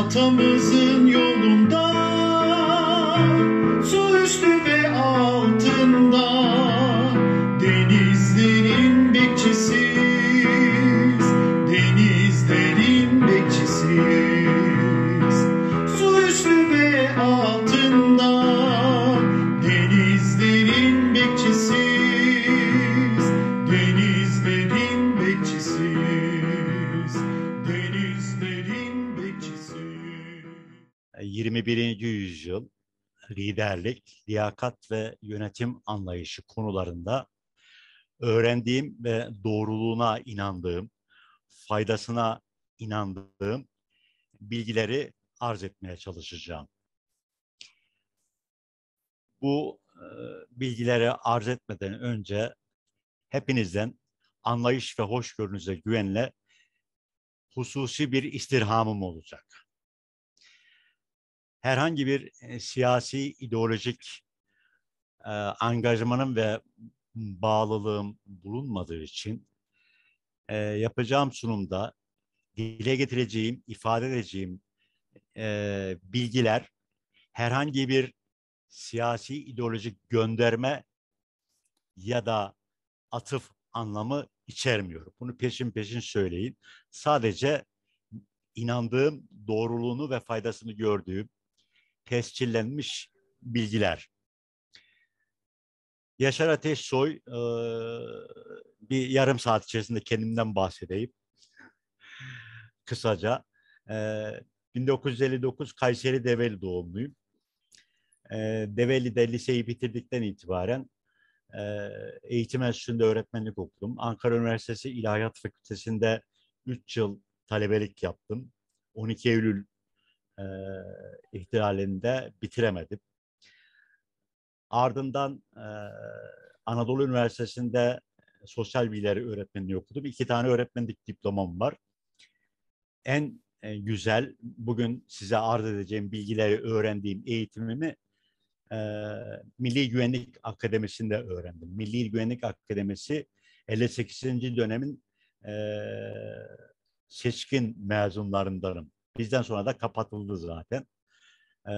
atamızın yolunda, su üstü ve altında, denizlerin bekçisiyiz, denizlerin bekçisiyiz. Su üstü ve altında, denizlerin bekçisiyiz, denizlerin bekçisiyiz, denizlerin bekçisiyiz. 21. yüzyıl liderlik, liyakat ve yönetim anlayışı konularında öğrendiğim ve doğruluğuna inandığım, faydasına inandığım bilgileri arz etmeye çalışacağım. Bu bilgileri arz etmeden önce hepinizden anlayış ve hoşgörünüze güvenle hususi bir istirhamım olacak. Herhangi bir siyasi, ideolojik angajmanım ve bağlılığım bulunmadığı için yapacağım sunumda dile getireceğim, ifade edeceğim bilgiler herhangi bir siyasi, ideolojik gönderme ya da atıf anlamı içermiyor. Bunu peşin peşin söyleyin. Sadece inandığım, doğruluğunu ve faydasını gördüğüm tescillenmiş bilgiler. Yaşar Ateşsoy, bir yarım saat içerisinde kendimden bahsedeyim kısaca. 1959 Kayseri Develi doğumluyum. Develi'de liseyi bitirdikten itibaren eğitim enstitüsünde öğretmenlik okudum. Ankara Üniversitesi İlahiyat Fakültesi'nde 3 yıl talebelik yaptım. 12 Eylül e, ihtilalinde bitiremedim. Ardından Anadolu Üniversitesi'nde sosyal bilgiler öğretmenliği okudum. 2 tane öğretmenlik diplomam var. En güzel, bugün size arz edeceğim bilgileri öğrendiğim eğitimimi Milli Güvenlik Akademisi'nde öğrendim. Milli Güvenlik Akademisi 58. dönemin e, seçkin mezunlarındanım. Bizden sonra da kapatıldı zaten. E,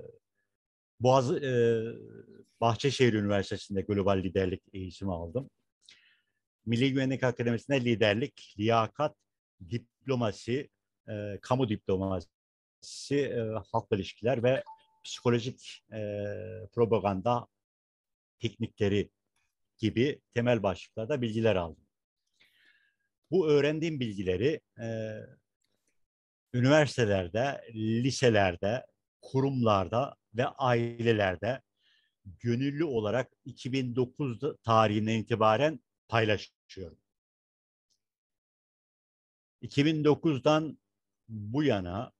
Bahçeşehir Üniversitesi'nde global liderlik eğitimi aldım. Milli Güvenlik Akademisi'nde liderlik, liyakat, diplomasi, kamu diplomasi, halkla ilişkiler ve psikolojik propaganda teknikleri gibi temel başlıklarda bilgiler aldım. Bu öğrendiğim bilgileri üniversitelerde, liselerde, kurumlarda ve ailelerde gönüllü olarak 2009 tarihinden itibaren paylaşıyorum. 2009'dan bu yana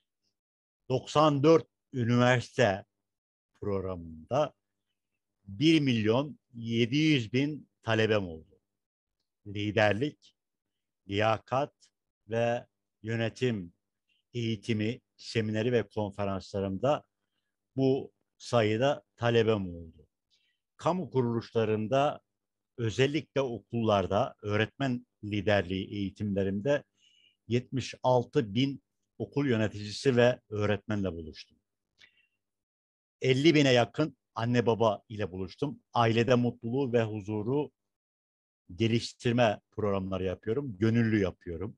94 üniversite programında 1 milyon 700 bin talebem oldu. Liderlik, liyakat ve yönetim eğitimi, semineri ve konferanslarımda bu sayıda talebem oldu. Kamu kuruluşlarında, özellikle okullarda öğretmen liderliği eğitimlerimde 76 bin okul yöneticisi ve öğretmenle buluştum. 50 bine yakın anne baba ile buluştum. Ailede mutluluğu ve huzuru geliştirme programları yapıyorum. Gönüllü yapıyorum.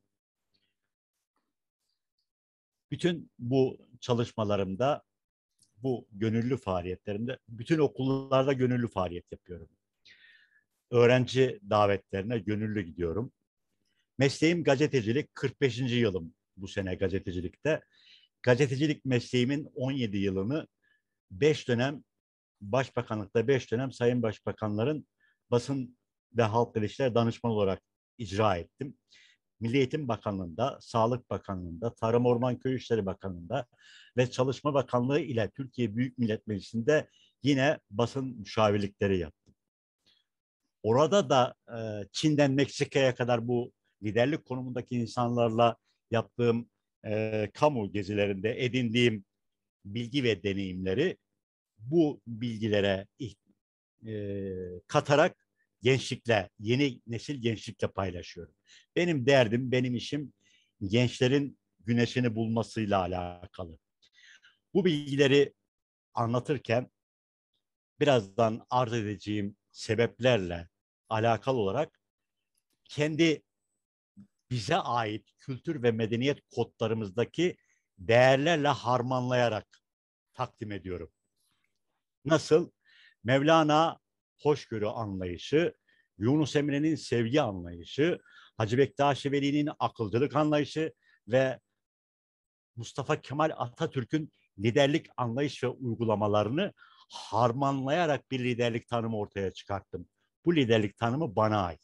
Bütün bu çalışmalarımda, bu gönüllü faaliyetlerimde, bütün okullarda gönüllü faaliyet yapıyorum. Öğrenci davetlerine gönüllü gidiyorum. Mesleğim gazetecilik, 45. yılım bu sene gazetecilikte. Gazetecilik mesleğimin 17 yılını 5 dönem Başbakanlıkta, 5 dönem Sayın Başbakanların basın ve halk ilişkiler danışmanı olarak icra ettim. Milli Eğitim Bakanlığı'nda, Sağlık Bakanlığı'nda, Tarım Orman Köy İşleri Bakanlığı'nda ve Çalışma Bakanlığı ile Türkiye Büyük Millet Meclisi'nde yine basın müşavirlikleri yaptım. Orada da Çin'den Meksika'ya kadar bu liderlik konumundaki insanlarla yaptığım kamu gezilerinde edindiğim bilgi ve deneyimleri bu bilgilere katarak gençlikle, yeni nesil gençlikle paylaşıyorum. Benim derdim, benim işim gençlerin güneşini bulmasıyla alakalı. Bu bilgileri anlatırken birazdan arz edeceğim sebeplerle alakalı olarak kendi bize ait kültür ve medeniyet kodlarımızdaki değerlerle harmanlayarak takdim ediyorum. Nasıl? Mevlana hoşgörü anlayışı, Yunus Emre'nin sevgi anlayışı, Hacı Bektaş Veli'nin akılcılık anlayışı ve Mustafa Kemal Atatürk'ün liderlik anlayış ve uygulamalarını harmanlayarak bir liderlik tanımı ortaya çıkarttım. Bu liderlik tanımı bana ait.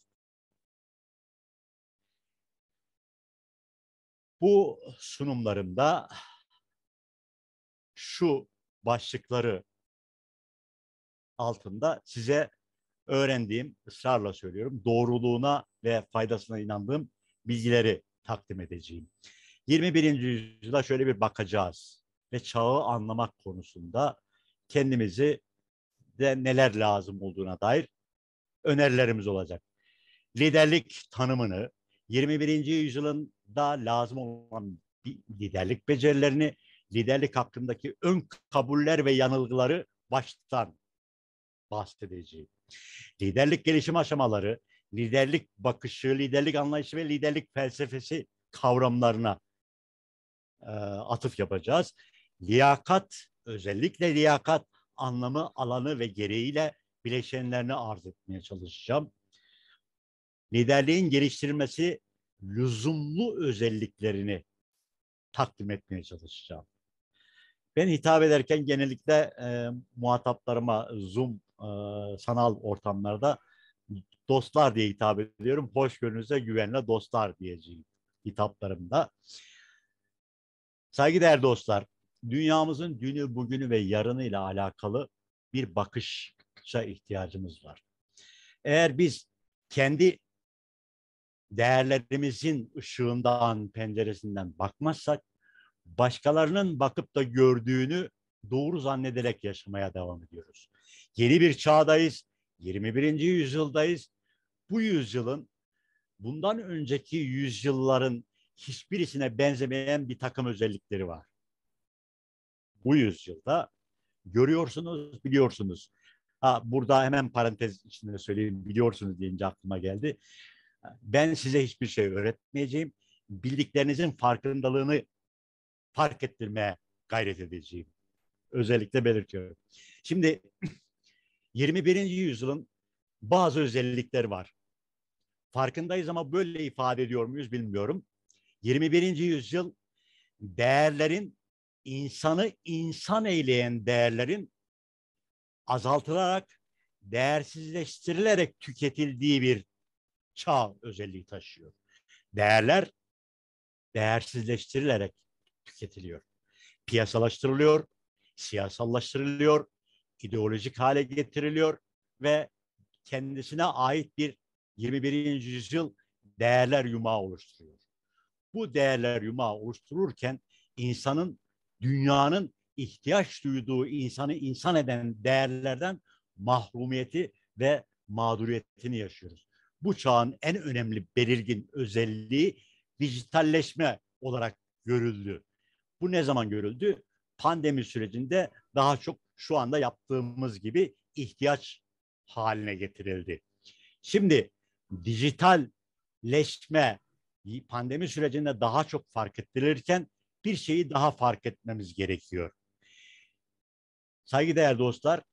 Bu sunumlarımda şu başlıkları altında size öğrendiğim, ısrarla söylüyorum, doğruluğuna ve faydasına inandığım bilgileri takdim edeceğim. 21. yüzyıla şöyle bir bakacağız ve çağı anlamak konusunda kendimizi de neler lazım olduğuna dair önerilerimiz olacak. Liderlik tanımını, 21. yüzyılda lazım olan liderlik becerilerini, liderlik hakkındaki ön kabuller ve yanılgıları baştan bahsedeceğim. Liderlik gelişim aşamaları, liderlik bakışı, liderlik anlayışı ve liderlik felsefesi kavramlarına atıf yapacağız. Liyakat, özellikle liyakat anlamı, alanı ve gereğiyle bileşenlerini arz etmeye çalışacağım. Liderliğin geliştirilmesi lüzumlu özelliklerini takdim etmeye çalışacağım. Ben hitap ederken genellikle muhataplarıma Zoom sanal ortamlarda dostlar diye hitap ediyorum. Hoşgörünüze güvenle dostlar diyeceğim hitaplarımda. Saygıdeğer dostlar, dünyamızın dünü, bugünü ve yarını ile alakalı bir bakışa ihtiyacımız var. Eğer biz kendi değerlerimizin ışığından, penceresinden bakmazsak, başkalarının bakıp da gördüğünü doğru zannederek yaşamaya devam ediyoruz. Yeni bir çağdayız, 21. yüzyıldayız. Bu yüzyılın bundan önceki yüzyılların hiçbirisine benzemeyen bir takım özellikleri var. Bu yüzyılda görüyorsunuz, biliyorsunuz. Burada hemen parantez içinde söyleyeyim, biliyorsunuz deyince aklıma geldi. Ben size hiçbir şey öğretmeyeceğim. Bildiklerinizin farkındalığını fark ettirmeye gayret edeceğim. Özellikle belirtiyorum. Şimdi 21. yüzyılın bazı özellikleri var. Farkındayız ama böyle ifade ediyor muyuz bilmiyorum. 21. yüzyıl değerlerin, insanı insan eyleyen değerlerin azaltılarak, değersizleştirilerek tüketildiği bir çağ özelliği taşıyor. Değerler değersizleştirilerek tüketiliyor. Piyasalaştırılıyor, siyasallaştırılıyor, ideolojik hale getiriliyor ve kendisine ait bir 21. yüzyıl değerler yumağı oluşturuyor. Bu değerler yumağı oluştururken insanın, dünyanın ihtiyaç duyduğu insanı insan eden değerlerden mahrumiyeti ve mağduriyetini yaşıyoruz. Bu çağın en önemli belirgin özelliği dijitalleşme olarak görüldü. Bu ne zaman görüldü? Pandemi sürecinde daha çok şu anda yaptığımız gibi ihtiyaç haline getirildi. Şimdi dijitalleşme pandemi sürecinde daha çok fark ettirilirken bir şeyi daha fark etmemiz gerekiyor. Saygıdeğer dostlar,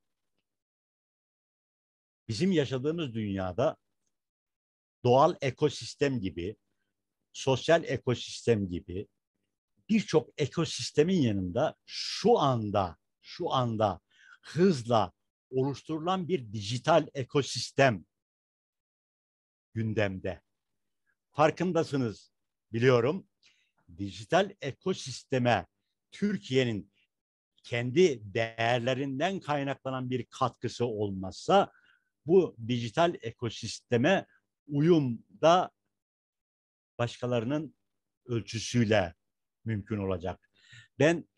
bizim yaşadığımız dünyada doğal ekosistem gibi, sosyal ekosistem gibi birçok ekosistemin yanında şu anda hızla oluşturulan bir dijital ekosistem gündemde. Farkındasınız biliyorum. Dijital ekosisteme Türkiye'nin kendi değerlerinden kaynaklanan bir katkısı olmazsa bu dijital ekosisteme uyum da başkalarının ölçüsüyle mümkün olacak. Ben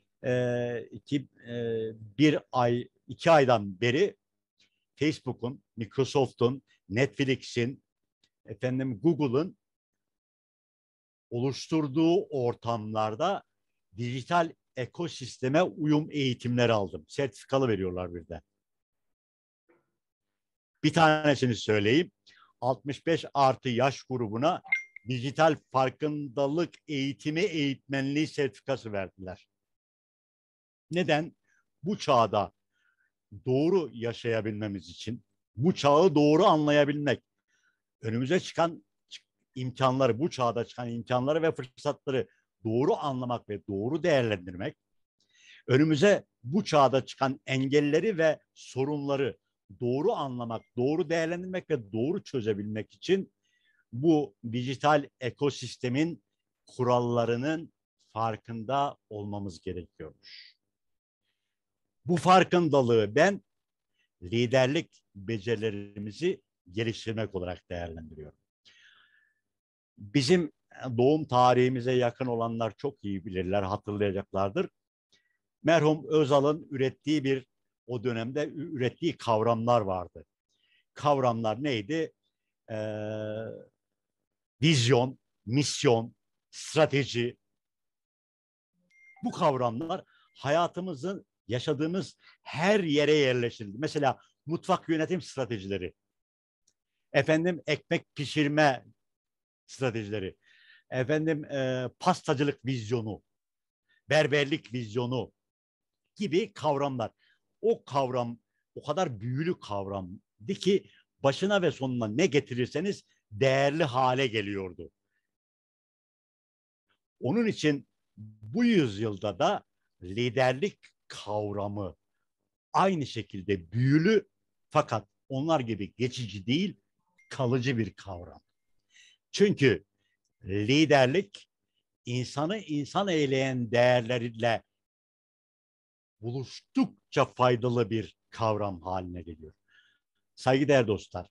bir ay, 2 aydan beri Facebook'un, Microsoft'un, Netflix'in, Google'ın oluşturduğu ortamlarda dijital ekosisteme uyum eğitimleri aldım. Sertifikalı veriyorlar bir de. Bir tanesini söyleyeyim. 65 artı yaş grubuna dijital farkındalık eğitimi eğitmenliği sertifikası verdiler. Neden? Bu çağda doğru yaşayabilmemiz için, bu çağı doğru anlayabilmek, önümüze çıkan imkanları, bu çağda çıkan imkanları ve fırsatları doğru anlamak ve doğru değerlendirmek, önümüze bu çağda çıkan engelleri ve sorunları doğru anlamak, doğru değerlendirmek ve doğru çözebilmek için bu dijital ekosistemin kurallarının farkında olmamız gerekiyormuş. Bu farkındalığı ben liderlik becerilerimizi geliştirmek olarak değerlendiriyorum. Bizim doğum tarihimize yakın olanlar çok iyi bilirler, hatırlayacaklardır. Merhum Özal'ın o dönemde ürettiği kavramlar vardı. Kavramlar neydi? Vizyon, misyon, strateji. Bu kavramlar hayatımızın yaşadığımız her yere yerleştirildi. Mesela mutfak yönetim stratejileri, ekmek pişirme stratejileri, pastacılık vizyonu, berberlik vizyonu gibi kavramlar. O kavram o kadar büyülü kavramdı ki başına ve sonuna ne getirirseniz değerli hale geliyordu. Onun için bu yüzyılda da liderlik kavramı aynı şekilde büyülü fakat onlar gibi geçici değil, kalıcı bir kavram. Çünkü liderlik insanı insan eyleyen değerlerle buluştukça faydalı bir kavram haline geliyor. Saygıdeğer dostlar,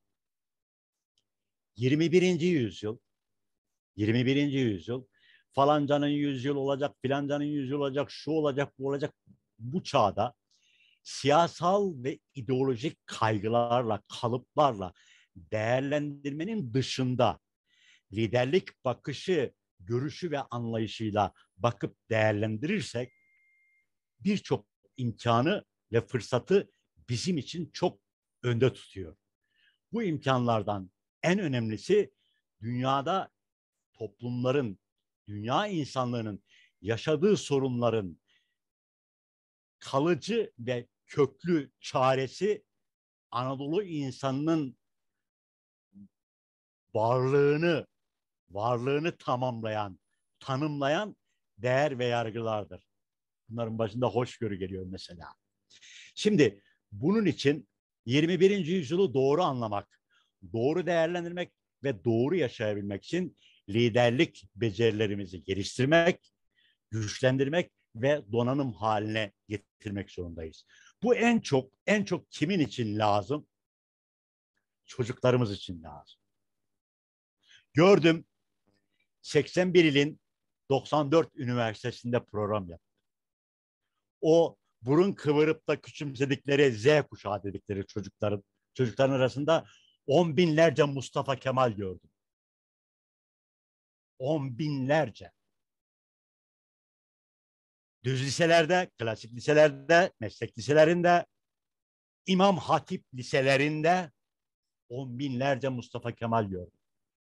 21. yüzyıl, 21. yüzyıl falancanın yüzyıl olacak, filancanın yüzyıl olacak, şu olacak, bu olacak. Bu çağda siyasal ve ideolojik kaygılarla, kalıplarla değerlendirmenin dışında liderlik bakışı, görüşü ve anlayışıyla bakıp değerlendirirsek birçok imkanı ve fırsatı bizim için çok önde tutuyor. Bu imkanlardan en önemlisi dünyada toplumların, dünya insanlarının yaşadığı sorunların kalıcı ve köklü çaresi Anadolu insanının varlığını tamamlayan, tanımlayan değer ve yargılardır. Bunların başında hoşgörü geliyor mesela. Şimdi bunun için 21. yüzyılı doğru anlamak, doğru değerlendirmek ve doğru yaşayabilmek için liderlik becerilerimizi geliştirmek, güçlendirmek ve donanım haline getirmek zorundayız. Bu en çok kimin için lazım? Çocuklarımız için lazım. Gördüm 81 ilin 94 üniversitesinde program yaptı. O burun kıvırıp da küçümsedikleri Z kuşağı dedikleri çocukların arasında on binlerce Mustafa Kemal gördüm. On binlerce. Düz liselerde, klasik liselerde, meslek liselerinde, İmam Hatip liselerinde on binlerce Mustafa Kemal gördüm.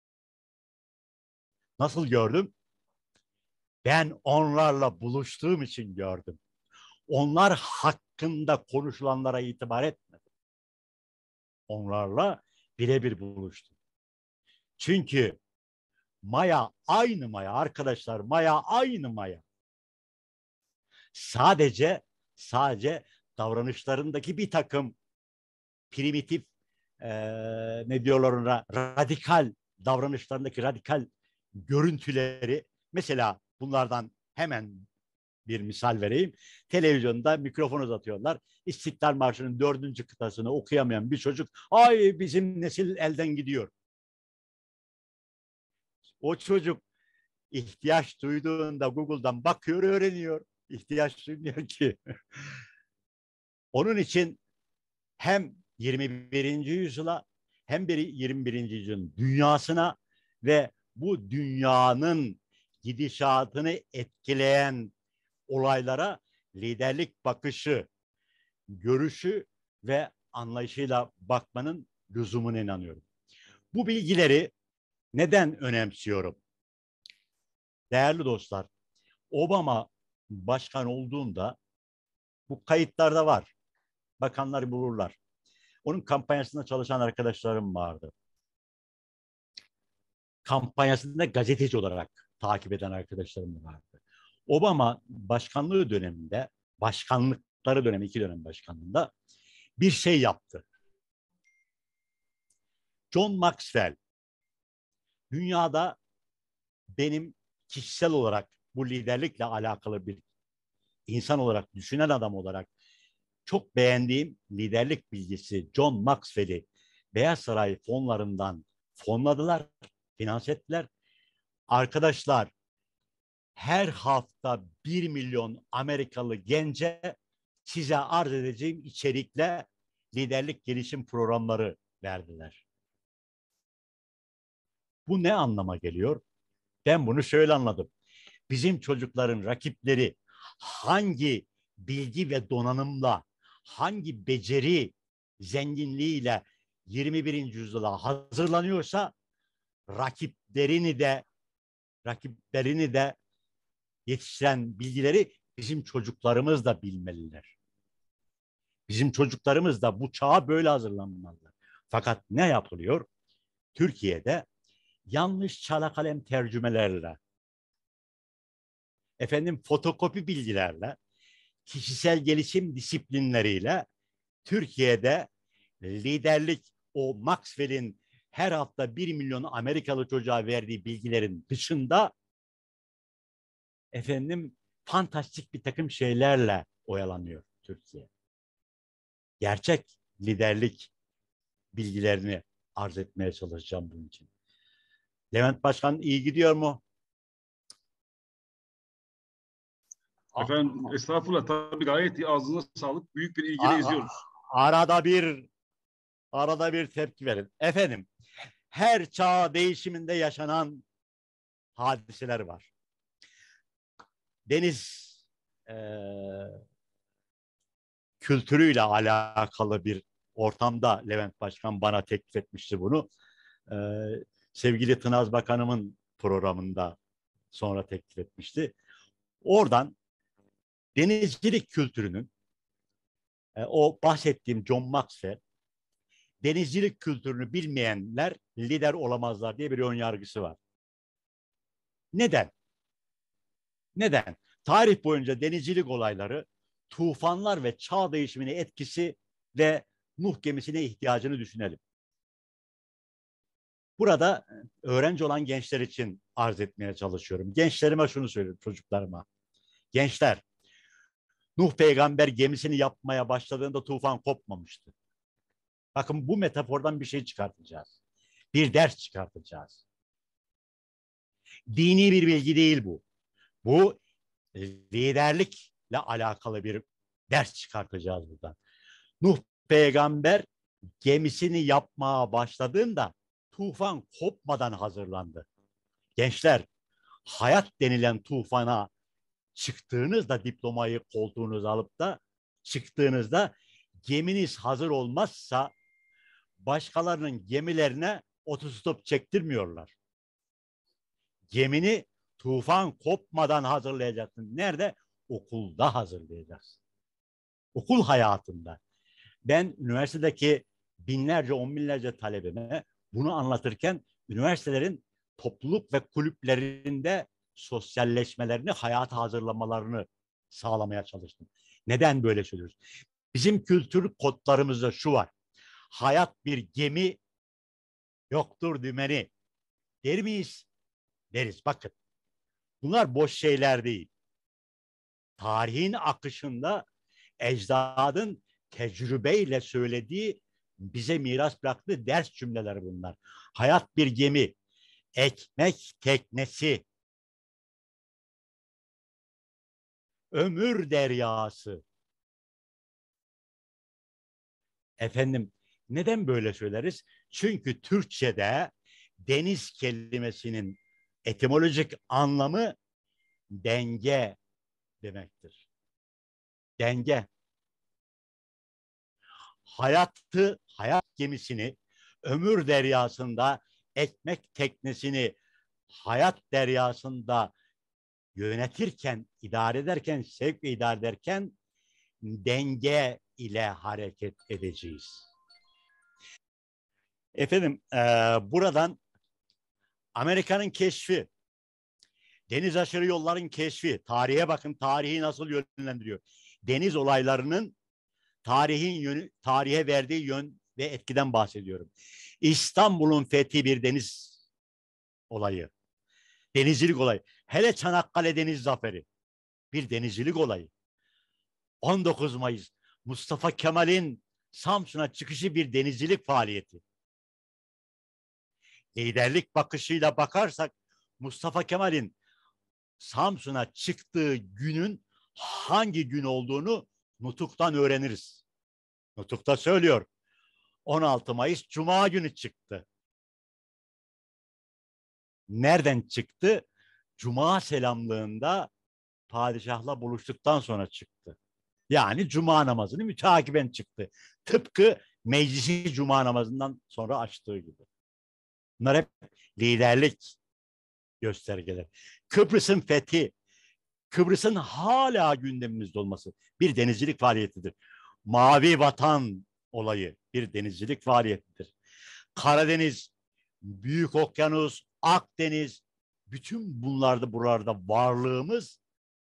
Nasıl gördüm? Ben onlarla buluştuğum için gördüm. Onlar hakkında konuşulanlara itibar etmedim. Onlarla birebir buluştum. Çünkü maya aynı maya arkadaşlar, maya aynı maya. Sadece davranışlarındaki bir takım primitif ne diyorlar ona radikal davranışlarındaki radikal görüntüleri mesela bunlardan hemen bir misal vereyim. Televizyonda mikrofon uzatıyorlar. İstiklal Marşı'nın 4. kıtasını okuyamayan bir çocuk ay bizim nesil elden gidiyor. O çocuk ihtiyaç duyduğunda Google'dan bakıyor, öğreniyor. İhtiyaç duymuyor ki. Onun için hem 21. yüzyıla hem 21. yüzyılın dünyasına ve bu dünyanın gidişatını etkileyen olaylara liderlik bakışı, görüşü ve anlayışıyla bakmanın lüzumuna inanıyorum. Bu bilgileri neden önemsiyorum? Değerli dostlar, Obama başkan olduğunda bu kayıtlarda var. Bakanlar bulurlar. Onun kampanyasında çalışan arkadaşlarım vardı. Kampanyasında gazeteci olarak takip eden arkadaşlarım vardı. Obama başkanlığı döneminde, başkanlıkları dönemi, 2 dönem başkanlığında bir şey yaptı. John Maxwell, dünyada benim kişisel olarak bu liderlikle alakalı bir insan olarak, düşünen adam olarak çok beğendiğim liderlik bilgisi John Maxwell'i Beyaz Saray fonlarından fonladılar, finanse ettiler. Arkadaşlar, her hafta 1 milyon Amerikalı gence size arz edeceğim içerikle liderlik gelişim programları verdiler. Bu ne anlama geliyor? Ben bunu şöyle anladım. Bizim çocukların rakipleri hangi bilgi ve donanımla, hangi beceri zenginliğiyle 21. yüzyıla hazırlanıyorsa rakiplerini de yetiştiren bilgileri bizim çocuklarımız da bilmeliler. Bizim çocuklarımız da bu çağa böyle hazırlanmalılar. Fakat ne yapılıyor? Türkiye'de yanlış çala kalem tercümelerle, fotokopi bilgilerle, kişisel gelişim disiplinleriyle Türkiye'de liderlik, o Maxwell'in her hafta 1 milyon Amerikalı çocuğa verdiği bilgilerin dışında fantastik bir takım şeylerle oyalanıyor Türkiye. Gerçek liderlik bilgilerini arz etmeye çalışacağım bunun için. Levent Başkan iyi gidiyor mu? Efendim estağfurullah, tabii gayet iyi, ağzına sağlık. Büyük bir ilgiyle izliyoruz. Arada bir tepki verin. Her çağ değişiminde yaşanan hadiseler var. Deniz kültürüyle alakalı bir ortamda Levent Başkan bana teklif etmişti bunu. E, Sevgili Tınaz Bakanımın programında sonra teklif etmişti. Oradan denizcilik kültürünün, o bahsettiğim John Maxwell, denizcilik kültürünü bilmeyenler lider olamazlar diye bir ön yargısı var. Neden? Neden? Tarih boyunca denizcilik olayları, tufanlar ve çağ değişimine etkisi ve Nuh gemisine ihtiyacını düşünelim. Burada öğrenci olan gençler için arz etmeye çalışıyorum. Gençlerime şunu söylüyorum, çocuklarıma. Gençler, Nuh peygamber gemisini yapmaya başladığında tufan kopmamıştı. Bakın, bu metafordan bir şey çıkartacağız. Bir ders çıkartacağız. Dini bir bilgi değil bu. Bu liderlikle alakalı bir ders çıkartacağız buradan. Nuh peygamber gemisini yapmaya başladığında tufan kopmadan hazırlandı. Gençler, hayat denilen tufana çıktığınızda, diplomayı koltuğunuza alıp da çıktığınızda geminiz hazır olmazsa başkalarının gemilerine otostop çektirmiyorlar. Gemini tufan kopmadan hazırlayacaksın. Nerede? Okulda hazırlayacaksın. Okul hayatında. Ben üniversitedeki binlerce, on binlerce talebime bunu anlatırken üniversitelerin topluluk ve kulüplerinde sosyalleşmelerini, hayata hazırlamalarını sağlamaya çalıştım. Neden böyle söylüyoruz? Bizim kültür kodlarımızda şu var. Hayat bir gemi, yoktur dümeni. Der miyiz? Deriz. Bakın, bunlar boş şeyler değil. Tarihin akışında ecdadın tecrübeyle söylediği, bize miras bıraktığı ders cümleleri bunlar. Hayat bir gemi, ekmek teknesi, ömür deryası. Neden böyle söyleriz? Çünkü Türkçe'de deniz kelimesinin Etimolojik anlamı denge demektir. Denge. Hayat gemisini ömür deryasında, ekmek teknesini hayat deryasında yönetirken, idare ederken, sevk ve idare ederken denge ile hareket edeceğiz. Efendim, buradan Amerika'nın keşfi, deniz aşırı yolların keşfi, tarihe bakın, tarihi nasıl yönlendiriyor. Deniz olaylarının tarihe verdiği yön ve etkiden bahsediyorum. İstanbul'un fethi bir deniz olayı, denizcilik olayı. Hele Çanakkale Deniz Zaferi bir denizcilik olayı. 19 Mayıs Mustafa Kemal'in Samsun'a çıkışı bir denizcilik faaliyeti. Liderlik bakışıyla bakarsak Mustafa Kemal'in Samsun'a çıktığı günün hangi gün olduğunu Nutuk'tan öğreniriz. Nutuk'ta söylüyor. 16 Mayıs Cuma günü çıktı. Nereden çıktı? Cuma selamlığında padişahla buluştuktan sonra çıktı. Yani cuma namazını müteakiben çıktı. Tıpkı meclisi cuma namazından sonra açtığı gibi. Bunlar hep liderlik göstergeler. Kıbrıs'ın fethi, Kıbrıs'ın hala gündemimizde olması bir denizcilik faaliyetidir. Mavi Vatan olayı bir denizcilik faaliyetidir. Karadeniz, Büyük Okyanus, Akdeniz, bütün buralarda varlığımız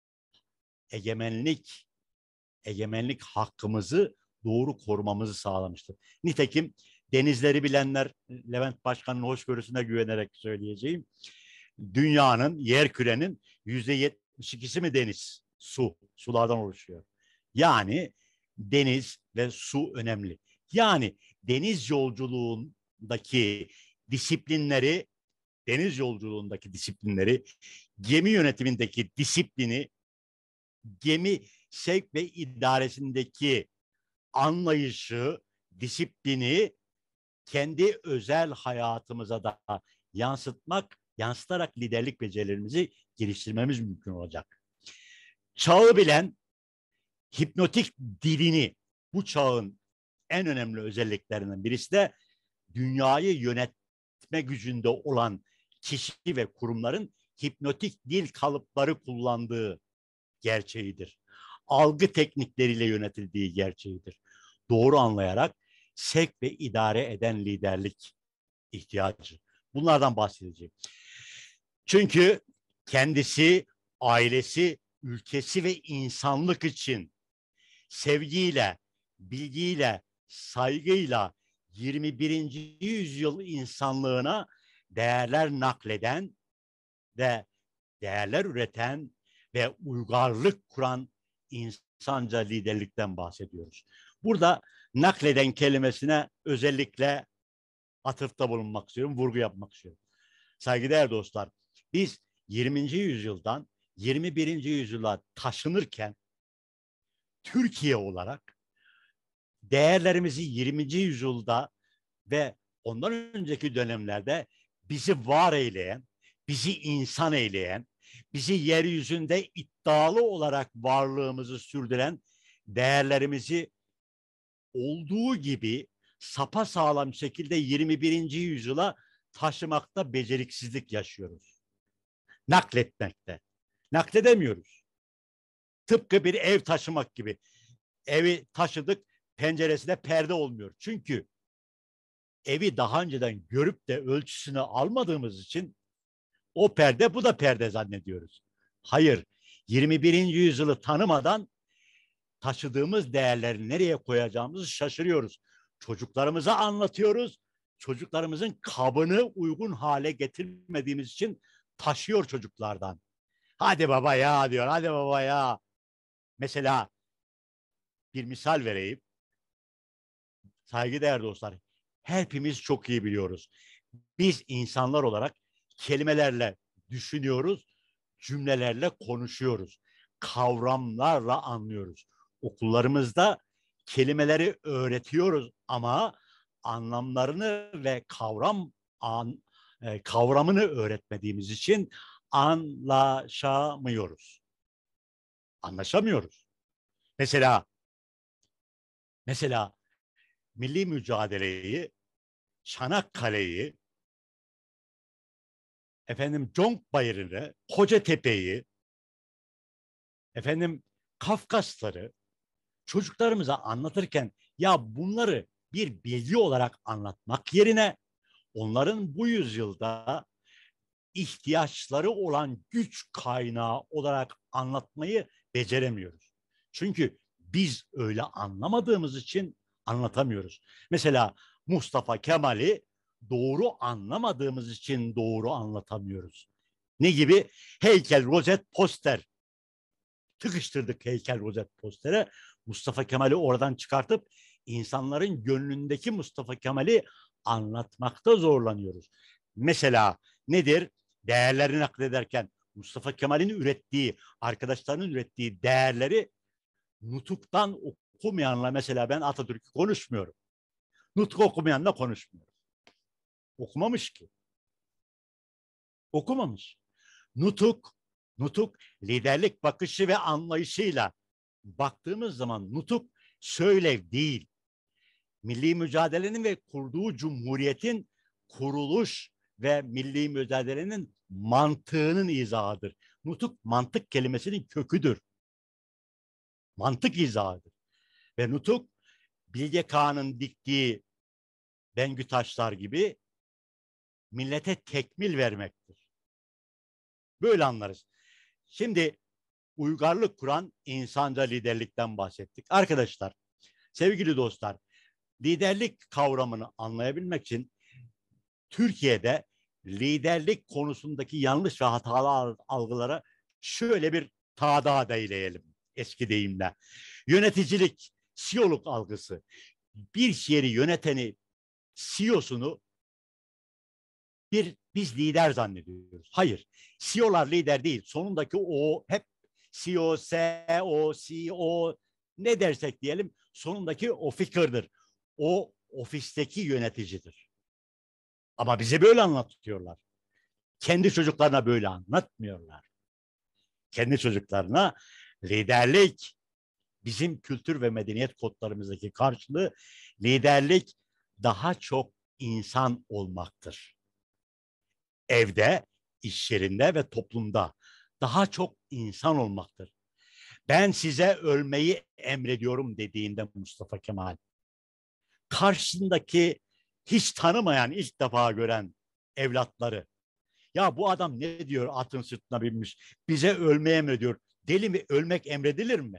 egemenlik hakkımızı doğru korumamızı sağlamıştır. Nitekim denizleri bilenler, Levent Başkan'ın hoşgörüsüne güvenerek söyleyeceğim. Dünyanın, yer kürenin %72'si mi deniz? Sulardan oluşuyor. Yani deniz ve su önemli. Yani deniz yolculuğundaki disiplinleri, gemi yönetimindeki disiplini, gemi sevk ve idaresindeki anlayışı, disiplini kendi özel hayatımıza da yansıtarak liderlik becerilerimizi geliştirmemiz mümkün olacak. Çağı bilen hipnotik dilini, bu çağın en önemli özelliklerinden birisi de dünyayı yönetme gücünde olan kişi ve kurumların hipnotik dil kalıpları kullandığı gerçeğidir. Algı teknikleriyle yönetildiği gerçeğidir. Doğru anlayarak sevk ve idare eden liderlik ihtiyacı. Bunlardan bahsedeceğim. Çünkü kendisi, ailesi, ülkesi ve insanlık için sevgiyle, bilgiyle, saygıyla 21. yüzyıl insanlığına değerler nakleden ve değerler üreten ve uygarlık kuran insanca liderlikten bahsediyoruz. Burada nakleden kelimesine özellikle atıfta bulunmak istiyorum, vurgu yapmak istiyorum. Saygıdeğer dostlar, biz 20. yüzyıldan 21. yüzyıla taşınırken Türkiye olarak değerlerimizi 20. yüzyılda ve ondan önceki dönemlerde bizi var eyleyen, bizi insan eyleyen, bizi yeryüzünde iddialı olarak varlığımızı sürdüren değerlerimizi olduğu gibi sapasağlam şekilde 21. yüzyıla taşımakta beceriksizlik yaşıyoruz. Nakletmekte. Nakledemiyoruz. Tıpkı bir ev taşımak gibi. Evi taşıdık, penceresinde perde olmuyor. Çünkü evi daha önceden görüp de ölçüsünü almadığımız için o perde, bu da perde zannediyoruz. Hayır, 21. yüzyılı tanımadan taşıdığımız değerleri nereye koyacağımızı şaşırıyoruz. Çocuklarımıza anlatıyoruz. Çocuklarımızın kabını uygun hale getirmediğimiz için taşıyor çocuklardan. Hadi baba ya diyor, hadi baba ya. Mesela bir misal vereyim. Saygıdeğer dostlar, hepimiz çok iyi biliyoruz. Biz insanlar olarak kelimelerle düşünüyoruz, cümlelerle konuşuyoruz, kavramlarla anlıyoruz. Okullarımızda kelimeleri öğretiyoruz ama anlamlarını ve kavramını öğretmediğimiz için anlaşamıyoruz. Anlaşamıyoruz. Mesela milli mücadeleyi, Çanakkale'yi, Conk Bayırı'nı, Kocatepe'yi, Kafkasları çocuklarımıza anlatırken ya bunları bir bilgi olarak anlatmak yerine onların bu yüzyılda ihtiyaçları olan güç kaynağı olarak anlatmayı beceremiyoruz. Çünkü biz öyle anlamadığımız için anlatamıyoruz. Mesela Mustafa Kemal'i doğru anlamadığımız için doğru anlatamıyoruz. Ne gibi? Heykel, rozet, poster. Tıkıştırdık heykel, rozet, postere. Mustafa Kemal'i oradan çıkartıp insanların gönlündeki Mustafa Kemal'i anlatmakta zorlanıyoruz. Mesela nedir? Değerlerini naklederken Mustafa Kemal'in ürettiği, arkadaşlarının ürettiği değerleri nutuktan okumayanla, mesela ben Atatürk'ü konuşmuyorum. Nutuk okumayanla konuşmuyorum. Okumamış ki. Okumamış. Nutuk liderlik bakışı ve anlayışıyla baktığımız zaman nutuk söylev değil. Milli mücadelenin ve kurduğu cumhuriyetin kuruluş ve milli mücadelenin mantığının izahıdır. Nutuk mantık kelimesinin köküdür. Mantık izahıdır. Ve nutuk Bilge Kağan'ın diktiği Bengü Taşlar gibi millete tekmil vermektir. Böyle anlarız. Şimdi uygarlık kuran insanca liderlikten bahsettik. Arkadaşlar, sevgili dostlar, liderlik kavramını anlayabilmek için Türkiye'de liderlik konusundaki yanlış ve hatalı algılara şöyle bir tağda değinelim eski deyimle. Yöneticilik, CEO'luk algısı. Bir yeri yöneteni, CEO'sunu biz lider zannediyoruz. Hayır. CEO'lar lider değil. Sonundaki o hep CEO, CEO, CEO ne dersek diyelim, sonundaki o fikirdir. O ofisteki yöneticidir. Ama bize böyle anlatıyorlar. Kendi çocuklarına böyle anlatmıyorlar. Kendi çocuklarına liderlik, bizim kültür ve medeniyet kodlarımızdaki karşılığı liderlik daha çok insan olmaktır. Evde, iş yerinde ve toplumda daha çok insan olmaktır. Ben size ölmeyi emrediyorum dediğinde Mustafa Kemal, karşısındaki hiç tanımayan, ilk defa gören evlatları, ya bu adam ne diyor, atın sırtına binmiş, bize ölmeye emrediyor. Deli mi, ölmek emredilir mi?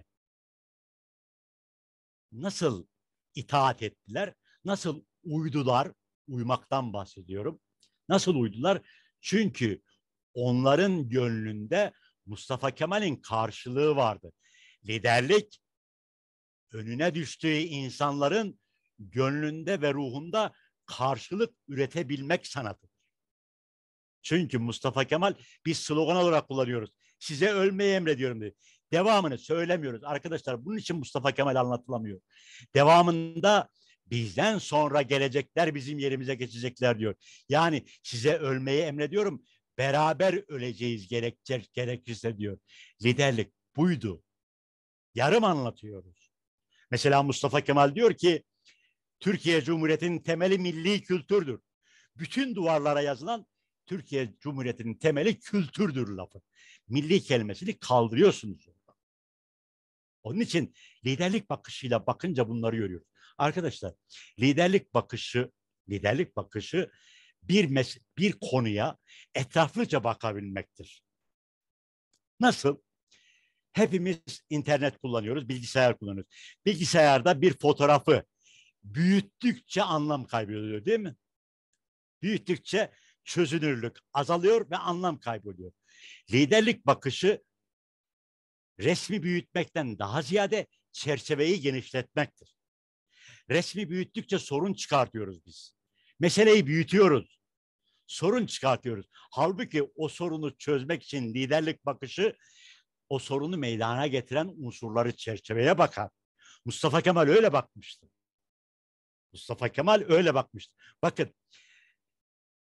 Nasıl itaat ettiler? Nasıl uydular? Uymaktan bahsediyorum. Nasıl uydular? Çünkü onların gönlünde Mustafa Kemal'in karşılığı vardı. Liderlik, önüne düştüğü insanların gönlünde ve ruhunda karşılık üretebilmek sanatıdır. Çünkü Mustafa Kemal, biz slogan olarak kullanıyoruz. Size ölmeyi emrediyorum dedi. Devamını söylemiyoruz. Arkadaşlar, bunun için Mustafa Kemal anlatılamıyor. Devamında bizden sonra gelecekler bizim yerimize geçecekler diyor. Yani size ölmeyi emrediyorum. Beraber öleceğiz gerekirse diyor. Liderlik buydu. Yarım anlatıyoruz. Mesela Mustafa Kemal diyor ki Türkiye Cumhuriyeti'nin temeli milli kültürdür. Bütün duvarlara yazılan Türkiye Cumhuriyeti'nin temeli kültürdür lafı. Milli kelimesini kaldırıyorsunuz. Onun için liderlik bakışıyla bakınca bunları görüyoruz. Arkadaşlar, liderlik bakışı bir konuya etraflıca bakabilmektir. Nasıl? Hepimiz internet kullanıyoruz, bilgisayar kullanıyoruz. Bilgisayarda bir fotoğrafı büyüttükçe anlam kayboluyor, değil mi? Büyüttükçe çözünürlük azalıyor ve anlam kayboluyor. Liderlik bakışı resmi büyütmekten daha ziyade çerçeveyi genişletmektir. Resmi büyüttükçe sorun çıkartıyoruz biz. Meseleyi büyütüyoruz. Sorun çıkartıyoruz. Halbuki o sorunu çözmek için liderlik bakışı o sorunu meydana getiren unsurları çerçeveye bakar. Mustafa Kemal öyle bakmıştı. Bakın,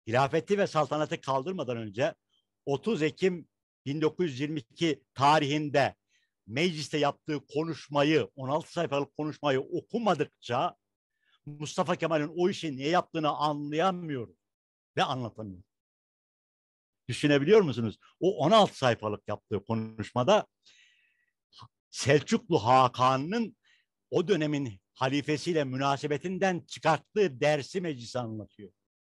hilafeti ve saltanatı kaldırmadan önce 30 Ekim 1922 tarihinde mecliste yaptığı konuşmayı, 16 sayfalık konuşmayı okumadıkça Mustafa Kemal'in o işi niye yaptığını anlayamıyoruz ve anlatamıyoruz. Düşünebiliyor musunuz? O 16 sayfalık yaptığı konuşmada Selçuklu Hakan'ın o dönemin halifesiyle münasebetinden çıkarttığı dersi meclise anlatıyor.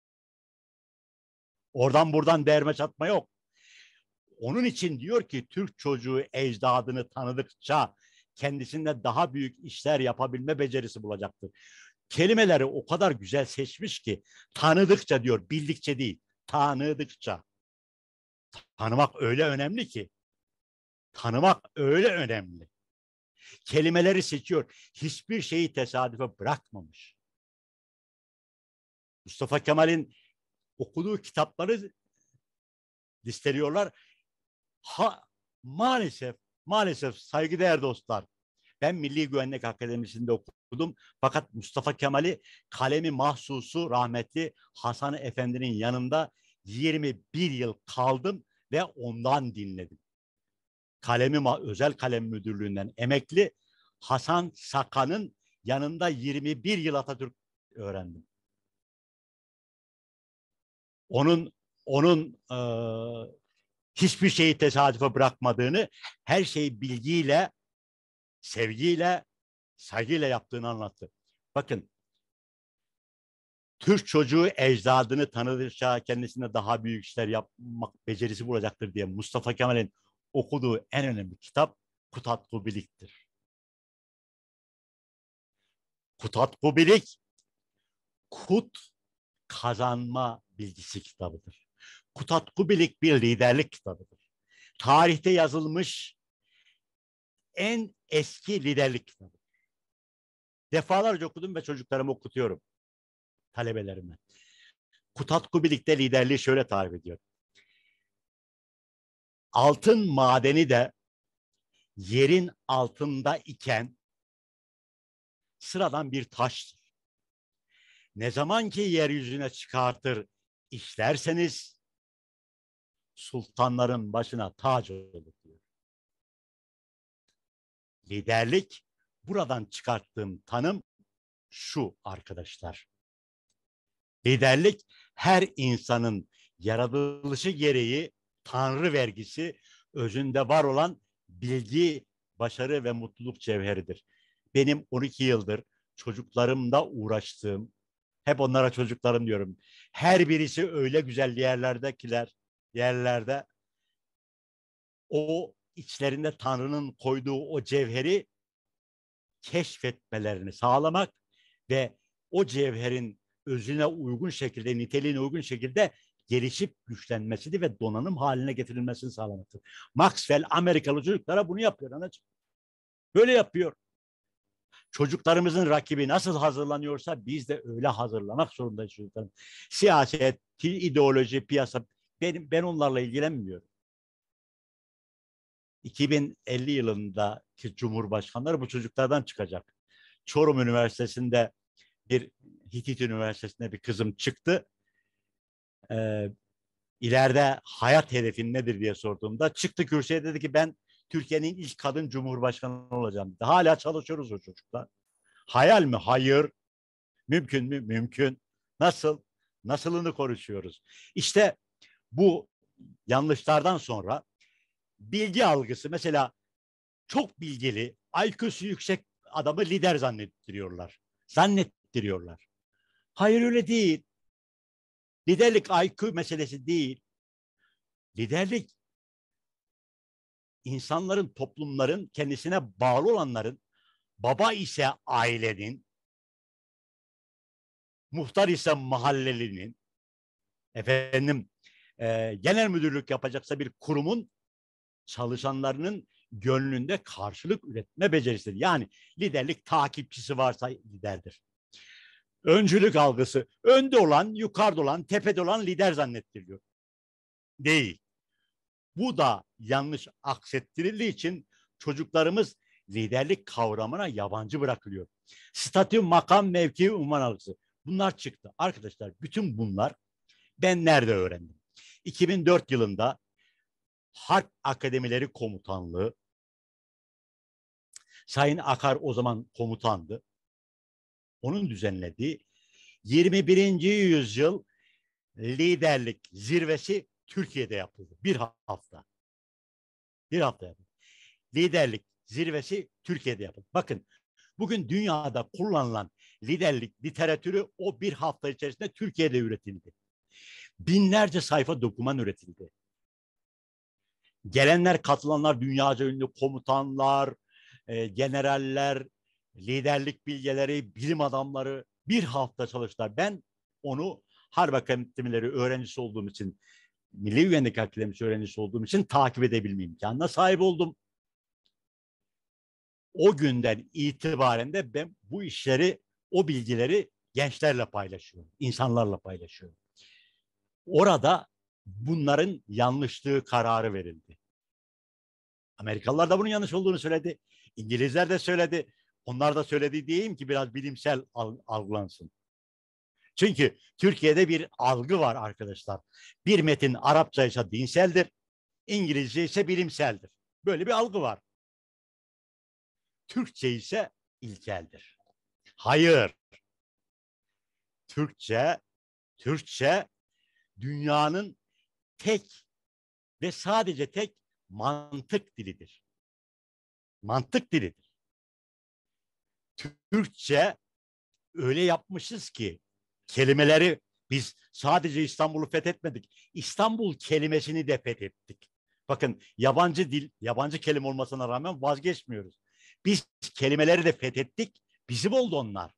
Oradan buradan derme çatma yok. Onun için diyor ki Türk çocuğu ecdadını tanıdıkça kendisinde daha büyük işler yapabilme becerisi bulacaktır. Kelimeleri o kadar güzel seçmiş ki tanıdıkça diyor, bildikçe değil, tanıdıkça. Tanımak öyle önemli ki. Tanımak öyle önemli. Kelimeleri seçiyor. Hiçbir şeyi tesadüfe bırakmamış. Mustafa Kemal'in okuduğu kitapları listeliyorlar. Maalesef saygıdeğer dostlar. Ben Milli Güvenlik Akademisi'nde okudum. Fakat Mustafa Kemal'i kalemi mahsusu rahmetli Hasan Efendi'nin yanında 21 yıl kaldım ve ondan dinledim. Özel kalem müdürlüğünden emekli Hasan Sakan'ın yanında 21 yıl Atatürk öğrendim. Onun hiçbir şeyi tesadüfe bırakmadığını, her şeyi bilgiyle, sevgiyle, saygıyla yaptığını anlattı. Bakın, Türk çocuğu ecdadını tanıdıkça kendisine daha büyük işler yapmak becerisi bulacaktır diye Mustafa Kemal'in okuduğu en önemli kitap Kutat Kubilik'tir. Kutat Kubilik, kut kazanma bilgisi kitabıdır. Kutat Kubilik bir liderlik kitabıdır. Tarihte yazılmış en eski liderlik kitabı. Defalarca okudum ve çocuklarıma okutuyorum, talebelerime. Kutat Kubilik'te liderliği şöyle tarif ediyor. Altın madeni de yerin altında iken sıradan bir taştır. Ne zaman ki yeryüzüne çıkartır işlerseniz sultanların başına tac olur diyor. Liderlik, buradan çıkarttığım tanım şu arkadaşlar. Liderlik her insanın yaratılışı gereği Tanrı vergisi, özünde var olan bilgi, başarı ve mutluluk cevheridir. Benim 12 yıldır çocuklarımla uğraştığım, hep onlara çocuklarım diyorum. Her birisi öyle güzel yerlerde o içlerinde Tanrı'nın koyduğu o cevheri keşfetmelerini sağlamak ve o cevherin özüne uygun şekilde, niteliğine uygun şekilde gelişip güçlenmesini ve donanım haline getirilmesini sağlamaktır. Maxwell Amerikalı çocuklara bunu yapıyor anacığım. Böyle yapıyor. Çocuklarımızın rakibi nasıl hazırlanıyorsa biz de öyle hazırlamak zorundayız çocuklarım. Siyaset, ideoloji, piyasa, ben onlarla ilgilenmiyorum. 2050 yılındaki cumhurbaşkanları bu çocuklardan çıkacak. Çorum Üniversitesi'nde Hitit Üniversitesi'nde bir kızım çıktı. İleride hayat hedefin nedir diye sorduğumda çıktı kürsüye dedi ki ben Türkiye'nin ilk kadın cumhurbaşkanı olacağım dedi. Hala çalışıyoruz o çocuklar. Hayal mi? Hayır. Mümkün mü? Mümkün. Nasıl? Nasılını konuşuyoruz. İşte bu yanlışlardan sonra bilgi algısı, mesela çok bilgili, IQ'su yüksek adamı lider zannettiriyorlar. Hayır, öyle değil. Liderlik IQ meselesi değil. Liderlik insanların, toplumların, kendisine bağlı olanların, baba ise ailenin, muhtar ise mahallelinin, genel müdürlük yapacaksa bir kurumun çalışanlarının gönlünde karşılık üretme becerisidir. Yani liderlik, takipçisi varsa liderdir. Öncülük algısı, önde olan, yukarıda olan, tepede olan lider zannettiriliyor. Değil. Bu da yanlış aksettirildiği için çocuklarımız liderlik kavramına yabancı bırakılıyor. Statü, makam, mevki, unvan algısı. Bunlar çıktı. Arkadaşlar bütün bunlar Ben nerede öğrendim? 2004 yılında Harp Akademileri Komutanlığı, Sayın Akar o zaman komutandı. Onun düzenlediği 21. yüzyıl liderlik zirvesi Türkiye'de yapıldı. Bir hafta. Bir hafta yapıldı. Liderlik zirvesi Türkiye'de yapıldı. Bakın bugün dünyada kullanılan liderlik literatürü o bir hafta içerisinde Türkiye'de üretildi. Binlerce sayfa doküman üretildi. Gelenler, katılanlar dünyaca ünlü komutanlar, generaller, liderlik bilgeleri, bilim adamları bir hafta çalıştılar. Ben onu Harp Akademileri öğrencisi olduğum için, Milli Güvenlik Akademisi öğrencisi olduğum için takip edebilme imkanına sahip oldum. O günden itibaren de ben bu işleri, o bilgileri gençlerle paylaşıyorum, insanlarla paylaşıyorum. Orada bunların yanlışlığı kararı verildi. Amerikalılar da bunun yanlış olduğunu söyledi. İngilizler de söyledi. Onlar da söyledi diyeyim ki biraz bilimsel algılansın. Çünkü Türkiye'de bir algı var arkadaşlar. Bir metin Arapça ise dinseldir, İngilizce ise bilimseldir. Böyle bir algı var. Türkçe ise ilkeldir. Hayır. Türkçe dünyanın tek ve sadece tek mantık dilidir. Mantık dilidir. Türkçe öyle yapmışız ki kelimeleri biz sadece İstanbul'u fethetmedik. İstanbul kelimesini de fethettik. Bakın yabancı dil, yabancı kelime olmasına rağmen vazgeçmiyoruz. Biz kelimeleri de fethettik. Bizim oldu onlar.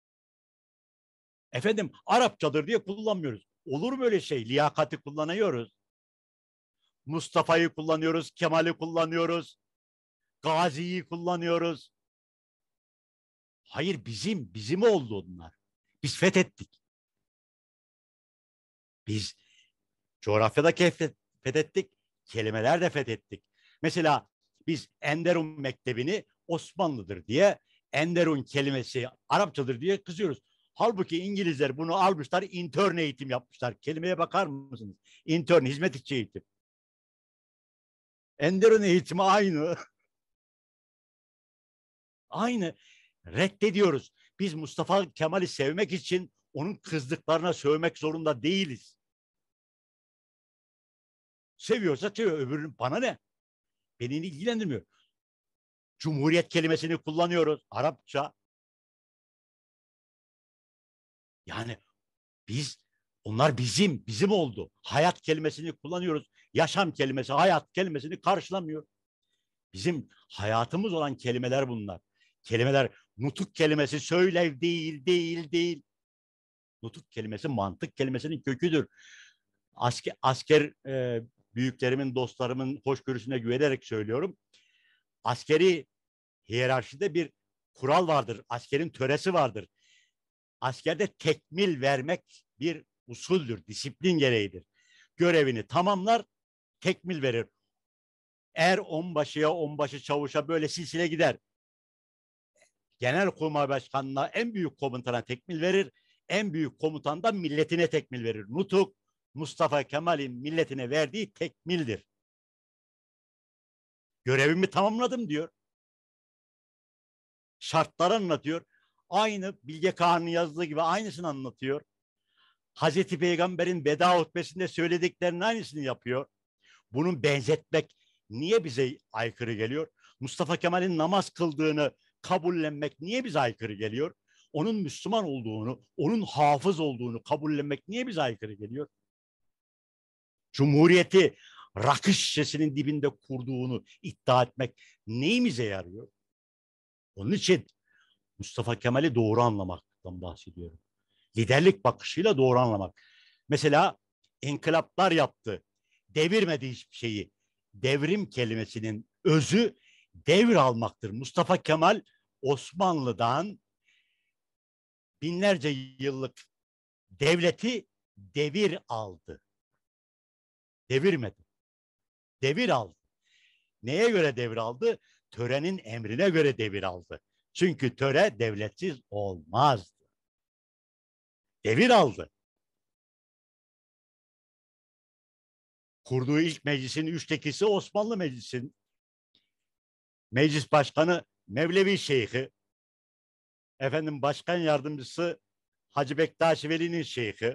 Efendim Arapçadır diye kullanmıyoruz. Olur mu öyle şey? Liyakati kullanıyoruz. Mustafa'yı kullanıyoruz, Kemal'i kullanıyoruz, Gazi'yi kullanıyoruz. Hayır bizim oldu onlar. Biz fethettik. Biz coğrafyada fethettik, kelimeler de fethettik. Mesela biz Enderun Mektebi'ni Osmanlıdır diye, Enderun kelimesi Arapçadır diye kızıyoruz. Halbuki İngilizler bunu almışlar, intern eğitim yapmışlar. Kelimeye bakar mısınız? Intern, hizmetçi eğitim. Enderun eğitimi aynı. Aynı. Reddediyoruz. Biz Mustafa Kemal'i sevmek için onun kızdıklarına sövmek zorunda değiliz. Seviyorsa seviyor. Öbürünün bana ne? Beni ilgilendirmiyor. Cumhuriyet kelimesini kullanıyoruz. Arapça. Yani onlar bizim oldu. Hayat kelimesini kullanıyoruz. Yaşam kelimesi, hayat kelimesini karşılamıyor. Bizim hayatımız olan kelimeler bunlar. Kelimeler, nutuk kelimesi söylev değil. Nutuk kelimesi mantık kelimesinin köküdür. Asker büyüklerimin, dostlarımın hoşgörüsüne güvenerek söylüyorum. Askeri hiyerarşide bir kural vardır. Askerin töresi vardır. Askerde tekmil vermek bir usuldür, disiplin gereğidir. Görevini tamamlar, tekmil verir. Er onbaşıya, onbaşı çavuşa böyle silsile gider. Genelkurmay Başkanı'na, en büyük komutana tekmil verir. En büyük komutan da milletine tekmil verir. Nutuk, Mustafa Kemal'in milletine verdiği tekmildir. Görevimi tamamladım diyor. Şartları anlatıyor. Aynı Bilge Kağan'ın yazdığı gibi aynısını anlatıyor. Hazreti Peygamber'in veda hutbesinde söylediklerinin aynısını yapıyor. Bunun benzetmek niye bize aykırı geliyor? Mustafa Kemal'in namaz kıldığını kabullenmek niye bize aykırı geliyor? Onun Müslüman olduğunu, onun hafız olduğunu kabullenmek niye bize aykırı geliyor? Cumhuriyeti rakı şişesinin dibinde kurduğunu iddia etmek neyimize yarıyor? Onun için Mustafa Kemal'i doğru anlamaktan bahsediyorum. Liderlik bakışıyla doğru anlamak. Mesela inkılaplar yaptı. Devirmedi hiçbir şeyi. Devrim kelimesinin özü devir almaktır. Mustafa Kemal Osmanlı'dan binlerce yıllık devleti devir aldı. Devirmedi. Devir aldı. Neye göre devir aldı? Törenin emrine göre devir aldı. Çünkü töre devletsiz olmazdı. Devir aldı. Kurduğu ilk meclisin 3'te 2'si Osmanlı Meclisi'nin. Meclis Başkanı Mevlevi Şeyhi, efendim başkan yardımcısı Hacı Bektaş Veli'nin şeyhi.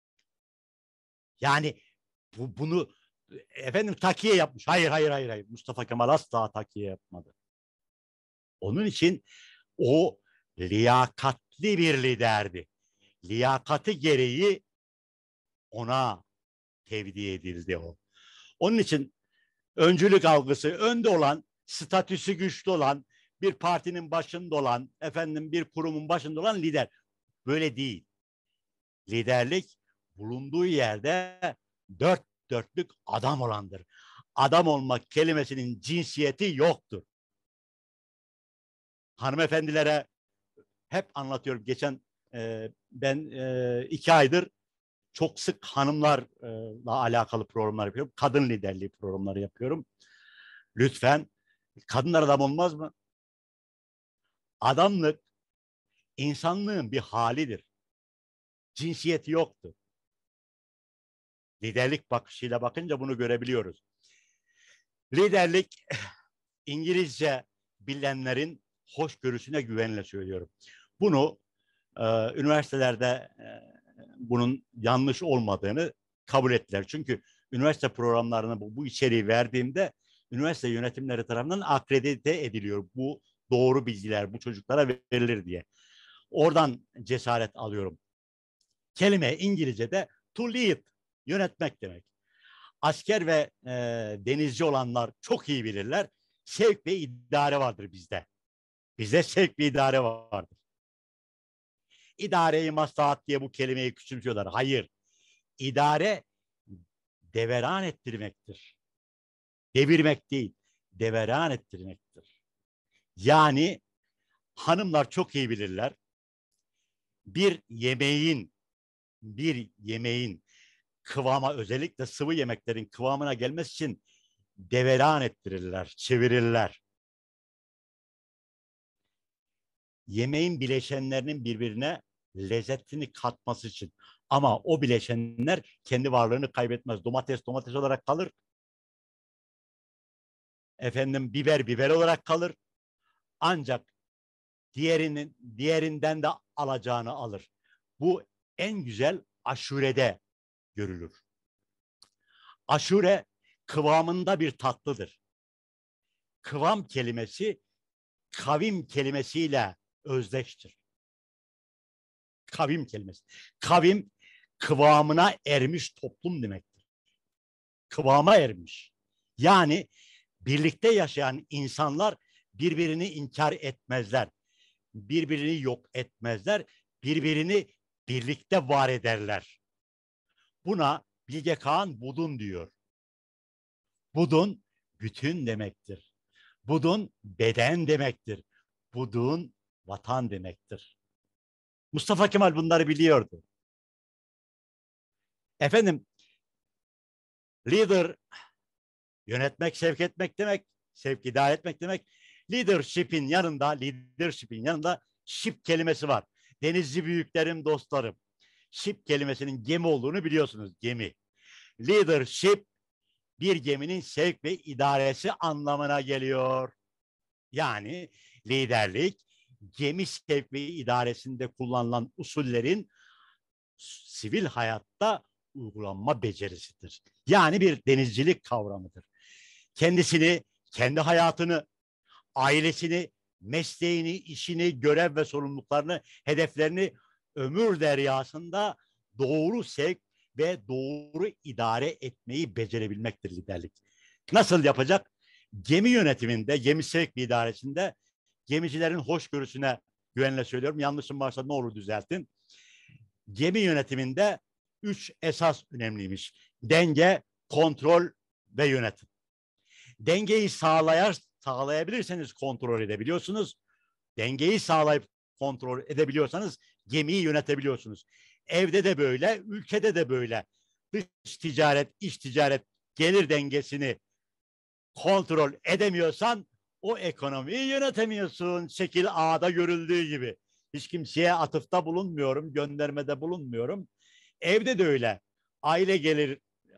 Yani bunu efendim takiye yapmış. Hayır, hayır, hayır, hayır. Mustafa Kemal asla takiye yapmadı. Onun için o liyakatli bir liderdi. Liyakati gereği ona tevdi edildi o. Onun için öncülük algısı önde olan, statüsü güçlü olan, bir partinin başında olan, efendim bir kurumun başında olan lider. Böyle değil. Liderlik bulunduğu yerde dört dörtlük adam olandır. Adam olmak kelimesinin cinsiyeti yoktur. Hanımefendilere hep anlatıyorum. Geçen ben 2 aydır çok sık hanımlarla alakalı programlar yapıyorum. Kadın liderliği programları yapıyorum. Lütfen, kadınlar adam olmaz mı? Adamlık insanlığın bir halidir. Cinsiyeti yoktur. Liderlik bakışıyla bakınca bunu görebiliyoruz. Liderlik, İngilizce bilenlerin hoşgörüsüne güvenle söylüyorum. Bunu üniversitelerde bunun yanlış olmadığını kabul ettiler. Çünkü üniversite programlarına bu içeriği verdiğimde üniversite yönetimleri tarafından akredite ediliyor. Bu doğru bilgiler bu çocuklara verilir diye. Oradan cesaret alıyorum. Kelime İngilizce'de to lead, yönetmek demek. Asker ve denizci olanlar çok iyi bilirler. Sevk ve idare vardır bizde. Bizde sevk ve idare vardır. İdare-i maslahat diye bu kelimeyi küçümsüyorlar. Hayır. İdare deveran ettirmektir. Devirmek değil, deveran ettirmektir. Yani hanımlar çok iyi bilirler. Bir yemeğin kıvama, özellikle sıvı yemeklerin kıvamına gelmesi için deveran ettirirler, çevirirler. Yemeğin bileşenlerinin birbirine lezzetini katması için. Ama o bileşenler kendi varlığını kaybetmez. Domates domates olarak kalır. Efendim biber biber olarak kalır. Ancak diğerinden de alacağını alır. Bu en güzel aşurede görülür. Aşure kıvamında bir tatlıdır. Kıvam kelimesi kavim kelimesiyle özdeştir. Kavim kelimesi. Kavim kıvamına ermiş toplum demektir. Kıvama ermiş. Yani birlikte yaşayan insanlar birbirini inkar etmezler. Birbirini yok etmezler. Birbirini birlikte var ederler. Buna Bilge Kağan budun diyor. Budun bütün demektir. Budun beden demektir. Budun vatan demektir. Mustafa Kemal bunları biliyordu. Efendim, leader yönetmek, sevk etmek demek, sevk idare etmek demek. Leadership'in yanında ship kelimesi var. Denizci büyüklerim, dostlarım. Ship kelimesinin gemi olduğunu biliyorsunuz, gemi. Leadership bir geminin sevk ve idaresi anlamına geliyor. Yani liderlik gemi sevk ve idaresinde kullanılan usullerin sivil hayatta uygulanma becerisidir. Yani bir denizcilik kavramıdır. Kendisini, kendi hayatını, ailesini, mesleğini, işini, görev ve sorumluluklarını, hedeflerini ömür deryasında doğru sevk ve doğru idare etmeyi becerebilmektir liderlik. Nasıl yapacak? Gemi yönetiminde, gemi sevk ve idaresinde gemicilerin hoşgörüsüne güvenle söylüyorum. Yanlışım varsa ne olur düzeltin. Gemi yönetiminde 3 esas önemliymiş. Denge, kontrol ve yönetim. Dengeyi sağlayabilirseniz kontrol edebiliyorsunuz. Dengeyi sağlayıp kontrol edebiliyorsanız gemiyi yönetebiliyorsunuz. Evde de böyle, ülkede de böyle. Dış ticaret, iç ticaret, gelir dengesini kontrol edemiyorsan o ekonomiyi yönetemiyorsun. Şekil A'da görüldüğü gibi. Hiç kimseye atıfta bulunmuyorum, göndermede bulunmuyorum. Evde de öyle.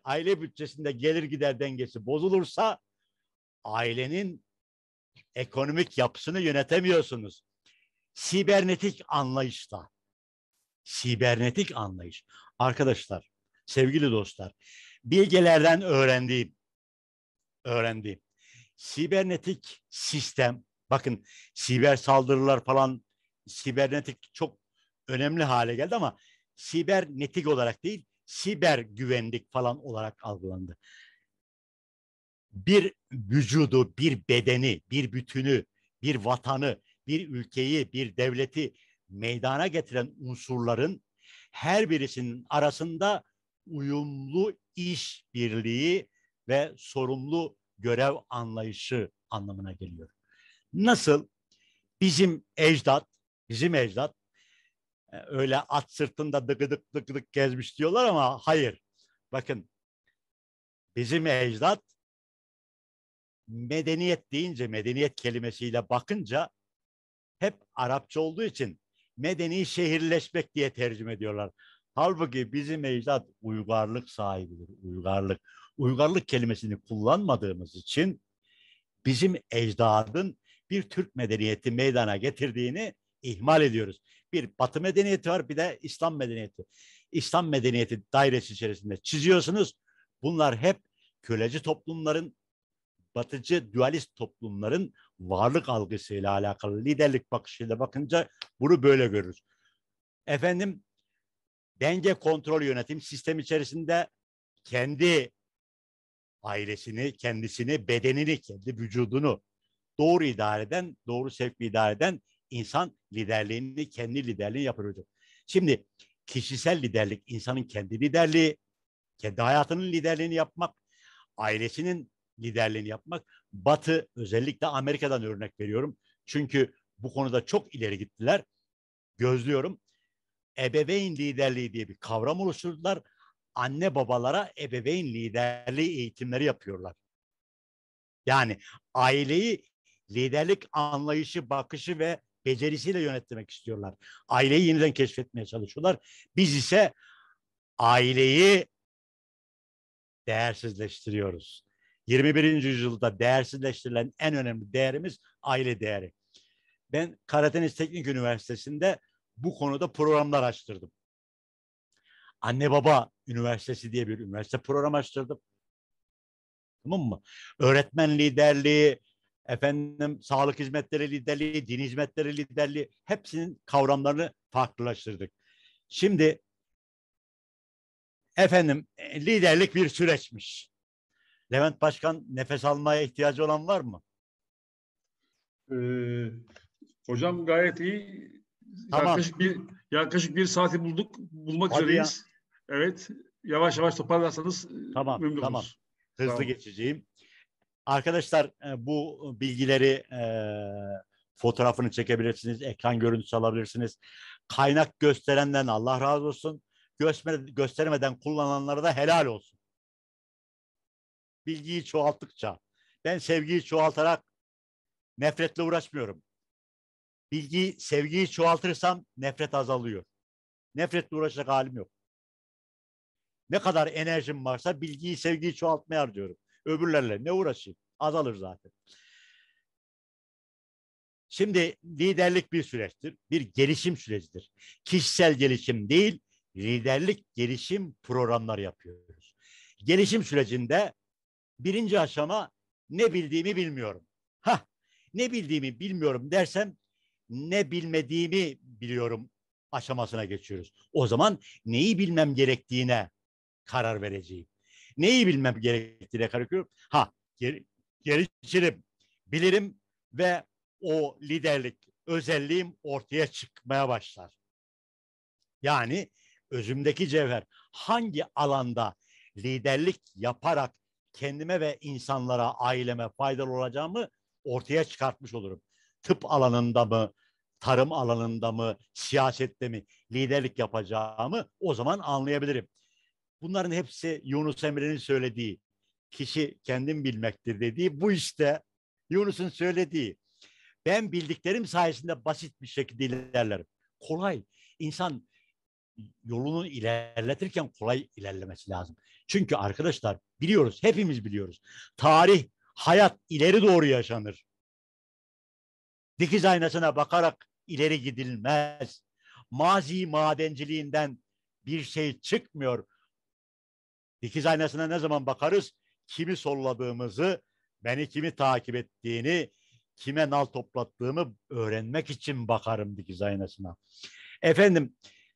aile bütçesinde gelir gider dengesi bozulursa ailenin ekonomik yapısını yönetemiyorsunuz. Sibernetik anlayışla. Sibernetik anlayış. Arkadaşlar, sevgili dostlar, bilgelerden öğrendiğim sibernetik sistem, bakın siber saldırılar falan, sibernetik çok önemli hale geldi ama sibernetik olarak değil, siber güvenlik falan olarak algılandı. Bir vücudu, bir bedeni, bir bütünü, bir vatanı, bir ülkeyi, bir devleti meydana getiren unsurların her birisinin arasında uyumlu iş birliği ve sorumlu görev anlayışı anlamına geliyor. Nasıl bizim ecdat öyle at sırtında dıgıdık dıgıdık gezmiş diyorlar ama hayır. Bakın, bizim ecdat medeniyet deyince, medeniyet kelimesiyle bakınca hep Arapça olduğu için medeni şehirleşmek diye tercüme ediyorlar. Halbuki bizim ecdat uygarlık sahibidir, uygarlık. Uygarlık kelimesini kullanmadığımız için bizim ecdadın bir Türk medeniyeti meydana getirdiğini ihmal ediyoruz. Bir Batı medeniyeti var, bir de İslam medeniyeti. İslam medeniyeti dairesi içerisinde çiziyorsunuz. Bunlar hep köleci toplumların, batıcı dualist toplumların varlık algısıyla alakalı, liderlik bakışıyla bakınca bunu böyle görürüz. Efendim, denge, kontrol, yönetim sistemi içerisinde kendi ailesini, kendisini, bedenini, kendi vücudunu doğru idare eden, doğru sevkle idare eden insan liderliğini, kendi liderliğini yapıyordu. Şimdi kişisel liderlik, insanın kendi liderliği, kendi hayatının liderliğini yapmak, ailesinin liderliğini yapmak. Batı, özellikle Amerika'dan örnek veriyorum. Çünkü bu konuda çok ileri gittiler. Gözlüyorum. Ebeveyn liderliği diye bir kavram oluşturdular. Anne babalara ebeveyn liderliği eğitimleri yapıyorlar. Yani aileyi liderlik anlayışı, bakışı ve becerisiyle yönetmek istiyorlar. Aileyi yeniden keşfetmeye çalışıyorlar. Biz ise aileyi değersizleştiriyoruz. 21. yüzyılda değersizleştirilen en önemli değerimiz aile değeri. Ben Karadeniz Teknik Üniversitesi'nde bu konuda programlar açtırdım. Anne Baba Üniversitesi diye bir üniversite programı açtırdım. Tamam mı? Öğretmen liderliği, efendim sağlık hizmetleri liderliği, din hizmetleri liderliği, hepsinin kavramlarını farklılaştırdık. Şimdi efendim liderlik bir süreçmiş. Levent Başkan, nefes almaya ihtiyacı olan var mı? Ee, Hocam gayet iyi. Tamam. Yaklaşık bir saati bulmak Hadi ya. üzereyiz. Evet. Yavaş yavaş toparlarsanız memnun Tamam. oluruz. Sağ Hızlı olun. geçeceğim. Arkadaşlar, bu bilgileri fotoğrafını çekebilirsiniz, ekran görüntüsü alabilirsiniz. Kaynak gösterenden Allah razı olsun. Göstermeden kullananlara da helal olsun. Bilgiyi çoğalttıkça, ben sevgiyi çoğaltarak nefretle uğraşmıyorum. Sevgiyi çoğaltırsam nefret azalıyor. Nefretle uğraşacak halim yok. Ne kadar enerjim varsa bilgiyi, sevgiyi çoğaltmaya harcıyorum. Öbürlerle ne uğraşayım? Azalır zaten. Şimdi liderlik bir süreçtir, bir gelişim sürecidir. Kişisel gelişim değil, liderlik gelişim programları yapıyoruz. Gelişim sürecinde birinci aşama, ne bildiğimi bilmiyorum. Ne bildiğimi bilmiyorum dersem, ne bilmediğimi biliyorum aşamasına geçiyoruz. O zaman neyi bilmem gerektiğine karar vereceğim. Neyi bilmem gerektiğine karar veriyorum. Gelişirim, bilirim ve o liderlik özelliğim ortaya çıkmaya başlar. Yani özümdeki cevher, hangi alanda liderlik yaparak kendime ve insanlara, aileme faydalı olacağımı ortaya çıkartmış olurum. Tıp alanında mı, tarım alanında mı, siyasette mi liderlik yapacağımı o zaman anlayabilirim. Bunların hepsi Yunus Emre'nin söylediği, kişi kendin bilmektir dediği bu işte. Yunus'un söylediği. Ben bildiklerim sayesinde basit bir şekilde ilerlerim. Kolay. İnsan yolunu ilerletirken kolay ilerlemesi lazım. Çünkü arkadaşlar biliyoruz, hepimiz biliyoruz. Tarih, hayat ileri doğru yaşanır. Dikiz aynasına bakarak ileri gidilmez. Mazi madenciliğinden bir şey çıkmıyor. Dikiz aynasına ne zaman bakarız? Kimi solladığımızı, beni kimi takip ettiğini, kime nal toplattığımı öğrenmek için bakarım dikiz aynasına. Efendim,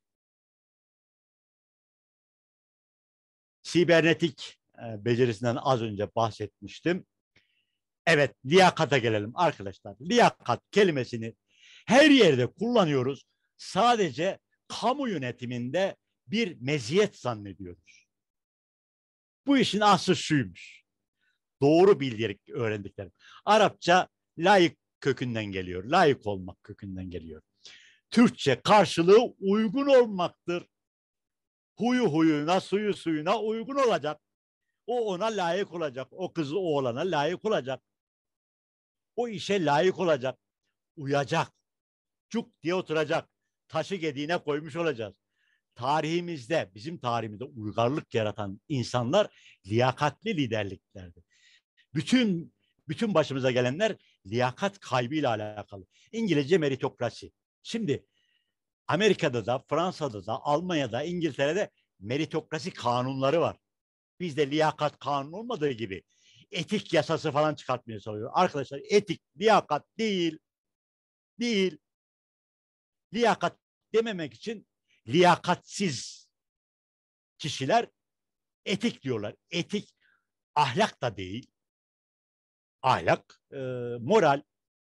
sibernetik becerisinden az önce bahsetmiştim. Evet, liyakata gelelim arkadaşlar. Liyakat kelimesini her yerde kullanıyoruz. Sadece kamu yönetiminde bir meziyet zannediyoruz. Bu işin aslı şuymuş. Doğru bildirip öğrendiklerim. Arapça layık kökünden geliyor. Layık olmak kökünden geliyor. Türkçe karşılığı uygun olmaktır. Huyu huyuna, suyu suyuna uygun olacak. O ona layık olacak. O kızı oğlana layık olacak. O işe layık olacak. Uyacak. Cuk diye oturacak. Taşı gediğine koymuş olacağız. Tarihimizde, bizim tarihimizde uygarlık yaratan insanlar liyakatli liderliklerdi. Bütün başımıza gelenler liyakat kaybıyla alakalı. İngilizce meritokrasi. Şimdi Amerika'da da, Fransa'da da, Almanya'da, İngiltere'de meritokrasi kanunları var. Bizde liyakat kanunu olmadığı gibi etik yasası falan çıkartmaya çalışıyor. Arkadaşlar etik, liyakat değil. Değil. Liyakat dememek için liyakatsiz kişiler etik diyorlar. Etik ahlak da değil. Ahlak, moral,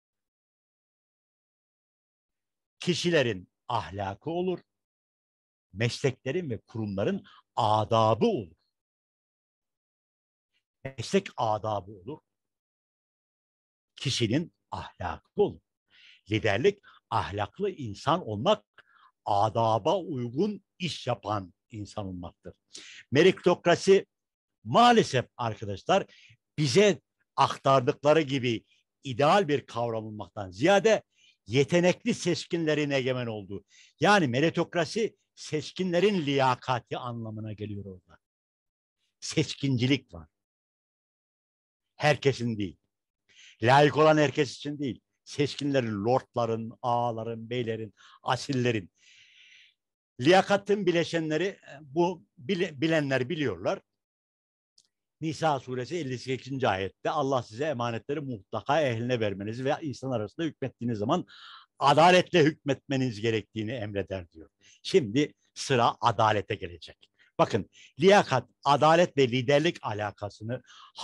kişilerin ahlakı olur. Mesleklerin ve kurumların adabı olur. Meslek adabı olur. Kişinin ahlakı olur. Liderlik ahlaklı insan olmak, adaba uygun iş yapan insan olmaktır. Meritokrasi maalesef arkadaşlar bize aktardıkları gibi ideal bir kavram olmaktan ziyade yetenekli seçkinlerin egemen olduğu. Yani meritokrasi seçkinlerin liyakati anlamına geliyor orada. Seçkincilik var. Herkesin değil. Layık olan herkes için değil. Seçkinlerin, lordların, ağaların, beylerin, asillerin. Liyakatın bileşenleri bu bilenler biliyorlar. Nisa suresi 58. ayette Allah size emanetleri mutlaka ehline vermenizi ve insan arasında hükmettiğiniz zaman adaletle hükmetmeniz gerektiğini emreder diyor. Şimdi sıra adalete gelecek. Bakın liyakat, adalet ve liderlik alakasını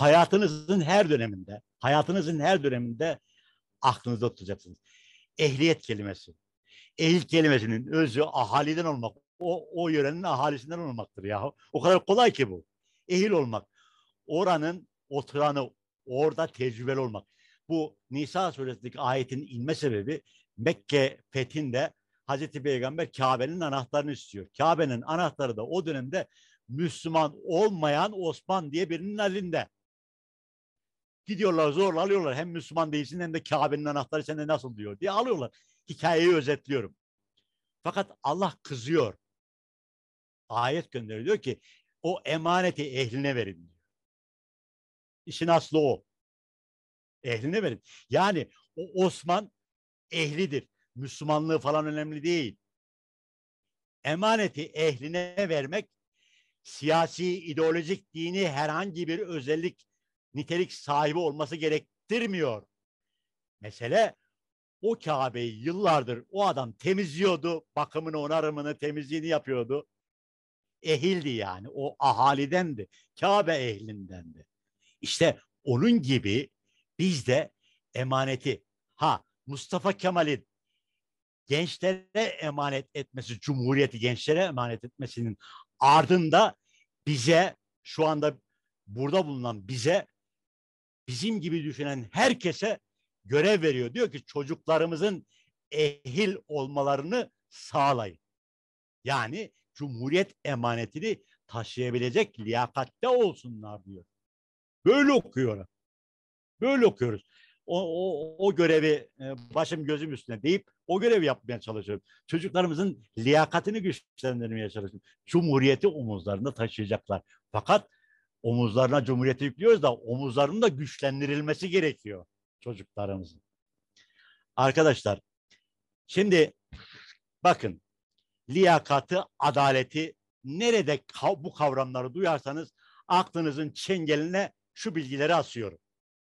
hayatınızın her döneminde aklınızda tutacaksınız. Ehliyet kelimesi. Ehil kelimesinin özü ahaliden olmak. O yörenin ahalisinden olmaktır ya. O kadar kolay ki bu. Ehil olmak. Oranın oturanı, orada tecrübeli olmak. Bu Nisa suresindeki ayetin inme sebebi Mekke fethinde Hazreti Peygamber Kabe'nin anahtarını istiyor. Kabe'nin anahtarı da o dönemde Müslüman olmayan Osman diye birinin elinde. Gidiyorlar zorla alıyorlar. Hem Müslüman değilsin hem de Kabe'nin anahtarı sende nasıl diyor diye alıyorlar. Hikayeyi özetliyorum. Fakat Allah kızıyor. Ayet gönderiyor diyor ki o emaneti ehline verin diyor. İşin aslı o. Ehline verin. Yani o Osman ehlidir. Müslümanlığı falan önemli değil. Emaneti ehline vermek siyasi, ideolojik, dini herhangi bir özellik, nitelik sahibi olması gerektirmiyor. Mesele o Kabe'yi yıllardır o adam temizliyordu. Bakımını, onarımını, temizliğini yapıyordu. Ehildi yani. O ahalidendi. Kabe ehlindendi. İşte onun gibi biz de emaneti Mustafa Kemal'in gençlere emanet etmesi, Cumhuriyeti gençlere emanet etmesinin ardında bize, şu anda burada bulunan bize, bizim gibi düşünen herkese görev veriyor. Diyor ki çocuklarımızın ehil olmalarını sağlayın. Yani Cumhuriyet emanetini taşıyabilecek liyakatte olsunlar diyor. Böyle okuyor. Böyle okuyoruz. O görevi başım gözüm üstüne deyip o görevi yapmaya çalışıyorum. Çocuklarımızın liyakatini güçlendirmeye çalışıyorum. Cumhuriyeti omuzlarında taşıyacaklar. Fakat Omuzlarına Cumhuriyeti yüklüyoruz da omuzlarının da güçlendirilmesi gerekiyor çocuklarımızın. Arkadaşlar, şimdi bakın, liyakatı, adaleti nerede bu kavramları duyarsanız aklınızın çengeline şu bilgileri asıyorum.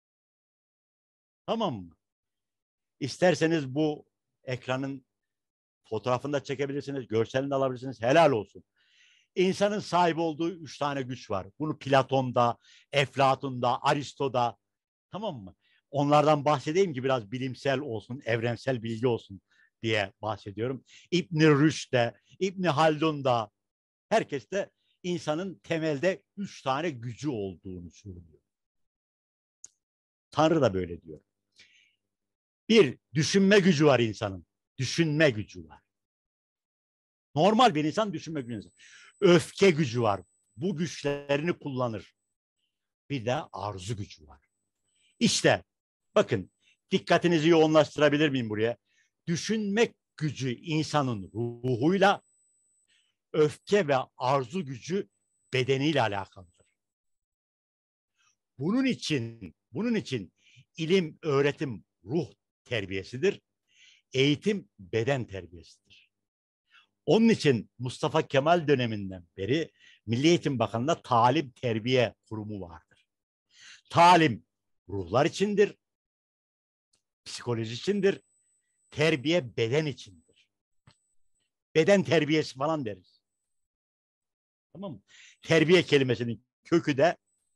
Tamam mı? İsterseniz bu ekranın fotoğrafını da çekebilirsiniz, görselini de alabilirsiniz. Helal olsun. İnsanın sahip olduğu 3 tane güç var. Bunu Platon'da, Eflatun'da, Aristo'da, tamam mı? Onlardan bahsedeyim ki biraz bilimsel olsun, evrensel bilgi olsun diye bahsediyorum. İbn-i Rüşd'de, İbn-i Haldun'da, herkes de insanın temelde 3 tane gücü olduğunu söylüyor. Tanrı da böyle diyor. Bir, düşünme gücü var insanın. Düşünme gücü var. Normal bir insan düşünme gücü var. Öfke gücü var. Bu güçlerini kullanır. Bir de arzu gücü var. İşte bakın, dikkatinizi yoğunlaştırabilir miyim buraya? Düşünmek gücü insanın ruhuyla, öfke ve arzu gücü bedeniyle alakalıdır. Bunun için ilim, öğretim ruh terbiyesidir. Eğitim beden terbiyesidir. Onun için Mustafa Kemal döneminden beri Milli Eğitim Bakanlığı'nda talim terbiye kurumu vardır. Talim ruhlar içindir, psikoloji içindir, terbiye beden içindir. Beden terbiyesi falan deriz. Tamam mı? Terbiye kelimesinin kökü de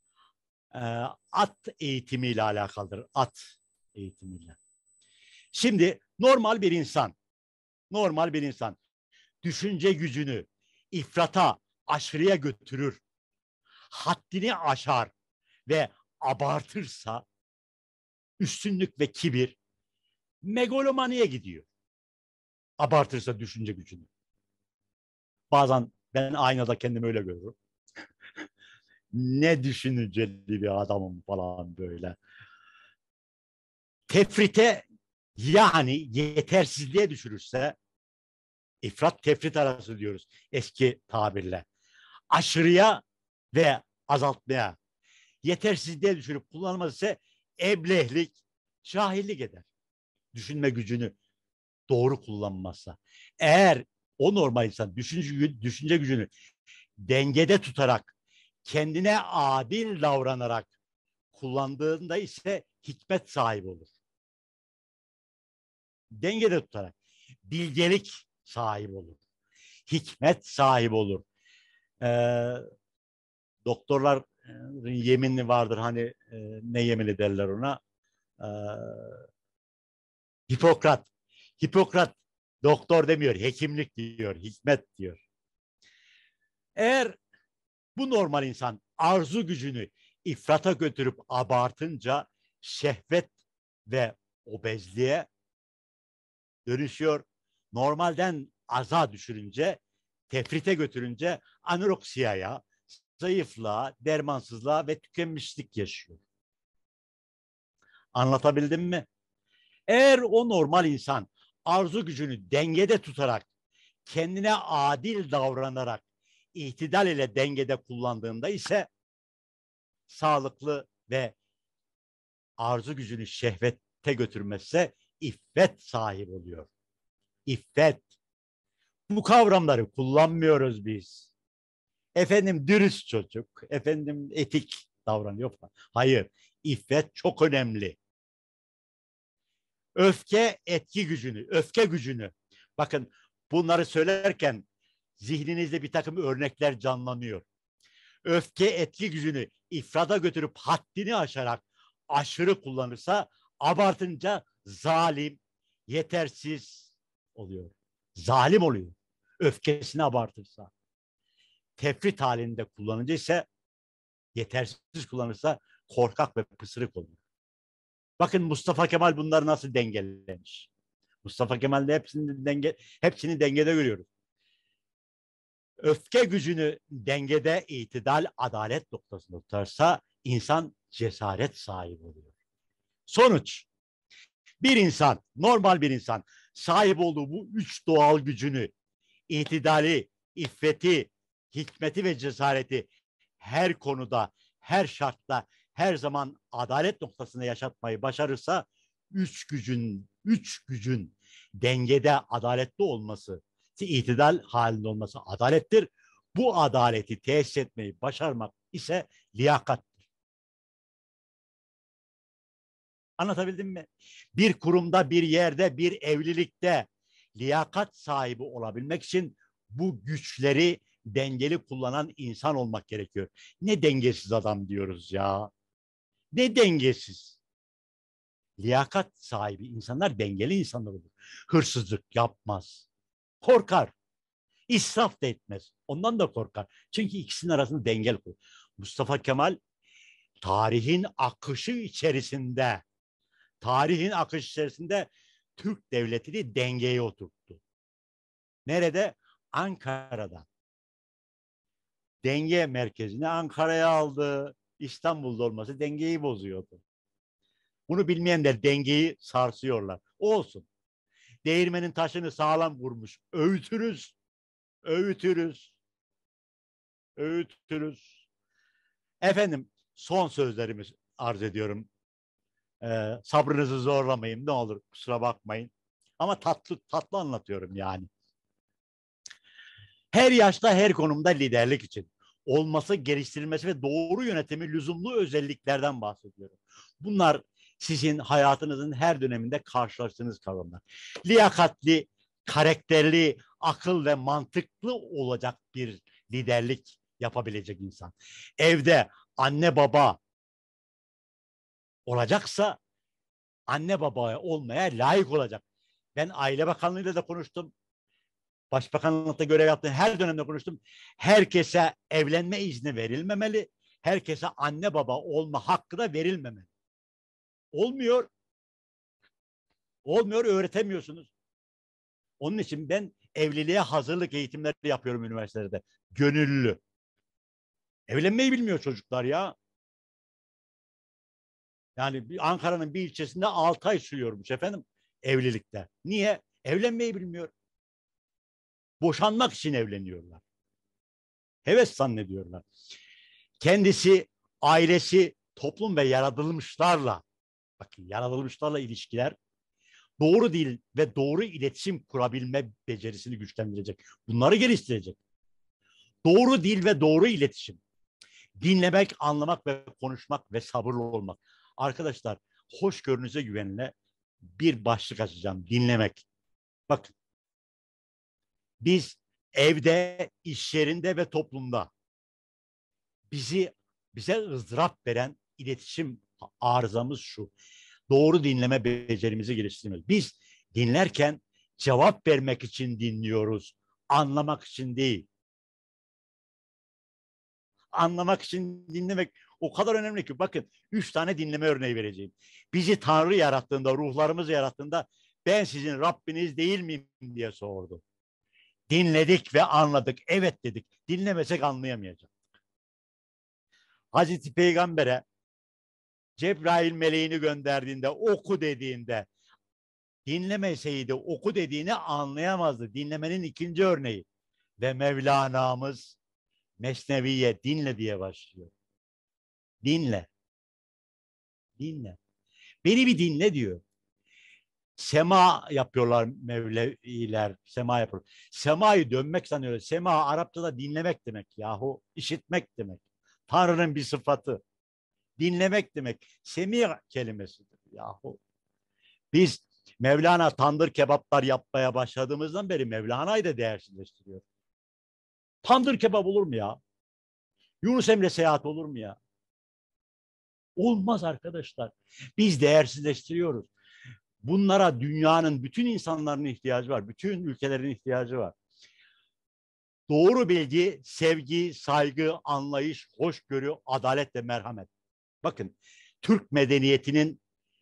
at eğitimiyle alakalıdır. At eğitimiyle. Şimdi normal bir insan düşünce gücünü ifrata, aşırıya götürür, haddini aşar ve abartırsa üstünlük ve kibir megalomaniye gidiyor. Abartırsa düşünce gücünü. Bazen ben aynada kendimi öyle görüyorum. Ne düşünceli bir adamım falan böyle. Tefrite, yani yetersizliğe düşürürse, ifrat tefrit arası diyoruz eski tabirle, aşırıya ve azaltmaya, yetersizliğe düşürüp kullanılmaz ise eblehlik, cahillik eder. Düşünme gücünü doğru kullanmazsa. Eğer o normal insan düşünce gücünü dengede tutarak, kendine adil davranarak kullandığında ise hikmet sahibi olur. Dengede tutarak bilgelik sahibi olur. Hikmet sahibi olur. Doktorların yeminli vardır, hani ne yemini derler ona? Ee, Hipokrat. Hipokrat doktor demiyor, hekimlik diyor, hikmet diyor. Eğer bu normal insan arzu gücünü ifrata götürüp abartınca şehvet ve obezliğe dönüşüyor. Normalden aza düşürünce, tefrite götürünce anoreksiyaya, zayıflığa, dermansızlığa ve tükenmişlik yaşıyor. Anlatabildim mi? Eğer o normal insan arzu gücünü dengede tutarak, kendine adil davranarak, itidal ile dengede kullandığında ise sağlıklı ve arzu gücünü şehvete götürmezse iffet sahibi oluyor. İffet. Bu kavramları kullanmıyoruz biz. Efendim dürüst çocuk, efendim etik davranıyor falan. Hayır, iffet çok önemli. Öfke etki gücünü, öfke gücünü. Bakın, bunları söylerken zihninizde bir takım örnekler canlanıyor. Öfke etki gücünü ifrata götürüp haddini aşarak aşırı kullanırsa, abartınca zalim, yetersiz oluyor. Zalim oluyor. Öfkesini abartırsa. Tefrit halinde kullanınca ise, yetersiz kullanırsa korkak ve pısırık oluyor. Bakın Mustafa Kemal bunları nasıl dengelemiş. Mustafa Kemal'de hepsini dengede görüyoruz. Öfke gücünü dengede, itidal, adalet noktasında tutarsa insan cesaret sahibi oluyor. Sonuç, bir insan, normal bir insan sahip olduğu bu 3 doğal gücünü, itidali, iffeti, hikmeti ve cesareti her konuda, her şartta, her zaman adalet noktasında yaşatmayı başarırsa üç gücün dengede adaletli olması, itidal halinde olması adalettir. Bu adaleti tesis etmeyi başarmak ise liyakattir. Anlatabildim mi? Bir kurumda, bir yerde, bir evlilikte liyakat sahibi olabilmek için bu güçleri dengeli kullanan insan olmak gerekiyor. Ne dengesiz adam diyoruz ya. Ne dengesiz. Liyakat sahibi insanlar dengeli insanlar olur. Hırsızlık yapmaz. Korkar. İsraf da etmez. Ondan da korkar. Çünkü ikisinin arasında dengel kur. Mustafa Kemal tarihin akışı içerisinde Türk devletini dengeye oturttu. Nerede? Ankara'da. Denge merkezini Ankara'ya aldı. İstanbul'da olması dengeyi bozuyordu. Bunu bilmeyenler dengeyi sarsıyorlar. Olsun. Değirmenin taşını sağlam vurmuş. Öğütürüz. Öğütürüz. Öğütürüz. Efendim son sözlerimi arz ediyorum. Sabrınızı zorlamayın ne olur kusura bakmayın. Ama tatlı tatlı anlatıyorum yani. Her yaşta her konumda liderlik için olması, geliştirilmesi ve doğru yönetimi lüzumlu özelliklerden bahsediyorum. Bunlar sizin hayatınızın her döneminde karşılaştığınız kavramlar. Liyakatli, karakterli, akıl ve mantıklı olacak bir liderlik yapabilecek insan. Evde anne baba olacaksa anne babaya olmaya layık olacak. Ben Aile Bakanlığı'yla da konuştum. Başbakanlıkta görev yaptığım her dönemde konuştum. Herkese evlenme izni verilmemeli. Herkese anne baba olma hakkı da verilmemeli. Olmuyor. Olmuyor, öğretemiyorsunuz. Onun için ben evliliğe hazırlık eğitimleri yapıyorum üniversitelerde. Gönüllü. Evlenmeyi bilmiyor çocuklar ya. Yani Ankara'nın bir ilçesinde 6 ay sürüyormuş efendim evlilikte. Niye? Evlenmeyi bilmiyor. Boşanmak için evleniyorlar. Heves zannediyorlar. Kendisi, ailesi, toplum ve yaratılmışlarla, bakın yaratılmışlarla ilişkiler, doğru dil ve doğru iletişim kurabilme becerisini güçlendirecek. Bunları geliştirecek. Doğru dil ve doğru iletişim. Dinlemek, anlamak ve konuşmak ve sabırlı olmak. Arkadaşlar, hoşgörünüze güvenle bir başlık açacağım. Dinlemek. Bakın, biz evde, iş yerinde ve toplumda bize ızdırap veren iletişim arızamız şu. Doğru dinleme becerimizi geliştirmiyoruz. Biz dinlerken cevap vermek için dinliyoruz. Anlamak için değil. Anlamak için dinlemek o kadar önemli ki. Bakın 3 tane dinleme örneği vereceğim. Bizi Tanrı yarattığında, ruhlarımızı yarattığında ben sizin Rabbiniz değil miyim diye sordu. Dinledik ve anladık. Evet dedik. Dinlemesek anlayamayacağız. Hazreti Peygamber'e Cebrail meleğini gönderdiğinde oku dediğinde dinlemeseydi oku dediğini anlayamazdı. Dinlemenin ikinci örneği. Ve Mevlana'mız Mesnevi'ye dinle diye başlıyor. Dinle. Dinle. Beni bir dinle diyor. Sema yapıyorlar Mevleviler. Sema yapıyor. Sema'yı dönmek sanıyor. Sema Arapçada dinlemek demek yahu. İşitmek demek. Tanrı'nın bir sıfatı. Dinlemek demek. Semi kelimesidir yahu. Biz Mevlana tandır kebaplar yapmaya başladığımızdan beri Mevlana'yı da değersizleştiriyor. Tandır kebap olur mu ya? Yunus Emre seyahat olur mu ya? Olmaz arkadaşlar. Biz değersizleştiriyoruz. Bunlara dünyanın bütün insanların ihtiyacı var. Bütün ülkelerin ihtiyacı var. Doğru bilgi, sevgi, saygı, anlayış, hoşgörü, adalet ve merhamet. Bakın Türk medeniyetinin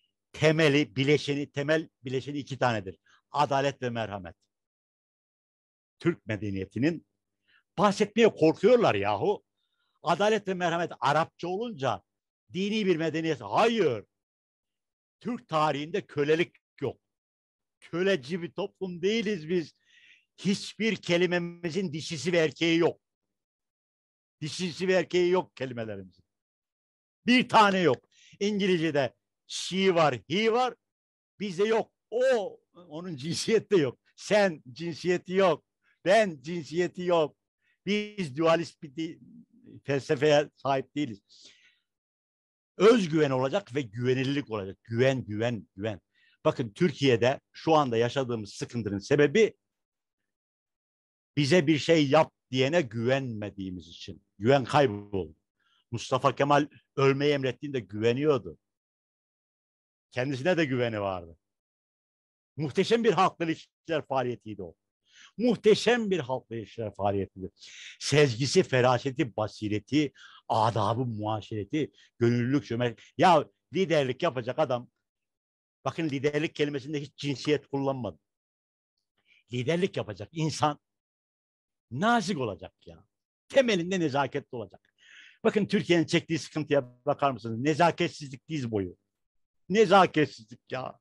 temel bileşeni 2 tanedir. Adalet ve merhamet. Türk medeniyetinin bahsetmeye korkuyorlar yahu. Adalet ve merhamet Arapça olunca dini bir medeniyet. Hayır. Türk tarihinde kölelik yok. Köleci bir toplum değiliz biz. Hiçbir kelimemizin dişisi ve erkeği yok. Dişisi ve erkeği yok kelimelerimizin. Bir tane yok. İngilizce'de she var, he var. Bizde yok. Onun cinsiyeti de yok. Sen cinsiyeti yok. Ben cinsiyeti yok. Biz dualist bir felsefeye sahip değiliz. Özgüven olacak ve güvenilirlik olacak. Güven, güven, güven. Bakın Türkiye'de şu anda yaşadığımız sıkıntının sebebi bize bir şey yap diyene güvenmediğimiz için. Güven kayboldu. Mustafa Kemal ölmeyi emrettiğinde güveniyordu. Kendisine de güveni vardı. Muhteşem bir halkla ilişkiler faaliyetiydi o. Muhteşem bir halkla ilişkiler faaliyetiydi. Sezgisi, feraseti, basireti, adabı, muaşereti, gönüllülük, cömert. Ya liderlik yapacak adam, bakın liderlik kelimesinde hiç cinsiyet kullanmadı. Liderlik yapacak insan nazik olacak ya. Temelinde nezaketli olacak. Bakın Türkiye'nin çektiği sıkıntıya bakar mısınız? Nezaketsizlik diz boyu. Nezaketsizlik ya.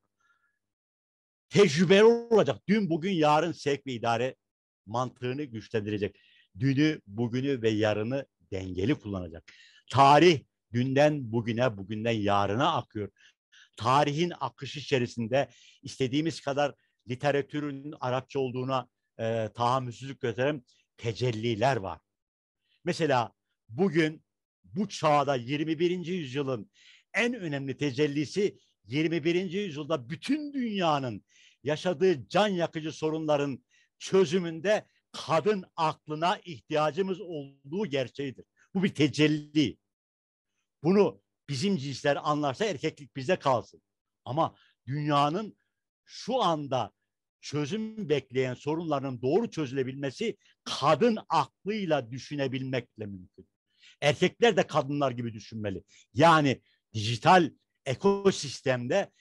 Tecrübeli olacak. Dün, bugün, yarın sevk ve idare mantığını güçlendirecek. Dünü, bugünü ve yarını dengeli kullanacak. Tarih dünden bugüne, bugünden yarına akıyor. Tarihin akışı içerisinde istediğimiz kadar literatürün Arapça olduğuna tahammülsüzlük gösteren tecelliler var. Mesela bugün bu çağda 21. yüzyılın en önemli tecellisi 21. yüzyılda bütün dünyanın yaşadığı can yakıcı sorunların çözümünde kadın aklına ihtiyacımız olduğu gerçeğidir. Bu bir tecelli. Bunu bizim cinsler anlarsa erkeklik bize kalsın. Ama dünyanın şu anda çözüm bekleyen sorunların doğru çözülebilmesi kadın aklıyla düşünebilmekle mümkün. Erkekler de kadınlar gibi düşünmeli. Yani dijital ekosistemde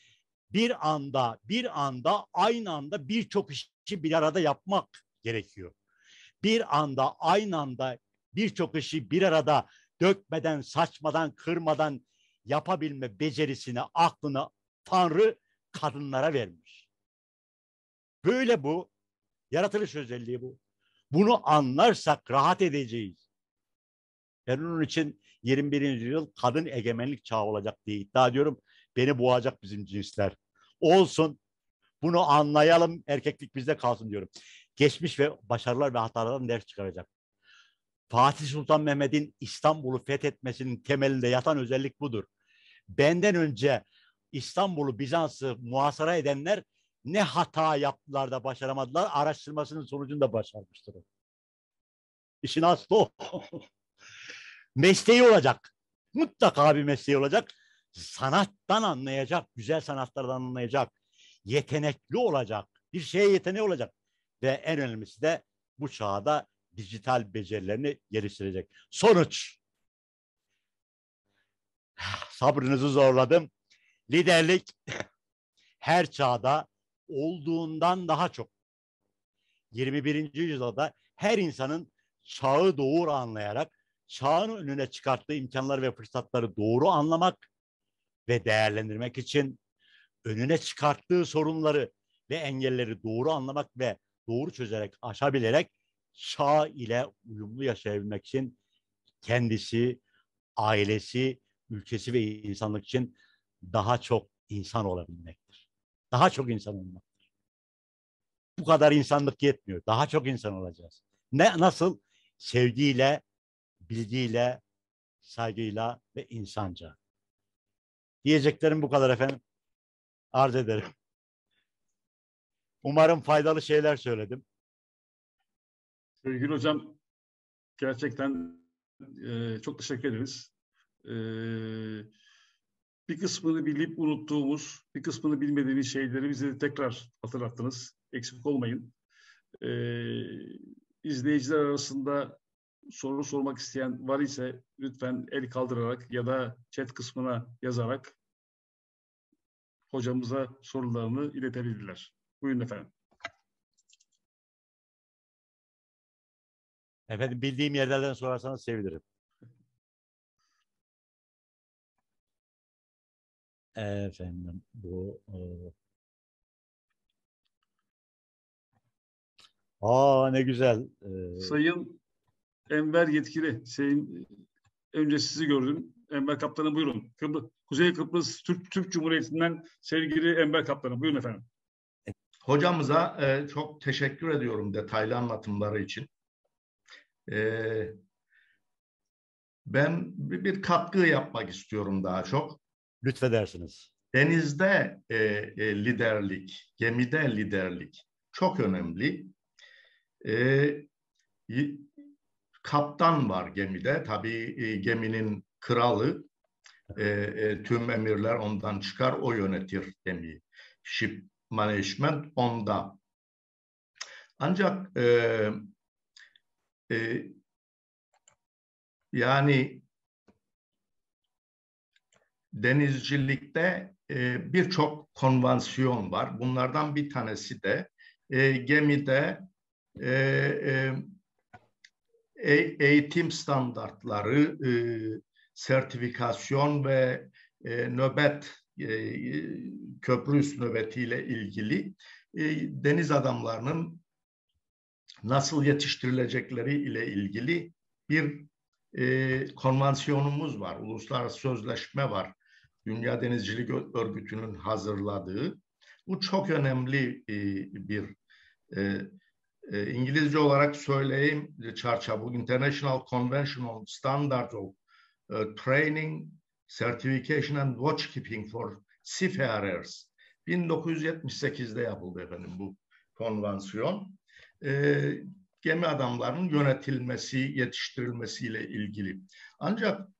aynı anda birçok işi bir arada yapmak gerekiyor. Bir anda aynı anda birçok işi bir arada dökmeden, saçmadan, kırmadan yapabilme becerisini, aklını Tanrı kadınlara vermiş. Böyle bu. Yaratılış özelliği bu. Bunu anlarsak rahat edeceğiz. Ben onun için 21. yüzyıl kadın egemenlik çağı olacak diye iddia ediyorum. Beni boğacak bizim cinsler. Olsun. Bunu anlayalım. Erkeklik bizde kalsın diyorum. Geçmiş ve başarılar ve hatalardan ders çıkaracak. Fatih Sultan Mehmet'in İstanbul'u fethetmesinin temelinde yatan özellik budur. Benden önce İstanbul'u, Bizans'ı muhasara edenler ne hata yaptılar da başaramadılar, araştırmasının sonucunda başarmıştır. İşin aslı o. Mesleği olacak. Mutlaka bir mesleği olacak. Sanattan anlayacak, güzel sanatlardan anlayacak. Yetenekli olacak. Bir şeye yeteneği olacak. Ve en önemlisi de bu çağda dijital becerilerini geliştirecek. Sonuç. Sabrınızı zorladım. Liderlik her çağda olduğundan daha çok 21. yüzyılda her insanın çağı doğru anlayarak çağın önüne çıkarttığı imkanları ve fırsatları doğru anlamak ve değerlendirmek için önüne çıkarttığı sorunları ve engelleri doğru anlamak ve doğru çözerek, aşabilerek çağ ile uyumlu yaşayabilmek için kendisi, ailesi, ülkesi ve insanlık için daha çok insan olabilmektir. Daha çok insan olmak. Bu kadar insanlık yetmiyor. Daha çok insan olacağız. Nasıl? Sevgiyle, bilgiyle, saygıyla ve insanca. Diyeceklerim bu kadar efendim. Arz ederim. Umarım faydalı şeyler söyledim. Sevgili hocam, gerçekten çok teşekkür ederiz. Bir kısmını bilip unuttuğumuz, bir kısmını bilmediğimiz şeyleri bize tekrar hatırlattınız. Eksik olmayın. İzleyiciler arasında soru sormak isteyen var ise lütfen el kaldırarak ya da chat kısmına yazarak hocamıza sorularını iletebilirler. Buyurun efendim. Efendim bildiğim yerlerden sorarsanız sevinirim. Efendim bu ne güzel. Sayın Enver Yetkili, önce sizi gördüm. Enver Kaptanım buyurun. Kuzey Kıbrıs Türk Cumhuriyeti'nden sevgili Enver Kaptanım. Buyurun efendim. Hocamıza çok teşekkür ediyorum detaylı anlatımları için. Ben bir katkı yapmak istiyorum daha çok. Lütfedersiniz. Denizde liderlik, gemide liderlik çok önemli. Kaptan var gemide. Tabii geminin kralı. Tüm emirler ondan çıkar. O yönetir gemiyi. Ship management onda. Ancak yani denizcilikte birçok konvansiyon var. Bunlardan bir tanesi de gemide eğitim standartları, sertifikasyon ve nöbet, köprü üstü nöbetiyle ilgili deniz adamlarının nasıl yetiştirilecekleri ile ilgili bir konvansiyonumuz var. Uluslararası sözleşme var. Dünya Denizcilik Örgütü'nün hazırladığı. Bu çok önemli bir İngilizce olarak söyleyeyim çarçabuk. International Convention on Standards of Training, Certification and Watchkeeping for Seafarers. 1978'de yapıldı efendim bu konvansiyon. Gemi adamlarının yönetilmesi, yetiştirilmesiyle ilgili. Ancak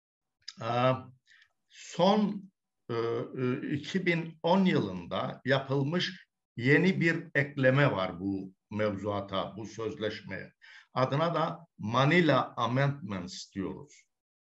son 2010 yılında yapılmış yeni bir ekleme var bu mevzuata, bu sözleşmeye. Adına da Manila Amendments diyoruz.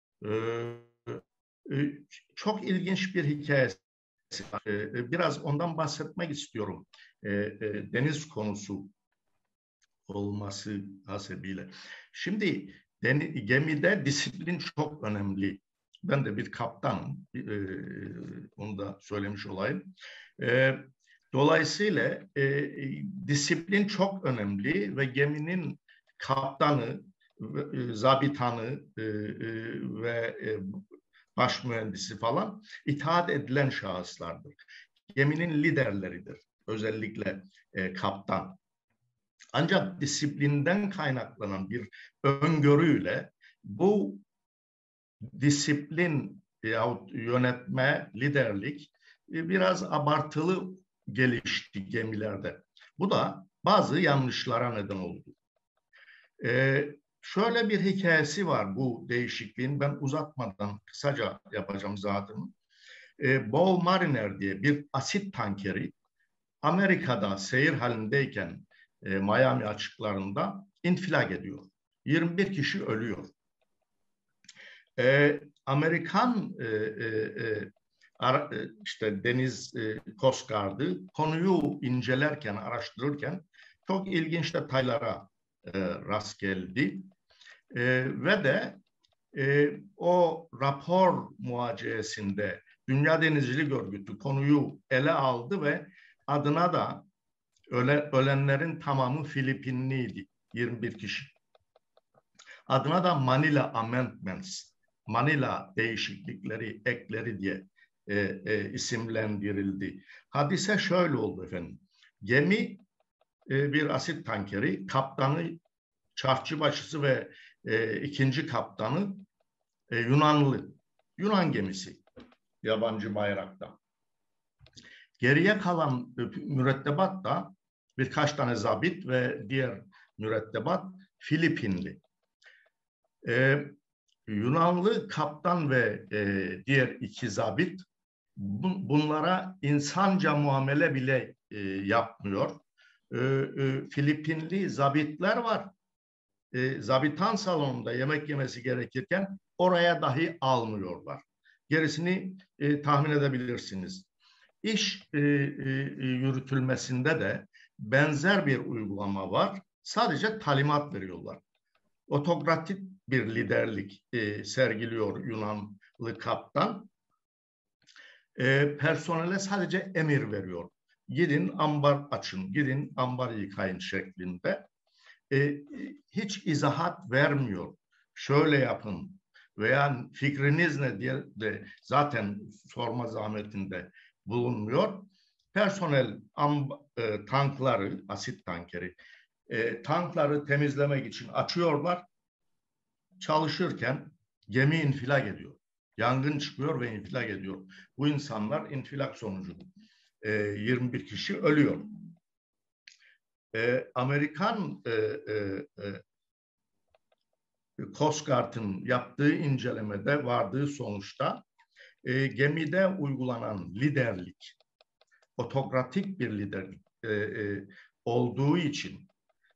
Çok ilginç bir hikayesi var. Biraz ondan bahsetmek istiyorum. Deniz konusu olması hasebiyle. Şimdi gemide disiplin çok önemli. Ben de bir kaptanım. Onu da söylemiş olayım. Dolayısıyla disiplin çok önemli ve geminin kaptanı, zabitanı ve baş mühendisi falan itaat edilen şahıslardır. Geminin liderleridir. Özellikle kaptan. Ancak disiplinden kaynaklanan bir öngörüyle bu disiplin yahut yönetme, liderlik biraz abartılı gelişti gemilerde. Bu da bazı yanlışlara neden oldu. Şöyle bir hikayesi var bu değişikliğin. Ben uzatmadan kısaca yapacağım zaten. Bow Mariner diye bir asit tankeri Amerika'da seyir halindeyken Miami açıklarında infilak ediyor. 21 kişi ölüyor. Amerikan işte Deniz Coast Guard'ı konuyu incelerken, araştırırken çok ilginç detaylara rast geldi. Ve de o rapor muhaciyesinde Dünya Denizcilik Örgütü konuyu ele aldı ve adına da ölenlerin tamamı Filipinliydi, 21 kişi. Adına da Manila Amendments, Manila değişiklikleri, ekleri diye isimlendirildi. Hadise şöyle oldu efendim. Gemi bir asit tankeri, kaptanı, çarşıbaşısı ve ikinci kaptanı Yunanlı. Yunan gemisi, yabancı bayrakta. Geriye kalan mürettebat da birkaç tane zabit ve diğer mürettebat Filipinli. Yunanlı kaptan ve diğer iki zabit bunlara insanca muamele bile yapmıyor. Filipinli zabitler var. Zabitan salonunda yemek yemesi gerekirken oraya dahi almıyorlar. Gerisini tahmin edebilirsiniz. İş yürütülmesinde de benzer bir uygulama var. Sadece talimat veriyorlar. Otokratik bir liderlik sergiliyor Yunanlı kaptan. Personele sadece emir veriyor. Gidin ambar açın, gidin ambar yıkayın şeklinde. Hiç izahat vermiyor. Şöyle yapın, veya fikriniz ne diye de zaten sorma zahmetinde bulunmuyor. Personel tankları, asit tankeri, tankları temizlemek için açıyorlar. Çalışırken gemi infilak ediyor. Yangın çıkıyor ve infilak ediyor. Bu insanlar infilak sonucu 21 kişi ölüyor. Amerikan Coast Guard'ın yaptığı incelemede vardığı sonuçta gemide uygulanan liderlik, otokratik bir liderlik olduğu için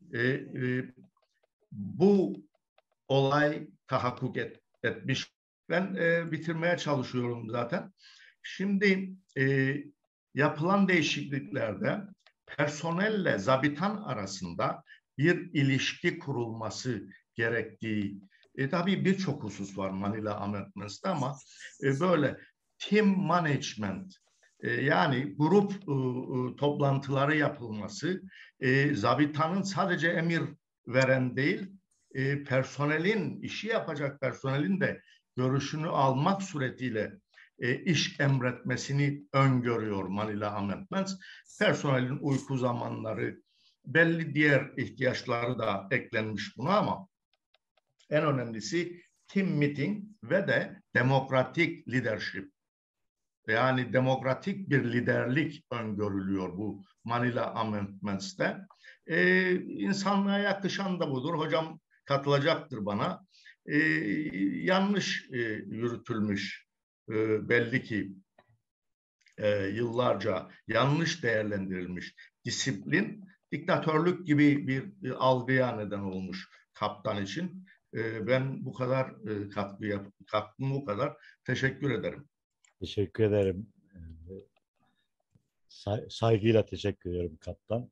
bu olay tahakkuk etmiş. Ben bitirmeye çalışıyorum zaten. Şimdi yapılan değişikliklerde personelle zabitan arasında bir ilişki kurulması gerektiği, tabii birçok husus var Manila Amendments'te ama böyle team management, yani grup toplantıları yapılması, zabitanın sadece emir veren değil, personelin, işi yapacak personelin de görüşünü almak suretiyle iş emretmesini öngörüyor Manila Amendments. Personelin uyku zamanları, belli diğer ihtiyaçları da eklenmiş buna ama en önemlisi team meeting ve de demokratik leadership. Yani demokratik bir liderlik öngörülüyor bu Manila Amendments'te. İnsanlığa yakışan da budur. Hocam katılacaktır bana. Yanlış yürütülmüş belli ki yıllarca yanlış değerlendirilmiş disiplin, diktatörlük gibi bir algıya neden olmuş kaptan için. Ben bu kadar katkım bu kadar. Teşekkür ederim. Teşekkür ederim. Saygıyla teşekkür ediyorum kaptan.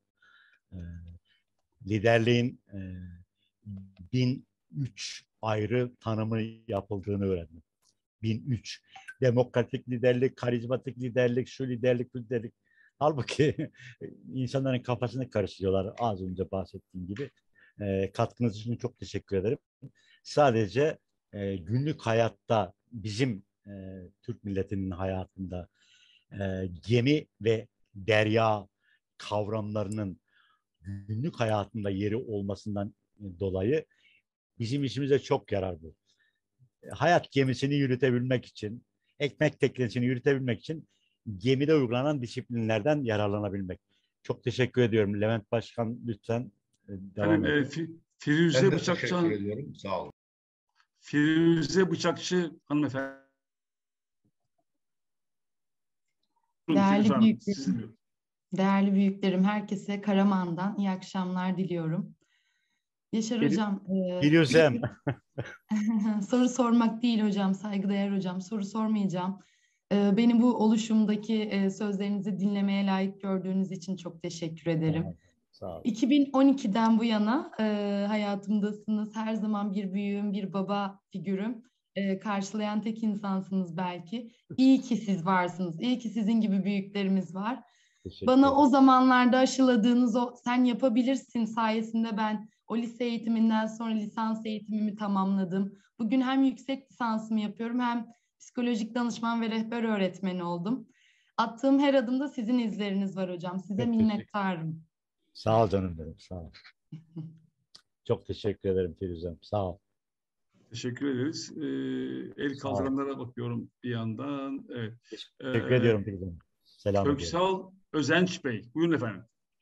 Liderliğin 1003 ayrı tanımı yapıldığını öğrendim. 1003. Demokratik liderlik, karizmatik liderlik, şu liderlik, bu liderlik. Halbuki insanların kafasını karıştırıyorlar az önce bahsettiğim gibi. Katkınız için çok teşekkür ederim. Sadece günlük hayatta bizim Türk milletinin hayatında gemi ve derya kavramlarının günlük hayatında yeri olmasından dolayı bizim işimize çok yarar bu. Hayat gemisini yürütebilmek için, ekmek teknesini yürütebilmek için gemide uygulanan disiplinlerden yararlanabilmek. Çok teşekkür ediyorum. Levent Başkan lütfen devam edin. Firuze Ben de teşekkür Bıçakçı, ediyorum. Sağ olun. Firuze Bıçakçı hanımefendi. Değerli büyüklerim, herkese Karaman'dan iyi akşamlar diliyorum. Yaşar hocam, Firuzem. soru sormak değil hocam, saygıdeğer hocam, soru sormayacağım. Beni bu oluşumdaki sözlerinizi dinlemeye layık gördüğünüz için çok teşekkür ederim. Sağ olun. 2012'den bu yana hayatımdasınız. Her zaman bir büyüğüm, bir baba figürüm. Karşılayan tek insansınız belki. İyi ki siz varsınız. İyi ki sizin gibi büyüklerimiz var. Bana o zamanlarda aşıladığınız o sen yapabilirsin sayesinde ben o lise eğitiminden sonra lisans eğitimimi tamamladım. Bugün hem yüksek lisansımı yapıyorum hem psikolojik danışman ve rehber öğretmeni oldum. Attığım her adımda sizin izleriniz var hocam. Size minnettarım. Sağ ol canım benim. Sağ ol. Çok teşekkür ederim Firuzem. Sağ ol. Teşekkür ederiz. El kaldıranlara bakıyorum bir yandan. Evet. Teşekkür ediyorum Firuzem. Selam Köksal Özenç Bey. Buyurun efendim.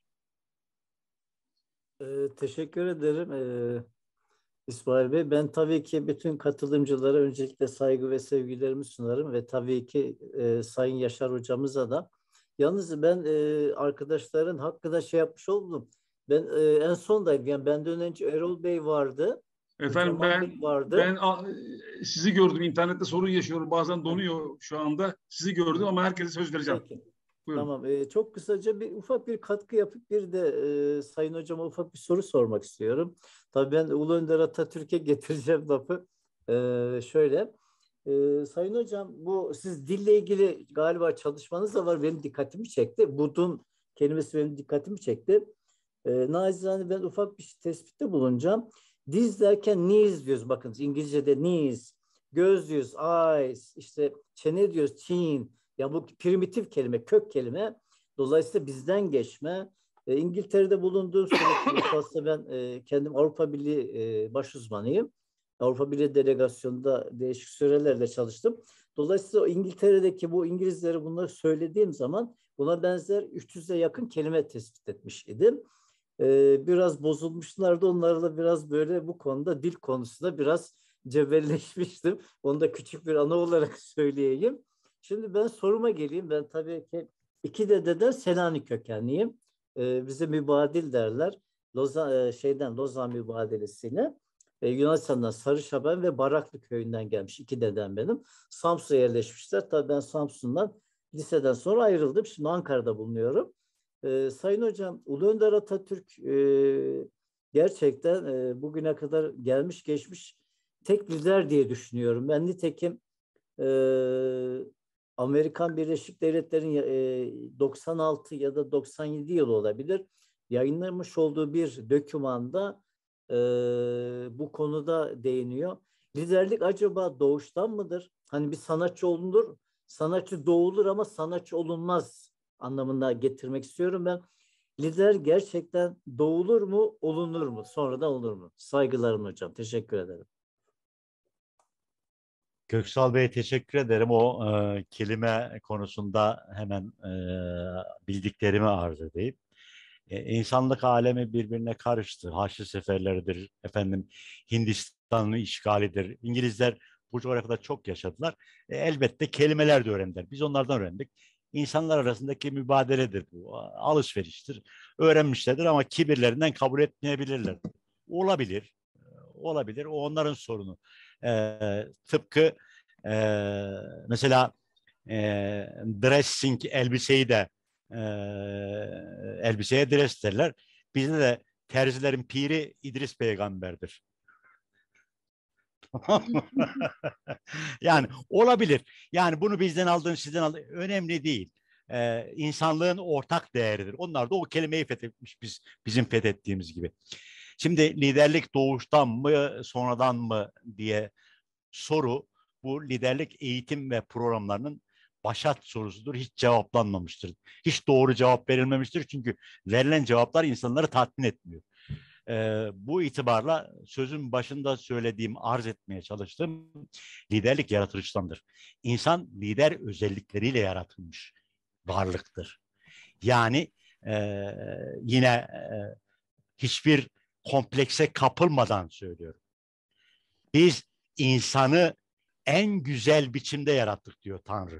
Teşekkür ederim İsmail Bey. Ben tabii ki bütün katılımcılara öncelikle saygı ve sevgilerimi sunarım ve tabii ki Sayın Yaşar hocamıza da. Yalnız ben arkadaşların hakkında şey yapmış oldum. Ben en sondaydım. Yani benden önce Erol Bey vardı. Efendim ben sizi gördüm. İnternette sorun yaşıyorum. Bazen donuyor şu anda. Sizi gördüm ama herkese söz vereceğim. Peki. Tamam. Çok kısaca ufak bir katkı yapıp bir de Sayın Hocama ufak bir soru sormak istiyorum. Tabii ben Ulu Önder Atatürk'e getireceğim lafı. Şöyle. Sayın Hocam siz dille ilgili galiba çalışmanız da var. Benim dikkatimi çekti. Budun kelimesi benim dikkatimi çekti. Nacizane ben ufak bir tespitte bulunacağım. Diz derken knees diyoruz. Bakın İngilizce'de knees. göz diyoruz eyes, işte çene diyoruz chin. Ya bu primitif kelime, kök kelime. Dolayısıyla bizden geçme. İngiltere'de bulunduğum süreçte esasında ben kendim Avrupa Birliği baş uzmanıyım. Avrupa Birliği delegasyonunda değişik sürelerde çalıştım. Dolayısıyla İngiltere'deki bu İngilizlere bunları söylediğim zaman buna benzer 300'e yakın kelime tespit etmiş idim. Biraz bozulmuşlardı. Onlarla biraz böyle bu konuda dil konusunda biraz cebelleşmiştim. Onu da küçük bir anı olarak söyleyeyim. Şimdi ben soruma geleyim. Ben tabii ki iki dededen Selanik kökenliyim. Bize mübadil derler. Lozan mübadelesiyle. Yunanistan'dan Sarışaben ve Baraklı köyünden gelmiş iki dedem benim. Samsun'a yerleşmişler. Tabii ben Samsun'dan liseden sonra ayrıldım. Şimdi Ankara'da bulunuyorum. Sayın Hocam, Ulu Önder Atatürk gerçekten bugüne kadar gelmiş geçmiş tek lider diye düşünüyorum. Ben nitekim Amerikan Birleşik Devletleri'nin 96 ya da 97 yılı olabilir yayınlamış olduğu bir dokümanda bu konuda değiniyor. Liderlik acaba doğuştan mıdır? Hani bir sanatçı olunur, sanatçı doğulur ama sanatçı olunmaz anlamında getirmek istiyorum ben. Lider gerçekten doğulur mu, olunur mu? Sonradan olur mu? Saygılarım hocam. Teşekkür ederim. Köksal Bey teşekkür ederim. O kelime konusunda hemen bildiklerimi arz edeyim. İnsanlık alemi birbirine karıştı. Haçlı seferleridir, efendim Hindistan'ın işgalidir. İngilizler bu coğrafyada çok yaşadılar. Elbette kelimeler de öğrendiler. Biz onlardan öğrendik. İnsanlar arasındaki mübadeledir bu. Alışveriştir. Öğrenmişlerdir ama kibirlerinden kabul etmeyebilirler. Olabilir. Olabilir. O onların sorunu. Tıpkı mesela dressing elbiseyi de elbiseye dress derler. Bizde de terzilerin piri İdris peygamberdir. Yani olabilir. Yani bunu bizden aldığın sizden aldığın önemli değil. İnsanlığın ortak değeridir. Onlar da o kelimeyi fethetmiş bizim fethettiğimiz gibi. Şimdi liderlik doğuştan mı sonradan mı diye soru bu liderlik eğitim ve programlarının başat sorusudur. Hiç cevaplanmamıştır. Hiç doğru cevap verilmemiştir. Çünkü verilen cevaplar insanları tatmin etmiyor. Bu itibarla sözün başında söylediğim, arz etmeye çalıştığım liderlik yaratılıştandır. İnsan lider özellikleriyle yaratılmış varlıktır. Yani yine hiçbir komplekse kapılmadan söylüyorum. Biz insanı en güzel biçimde yarattık diyor Tanrı.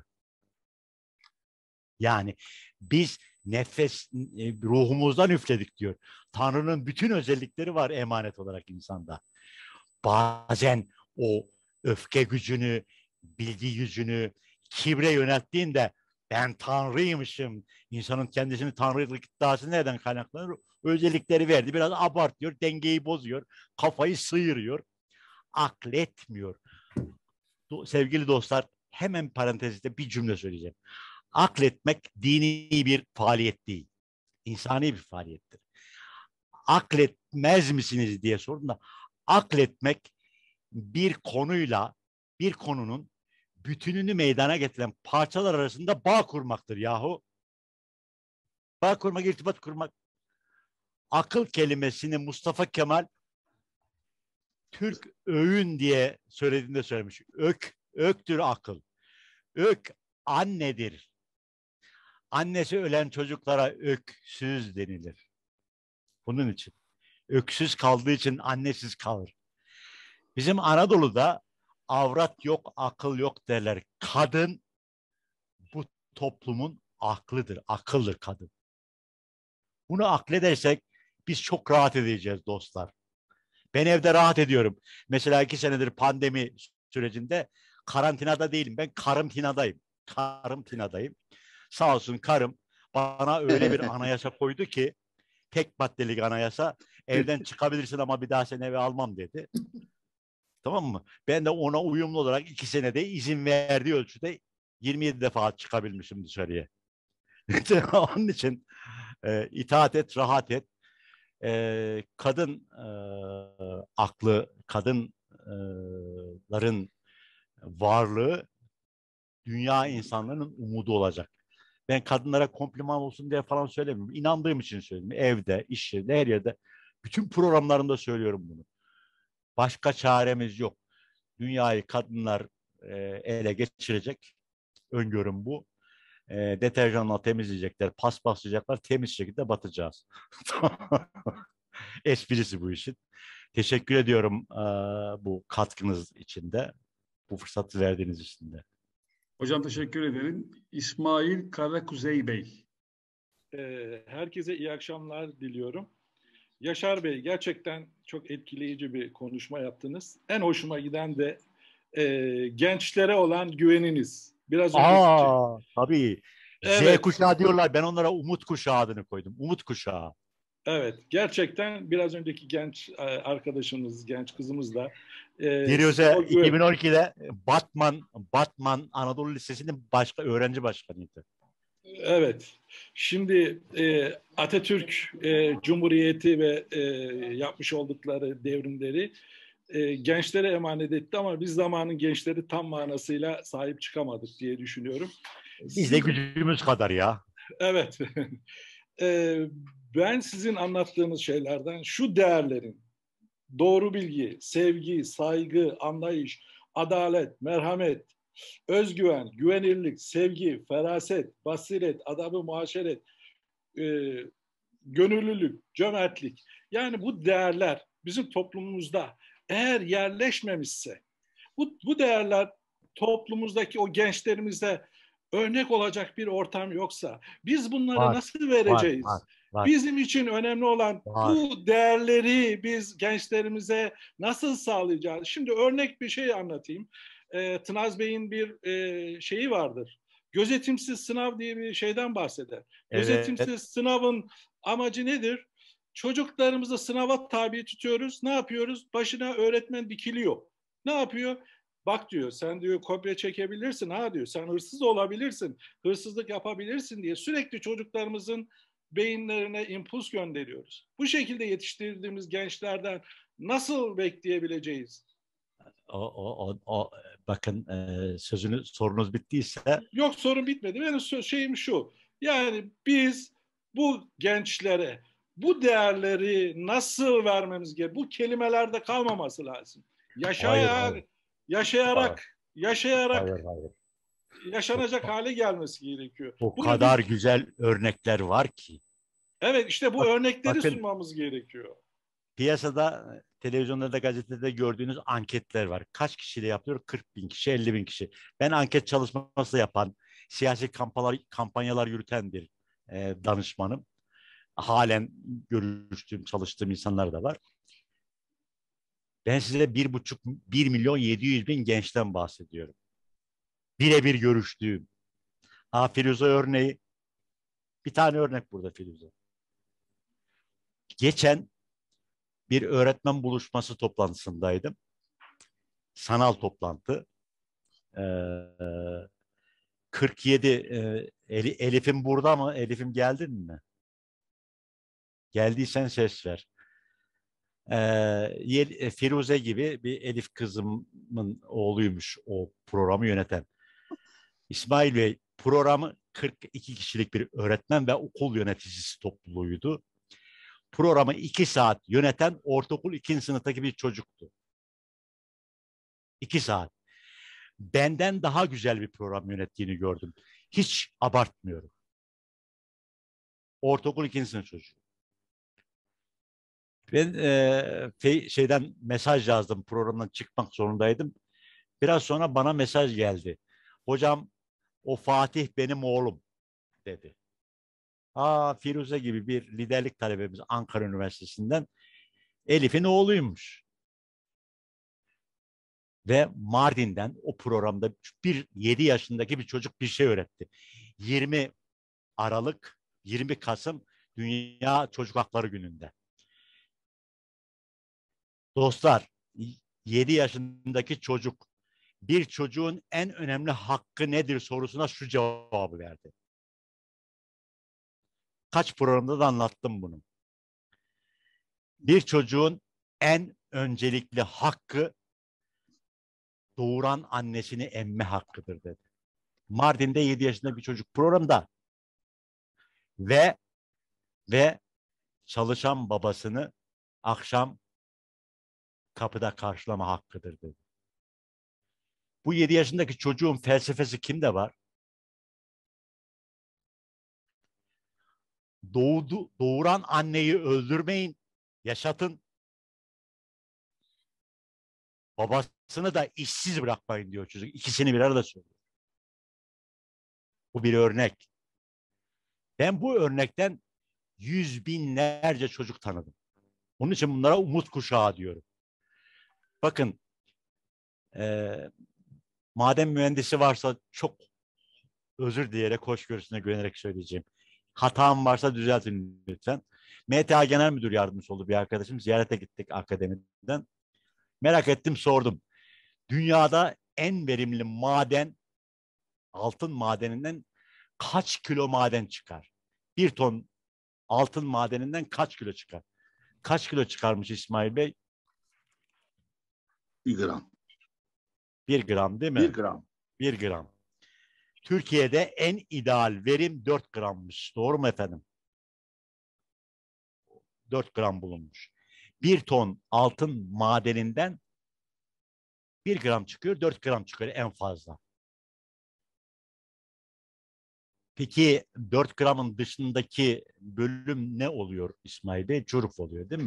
Yani biz nefes ruhumuzdan üfledik diyor. Tanrı'nın bütün özellikleri var emanet olarak insanda. Bazen o öfke gücünü, bilgi gücünü kibre yönelttiğinde ben Tanrıymışım. İnsanın kendisini Tanrılık iddiası nereden kaynaklanır? Özellikleri verdi. Biraz abartıyor, dengeyi bozuyor, kafayı sıyırıyor, akletmiyor. Sevgili dostlar, hemen parantezde bir cümle söyleyeceğim. Akletmek dini bir faaliyet değil. İnsani bir faaliyettir. Akletmez misiniz diye sordum da akletmek bir konuyla bir konunun bütününü meydana getiren parçalar arasında bağ kurmaktır yahu. Bağ kurmak, irtibat kurmak. Akıl kelimesini Mustafa Kemal Türk öğün diye söylediğinde söylemiş. Öktür akıl. Ök annedir. Annesi ölen çocuklara öksüz denilir. Bunun için. Öksüz kaldığı için annesiz kalır. Bizim Anadolu'da avrat yok, akıl yok derler. Kadın bu toplumun aklıdır, akıldır kadın. Bunu akledersek biz çok rahat edeceğiz dostlar. Ben evde rahat ediyorum. Mesela 2 senedir pandemi sürecinde karantinada değilim. Ben karımtinadayım. Karımtinadayım. Sağ olsun karım bana öyle bir anayasa koydu ki tek maddelik anayasa evden çıkabilirsin ama bir daha seni eve almam dedi. Tamam mı? Ben de ona uyumlu olarak 2 senede izin verdiği ölçüde 27 defa çıkabilmişim dışarıya. Onun için itaat et, rahat et. Kadın aklı, kadınların varlığı dünya insanların umudu olacak. Ben kadınlara kompliman olsun diye falan söylemiyorum. İnandığım için söylüyorum. Evde, iş yerinde, her yerde. Bütün programlarımda söylüyorum bunu. Başka çaremiz yok. Dünyayı kadınlar ele geçirecek. Öngörüm bu. Deterjanla temizleyecekler, paspaslayacaklar, temiz şekilde batacağız. Esprisi bu işin. Teşekkür ediyorum bu katkınız için de, bu fırsatı verdiğiniz için de. Hocam teşekkür ederim. İsmail Karakuzey Bey. Herkese iyi akşamlar diliyorum. Yaşar Bey, gerçekten çok etkileyici bir konuşma yaptınız. En hoşuma giden de gençlere olan güveniniz. Biraz önce Tabii. Z evet, kuşağı diyorlar. Ben onlara umut kuşağı adını koydum. Umut kuşağı. evet, gerçekten biraz önceki genç arkadaşımız, genç kızımız da Firuze o 2012'de Batman Anadolu Lisesi'nin öğrenci başkanıydı. Evet. Şimdi Atatürk Cumhuriyeti ve yapmış oldukları devrimleri gençlere emanet etti ama biz zamanın gençleri tam manasıyla sahip çıkamadık diye düşünüyorum. Biz de gücümüz kadar ya. Evet. Ben sizin anlattığınız şeylerden şu değerlerin doğru bilgi, sevgi, saygı, anlayış, adalet, merhamet, özgüven, güvenirlik, sevgi, feraset, basiret, adab-ı muaşeret, gönüllülük, cömertlik. Yani bu değerler bizim toplumumuzda eğer yerleşmemişse, bu değerler toplumumuzdaki o gençlerimize örnek olacak bir ortam yoksa biz bunları nasıl vereceğiz? Var. Bizim için önemli olan Var. bu değerleri biz gençlerimize nasıl sağlayacağız? Şimdi örnek bir şey anlatayım. Tınaz Bey'in bir şeyi vardır. Gözetimsiz sınav diye bir şeyden bahseder. Evet. Gözetimsiz sınavın amacı nedir? Çocuklarımızı sınava tabi tutuyoruz. Ne yapıyoruz? Başına öğretmen dikiliyor. Ne yapıyor? Bak diyor, sen diyor kopya çekebilirsin, ha diyor, sen hırsız olabilirsin, hırsızlık yapabilirsin diye sürekli çocuklarımızın beyinlerine impuls gönderiyoruz. Bu şekilde yetiştirdiğimiz gençlerden nasıl bekleyebileceğiz? Bakın sorunuz bittiyse. Yok, sorun bitmedi. Benim şeyim şu. Yani biz bu gençlere bu değerleri nasıl vermemiz gerekiyor? Bu kelimelerde kalmaması lazım. Yaşayarak Hayır. yaşanacak hale gelmesi gerekiyor. O Bunu kadar biz, güzel örnekler var ki. evet, işte bu örnekleri Bakın, sunmamız gerekiyor. piyasada, televizyonlarda, gazetede gördüğünüz anketler var. Kaç kişiyle yapıyor? 40 bin kişi, 50 bin kişi. Ben anket çalışması yapan, siyasi kampanyalar yürüten bir danışmanım. Halen görüştüğüm, çalıştığım insanlar da var. Ben size 1,5 milyon 700 bin gençten bahsediyorum. Birebir görüştüğüm. Firuze örneği. Bir tane örnek burada Firuze. Geçen bir öğretmen buluşması toplantısındaydım. Sanal toplantı. 47 Elif'im burada mı? Elif'im geldin mi? Geldiysen ses ver. Firuze gibi bir Elif kızımın oğluymuş o programı yöneten. İsmail Bey, programı 42 kişilik bir öğretmen ve okul yöneticisi topluluğuydu. Programı 2 saat yöneten ortaokul 2. sınıftaki bir çocuktu. 2 saat. Benden daha güzel bir program yönettiğini gördüm. Hiç abartmıyorum. Ortaokul 2. sınıf çocuğu. Ben şeyden mesaj yazdım. Programdan çıkmak zorundaydım. Biraz sonra bana mesaj geldi. Hocam, o Fatih benim oğlum dedi. Firuze gibi bir liderlik talebemiz Ankara Üniversitesi'nden Elif'in oğluymuş. Ve Mardin'den o programda 7 yaşındaki bir çocuk bir şey öğretti. 20 Aralık, 20 Kasım Dünya Çocuk Hakları Günü'nde. Dostlar, 7 yaşındaki çocuk bir çocuğun en önemli hakkı nedir sorusuna şu cevabı verdi. Kaç programda da anlattım bunu. Bir çocuğun en öncelikli hakkı doğuran annesini emme hakkıdır dedi. Mardin'de 7 yaşında bir çocuk programda ve çalışan babasını akşam kapıda karşılama hakkıdır dedi. Bu 7 yaşındaki çocuğun felsefesi kimde var? Doğuran anneyi öldürmeyin, yaşatın. Babasını da işsiz bırakmayın diyor çocuk. İkisini bir arada söylüyor. Bu bir örnek. Ben bu örnekten yüz binlerce çocuk tanıdım. Onun için bunlara umut kuşağı diyorum. Bakın, maden mühendisi varsa çok özür dileyerek, hoşgörüsüne güvenerek söyleyeceğim. Hatam varsa düzeltin lütfen. MTA Genel Müdür Yardımcısı oldu bir arkadaşım. Ziyarete gittik akademiden. Merak ettim, sordum. Dünyada en verimli maden, altın madeninden kaç kilo maden çıkar? 1 ton altın madeninden kaç kilo çıkar? Kaç kilo çıkarmış İsmail Bey? 1 gram. 1 gram değil mi? 1 gram. 1 gram. Türkiye'de en ideal verim 4 grammış. Doğru mu efendim? 4 gram bulunmuş. 1 ton altın madeninden 1 gram çıkıyor, 4 gram çıkıyor en fazla. Peki 4 gramın dışındaki bölüm ne oluyor İsmail Bey? Çoruf oluyor değil mi?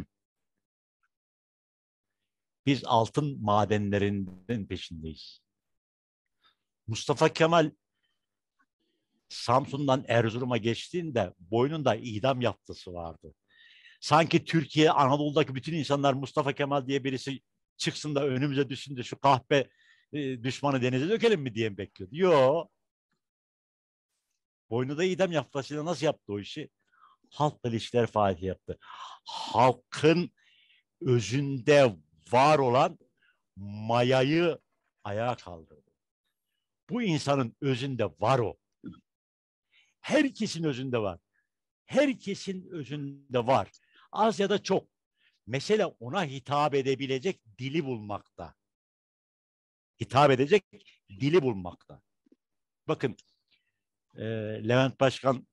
Biz altın madenlerinin peşindeyiz. Mustafa Kemal Samsun'dan Erzurum'a geçtiğinde boynunda idam yaftısı vardı. Sanki Türkiye, Anadolu'daki bütün insanlar Mustafa Kemal diye birisi çıksın da önümüze düşsün de şu kahpe düşmanı denize dökelim mi diye bekliyordu. Yok. Boynunda idam yaftasıyla nasıl yaptı o işi? Halkla ilişkiler faaliyeti yaptı. Halkın özünde var olan mayayı ayağa kaldırdı. Bu insanın özünde var o. Herkesin özünde var. Herkesin özünde var. Az ya da çok. Mesele ona hitap edebilecek dili bulmakta. Hitap edecek dili bulmakta. Bakın, Levent Başkan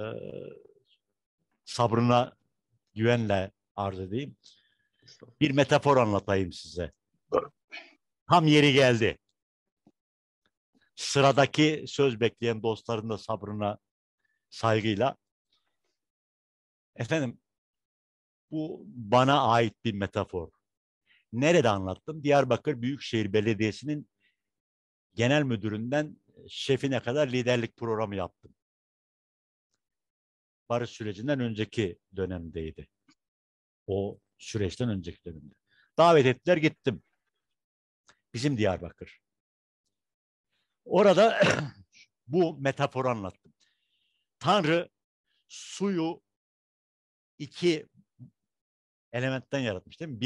sabrına güvenle arz edeyim. Bir metafor anlatayım size. Tam yeri geldi. Sıradaki söz bekleyen dostların da sabrına, saygıyla. Efendim, bu bana ait bir metafor. Nerede anlattım? Diyarbakır Büyükşehir Belediyesi'nin genel müdüründen şefine kadar liderlik programı yaptım. Barış sürecinden önceki dönemdeydi. O süreçten önceki dönemde. Davet ettiler, gittim. Bizim Diyarbakır. Orada bu metaforu anlattım. Tanrı suyu 2 elementten yaratmış değil mi?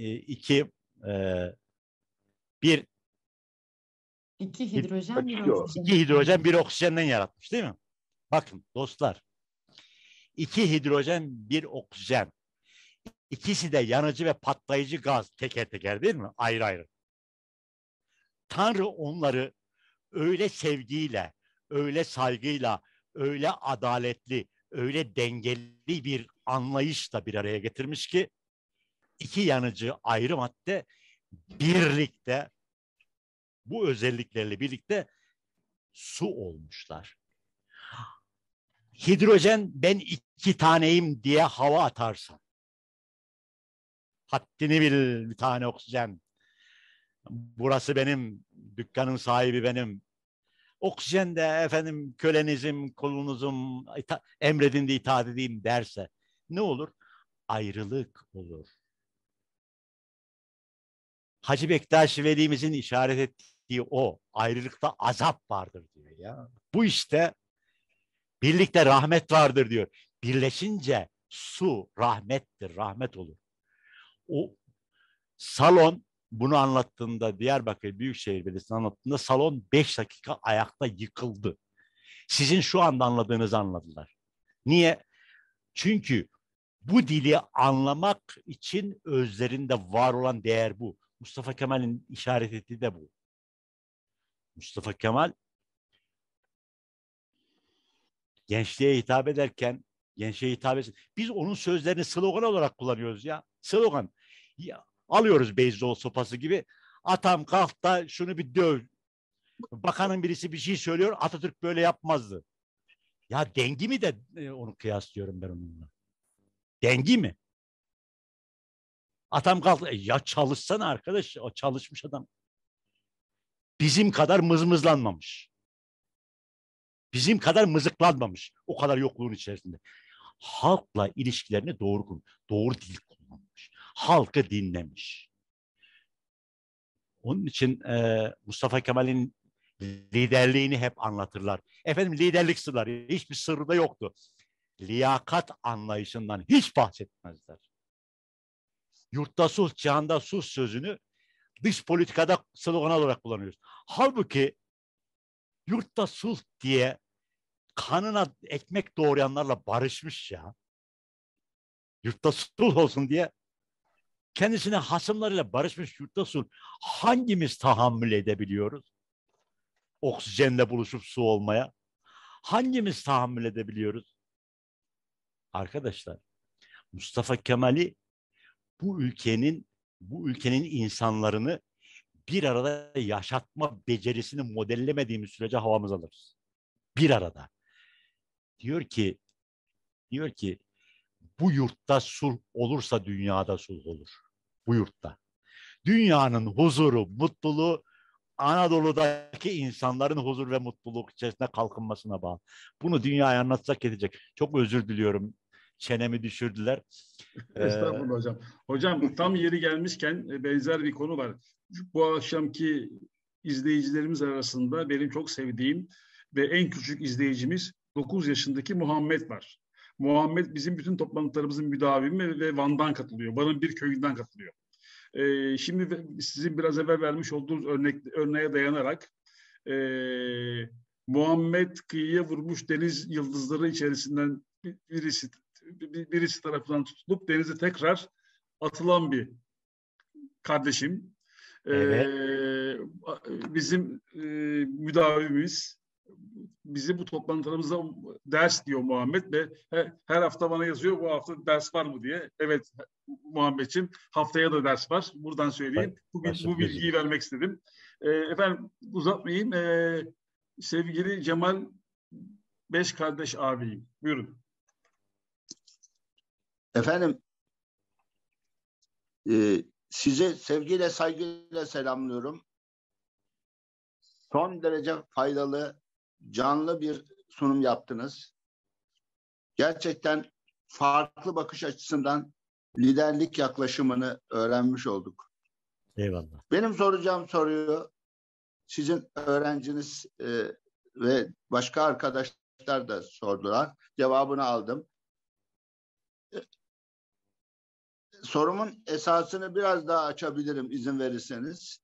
Bir 2 hidrojen, 1 H2O. oksijen. 2 hidrojen, 1 oksijenden yaratmış değil mi? Bakın dostlar. 2 hidrojen, 1 oksijen. İkisi de yanıcı ve patlayıcı gaz, teker teker değil mi? Ayrı ayrı. Tanrı onları öyle sevgiyle, öyle saygıyla, öyle adaletli, öyle dengeli bir anlayışla bir araya getirmiş ki 2 yanıcı ayrı madde birlikte, bu özelliklerle birlikte su olmuşlar. Hidrojen, ben 2 taneyim diye hava atarsan, haddini bil, bir tane oksijen. Burası benim, dükkanın sahibi benim. Oksijen de efendim kölenizim, kulunuzum, emredin de itaat edeyim derse ne olur? Ayrılık olur. Hacı Bektaş Veli'mizin işaret ettiği o ayrılıkta azap vardır diyor ya. Bu işte birlikte rahmet vardır diyor. Birleşince su rahmettir, rahmet olur. O salon bunu anlattığında, Diyarbakır Büyükşehir Belediyesi'nin anlattığında salon 5 dakika ayakta yıkıldı. Sizin şu anda anladığınızı anladılar. Niye? Çünkü bu dili anlamak için özlerinde var olan değer bu. Mustafa Kemal'in işaret ettiği de bu. Mustafa Kemal gençliğe hitap ederken, gençliğe hitap etsin. Biz onun sözlerini slogan olarak kullanıyoruz ya. Slogan. Ya, alıyoruz beyzbol sopası gibi. Atam kalk da şunu bir döv. Bakanın birisi bir şey söylüyor. Atatürk böyle yapmazdı. Ya dengi mi de onu kıyaslıyorum ben onunla. Dengi mi? Atam kalk. Ya çalışsana arkadaş. O çalışmış adam. Bizim kadar mızmızlanmamış. Bizim kadar mızıklanmamış. O kadar yokluğun içerisinde. Halkla ilişkilerini doğru dil kullanmış. Halkı dinlemiş. Onun için Mustafa Kemal'in liderliğini hep anlatırlar. Efendim liderlik sırları hiçbir sırrı da yoktu. Liyakat anlayışından hiç bahsetmezler. Yurtta sulh, cihanda sus sözünü dış politikada slogan olarak kullanıyoruz. Halbuki yurtta sulh diye kanına ekmek doğrayanlarla barışmış ya. Yurtta sulh olsun diye kendisine hasımlarıyla barışmış yurtta sulh. Hangimiz tahammül edebiliyoruz? Oksijenle buluşup su olmaya. Hangimiz tahammül edebiliyoruz? Arkadaşlar, Mustafa Kemal'i bu ülkenin insanlarını bir arada yaşatma becerisini modellemediğimiz sürece havamız alırız. Bir arada. Diyor ki bu yurtta sulh olursa dünyada sulh olur. Bu yurtta. Dünyanın huzuru, mutluluğu Anadolu'daki insanların huzur ve mutluluk içerisinde kalkınmasına bağlı. Bunu dünyaya anlatsak yetecek. Çok özür diliyorum. Çenemi düşürdüler. Estağfurullah hocam. Hocam tam yeri gelmişken benzer bir konu var. Bu akşamki izleyicilerimiz arasında benim çok sevdiğim ve en küçük izleyicimiz 9 yaşındaki Muhammed var. Muhammed bizim bütün toplantılarımızın müdavimi ve Van'dan katılıyor. Van'ın bir köyünden katılıyor. Şimdi sizin biraz evvel vermiş olduğunuz örneğe dayanarak Muhammed kıyıya vurmuş deniz yıldızları içerisinden birisi tarafından tutulup denize tekrar atılan bir kardeşim. Evet. Bizim müdavimimiz bizi bu toplantılarımızda ders diyor Muhammed ve her hafta bana yazıyor bu hafta ders var mı diye. Evet Muhammedciğim haftaya da ders var. Buradan söyleyeyim. Bu bilgiyi vermek istedim. Efendim uzatmayayım. Sevgili Cemal Beş Kardeş abiyim. Buyurun. Efendim sizi sevgiyle saygıyla selamlıyorum. Son derece faydalı, canlı bir sunum yaptınız. Gerçekten farklı bakış açısından liderlik yaklaşımını öğrenmiş olduk. Eyvallah. Benim soracağım soruyu sizin öğrenciniz ve başka arkadaşlar da sordular. Cevabını aldım. Sorumun esasını biraz daha açabilirim izin verirseniz.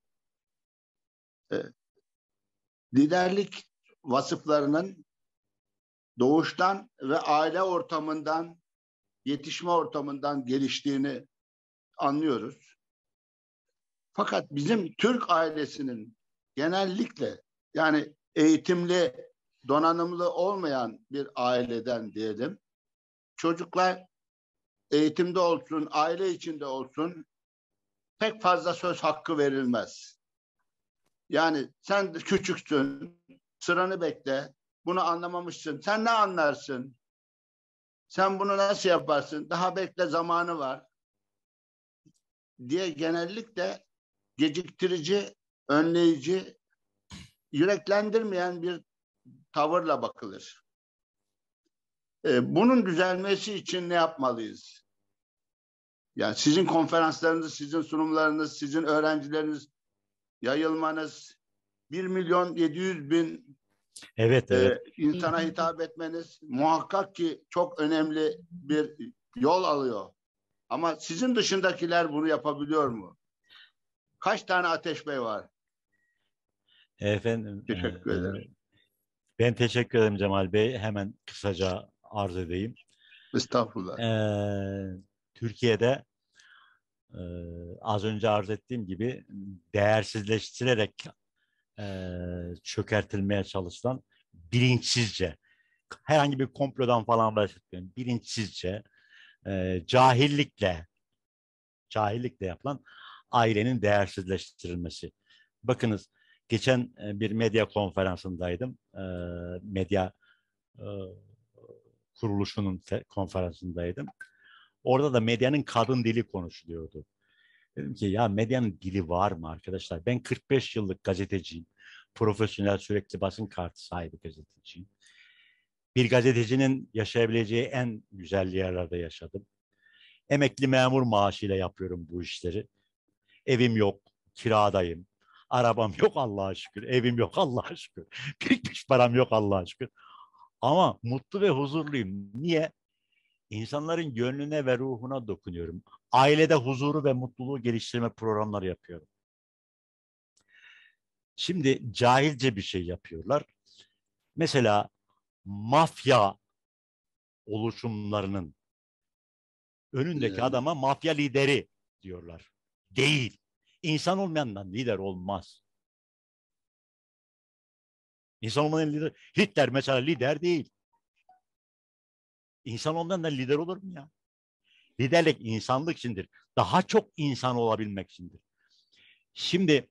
Liderlik vasıflarının doğuştan ve aile ortamından, yetişme ortamından geliştiğini anlıyoruz. Fakat bizim Türk ailesinin genellikle yani eğitimli, donanımlı olmayan bir aileden diyelim, çocuklar eğitimde olsun, aile içinde olsun pek fazla söz hakkı verilmez. Yani sen küçüksün, sıranı bekle, bunu anlamamışsın, sen ne anlarsın? Sen bunu nasıl yaparsın? Daha bekle zamanı var diye genellikle geciktirici, önleyici, yüreklendirmeyen bir tavırla bakılır. Bunun düzelmesi için ne yapmalıyız? Yani sizin konferanslarınız, sizin sunumlarınız, sizin öğrencileriniz yayılmanız, 1.700.000 evet. insana hitap etmeniz muhakkak ki çok önemli bir yol alıyor. Ama sizin dışındakiler bunu yapabiliyor mu? Kaç tane Ateş Bey var? Efendim, Teşekkür ederim. Ben teşekkür ederim Cemal Bey. Hemen kısaca arz edeyim. Estağfurullah. Türkiye'de az önce arz ettiğim gibi değersizleştirerek çökertilmeye çalışılan bilinçsizce, herhangi bir komplodan falan bahsetmiyorum, bilinçsizce, cahillikle yapılan ailenin değersizleştirilmesi. Bakınız, geçen bir medya konferansındaydım. Medya kuruluşunun konferansındaydım. Orada da medyanın kadın dili konuşuluyordu. Dedim ki ya medyanın dili var mı arkadaşlar? Ben 45 yıllık gazeteciyim. Profesyonel, sürekli basın kartı sahibi gazeteciyim. Bir gazetecinin yaşayabileceği en güzel yerlerde yaşadım. Emekli memur maaşıyla yapıyorum bu işleri. Evim yok, kiradayım. Arabam yok Allah'a şükür. Evim yok Allah'a şükür. Bir param yok Allah'a şükür. Ama mutlu ve huzurluyum. Niye? İnsanların gönlüne ve ruhuna dokunuyorum. Ailede huzuru ve mutluluğu geliştirme programları yapıyorum. Şimdi cahilce bir şey yapıyorlar. Mesela mafya oluşumlarının önündeki adama mafya lideri diyorlar. Değil. İnsan olmayandan lider olmaz. İnsan olmayan lider. Hitler mesela lider değil. İnsan olmayandan lider olur mu ya? Liderlik insanlık içindir. Daha çok insan olabilmek içindir. Şimdi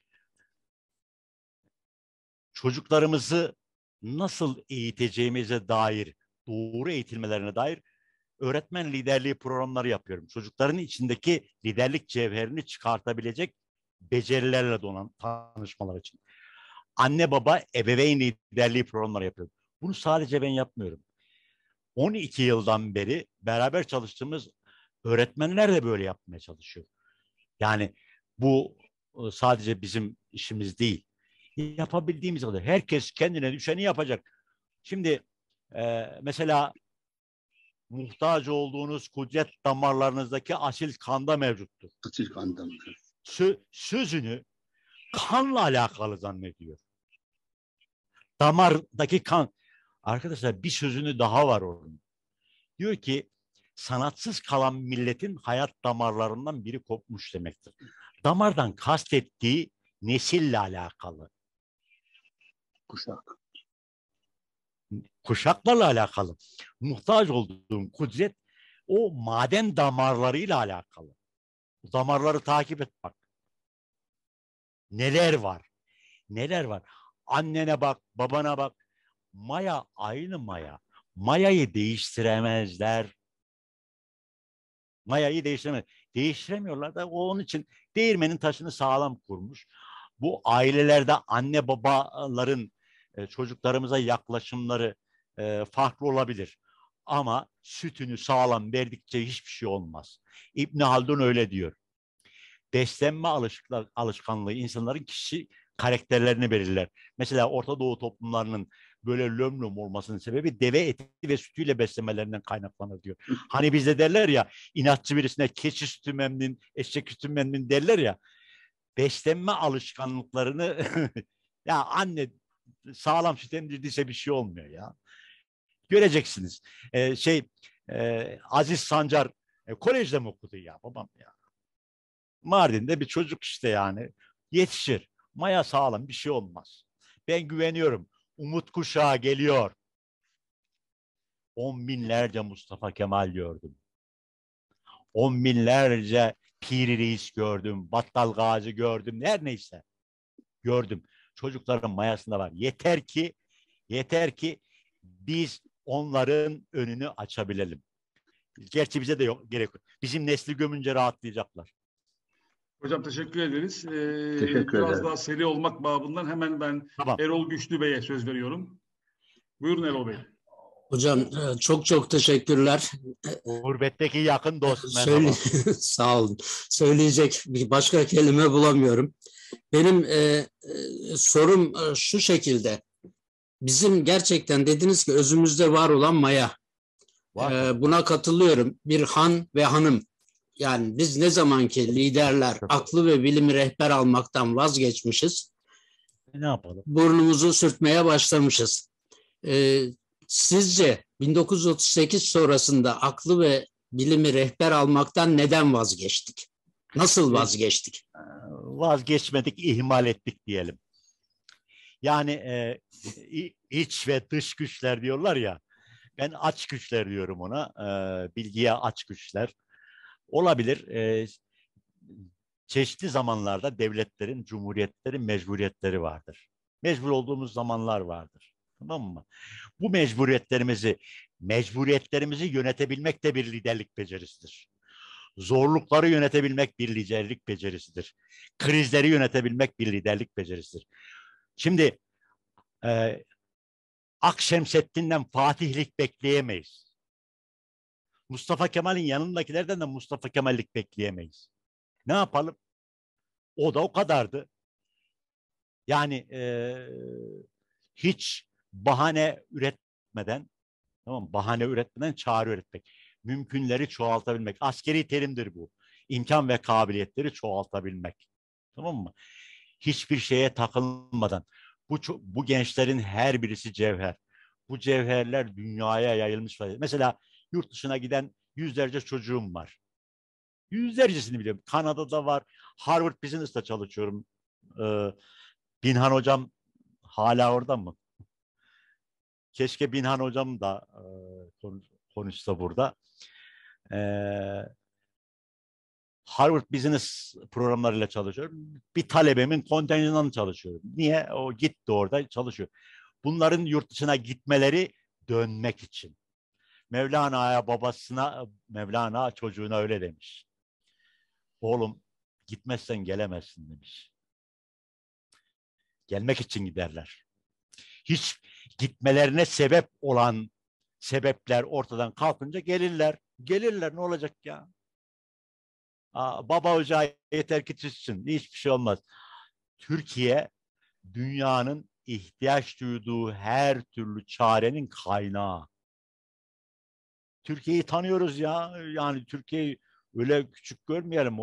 çocuklarımızı nasıl eğiteceğimize dair, doğru eğitilmelerine dair öğretmen liderliği programları yapıyorum. Çocukların içindeki liderlik cevherini çıkartabilecek becerilerle tanışmalar için. Anne baba ebeveyn liderliği programları yapıyorum. Bunu sadece ben yapmıyorum. 12 yıldan beri beraber çalıştığımız öğretmenler de böyle yapmaya çalışıyor. Yani bu sadece bizim işimiz değil. Yapabildiğimiz kadar herkes kendine düşeni yapacak. Şimdi mesela muhtaç olduğunuz kudret damarlarınızdaki asil kanda mevcuttur. Asil kanda. Sözünü kanla alakalı zannediyor. Damardaki kan. Arkadaşlar bir sözünü daha var onun. Diyor ki sanatsız kalan milletin hayat damarlarından biri kopmuş demektir. Damardan kastettiği nesille alakalı. Kuşaklarla alakalı. Muhtaç olduğun kudret o maden damarlarıyla alakalı. O damarları takip et bak. Neler var? Neler var? Annene bak, babana bak. Maya aynı maya. Mayayı değiştiremezler. Mayayı değiştiremiyorlar da onun için değirmenin taşını sağlam kurmuş. Bu ailelerde anne babaların çocuklarımıza yaklaşımları farklı olabilir. Ama sütünü sağlam verdikçe hiçbir şey olmaz. İbn Haldun öyle diyor. Beslenme alışkanlığı insanların kişi karakterlerini belirler. Mesela Orta Doğu toplumlarının böyle lömlöm olmasının sebebi deve eti ve sütüyle beslemelerinden kaynaklanır diyor. Hani bizde derler ya inatçı birisine keçi sütü memnun, eşek sütü memnun derler ya. Beslenme alışkanlıklarını ya anne sağlam süt emdirdiyse bir şey olmuyor ya. Göreceksiniz. Aziz Sancar kolejde mi okudu ya babam ya? Mardin'de bir çocuk işte yani yetişir. Maya sağlam bir şey olmaz. Ben güveniyorum. Umut kuşağı geliyor. 10 binlerce Mustafa Kemal gördüm. 10 binlerce Piri Reis gördüm. Battal Gazi gördüm. Her neyse. Gördüm. Çocukların mayasında var. Yeter ki biz onların önünü açabilelim. Gerçi bize de yok, gerek yok. Bizim nesli gömünce rahatlayacaklar. Hocam teşekkür ederiz. Teşekkür Biraz ederim. daha seri olmak babından hemen ben Erol Güçlü Bey'e söz veriyorum. Buyurun Erol Bey. Hocam çok teşekkürler. Gurbetteki yakın dost. Sağ olun. Söyleyecek bir başka kelime bulamıyorum. Benim sorum şu şekilde. Bizim gerçekten dediniz ki özümüzde var olan maya. Buna katılıyorum. Bir han ve hanım. Yani biz ne zamanki liderler aklı ve bilimi rehber almaktan vazgeçmişiz. Ne yapalım? Burnumuzu sürtmeye başlamışız. Sizce 1938 sonrasında aklı ve bilimi rehber almaktan neden vazgeçtik? Nasıl vazgeçtik? Vazgeçmedik, ihmal ettik diyelim. Yani iç ve dış güçler diyorlar ya. Ben aç güçler diyorum ona. Bilgiye aç güçler. Olabilir. Çeşitli zamanlarda devletlerin, cumhuriyetlerin mecburiyetleri vardır. Mecbur olduğumuz zamanlar vardır. Tamam mı? Bu mecburiyetlerimizi yönetebilmek de bir liderlik becerisidir. Zorlukları yönetebilmek bir liderlik becerisidir. Krizleri yönetebilmek bir liderlik becerisidir. Şimdi Akşemseddin'den fatihlik bekleyemeyiz. Mustafa Kemal'in yanındakilerden de Mustafa Kemal'lik bekleyemeyiz. Ne yapalım? O da o kadardı. Yani hiç bahane üretmeden, tamam mı? Bahane üretmeden çare üretmek. Mümkünleri çoğaltabilmek. Askeri terimdir bu. İmkan ve kabiliyetleri çoğaltabilmek. Tamam mı? Hiçbir şeye takılmadan. Bu gençlerin her birisi cevher. Bu cevherler dünyaya yayılmış. Mesela yurt dışına giden yüzlerce çocuğum var. Yüzlercesini biliyorum. Kanada'da var. Harvard Business'ta çalışıyorum. Binhan hocam hala orada mı? Keşke Binhan hocam da konuşsa burada. Harvard Business programlarıyla çalışıyorum. Bir talebemin kontenjanını çalışıyorum. Niye? O gitti orada çalışıyor. Bunların yurt dışına gitmeleri dönmek için. Mevlana çocuğuna öyle demiş. Oğlum gitmezsen gelemezsin demiş. Gelmek için giderler. Hiç gitmelerine sebep olan sebepler ortadan kalkınca gelirler. Gelirler, ne olacak ya? Baba ocağı yeter ki tütsün. Hiçbir şey olmaz. Türkiye dünyanın ihtiyaç duyduğu her türlü çarenin kaynağı. Türkiye'yi tanıyoruz ya. Yani Türkiye'yi öyle küçük görmeyelim.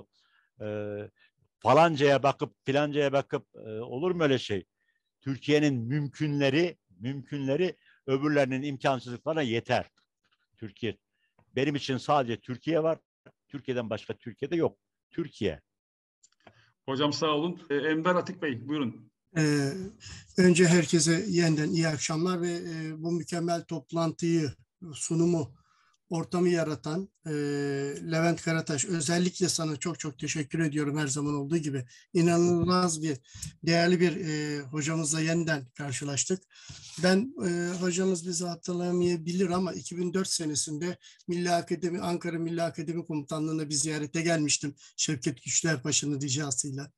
Falancaya bakıp filancaya bakıp olur mu öyle şey? Türkiye'nin mümkünleri öbürlerinin imkansızlıklarına yeter. Türkiye. Benim için sadece Türkiye var. Türkiye'den başka Türkiye'de yok. Türkiye. Hocam sağ olun. Enver Atik Bey buyurun. Önce herkese yeniden iyi akşamlar ve bu mükemmel toplantıyı, sunumu, ortamı yaratan Levent Karataş, özellikle sana çok çok teşekkür ediyorum her zaman olduğu gibi. İnanılmaz değerli bir hocamızla yeniden karşılaştık. Ben hocamız bizi hatırlamayabilir ama 2004 senesinde Ankara Milli Akademi Komutanlığı'na bir ziyarete gelmiştim. Şevket Güçler Paşa'nın ricasıyla.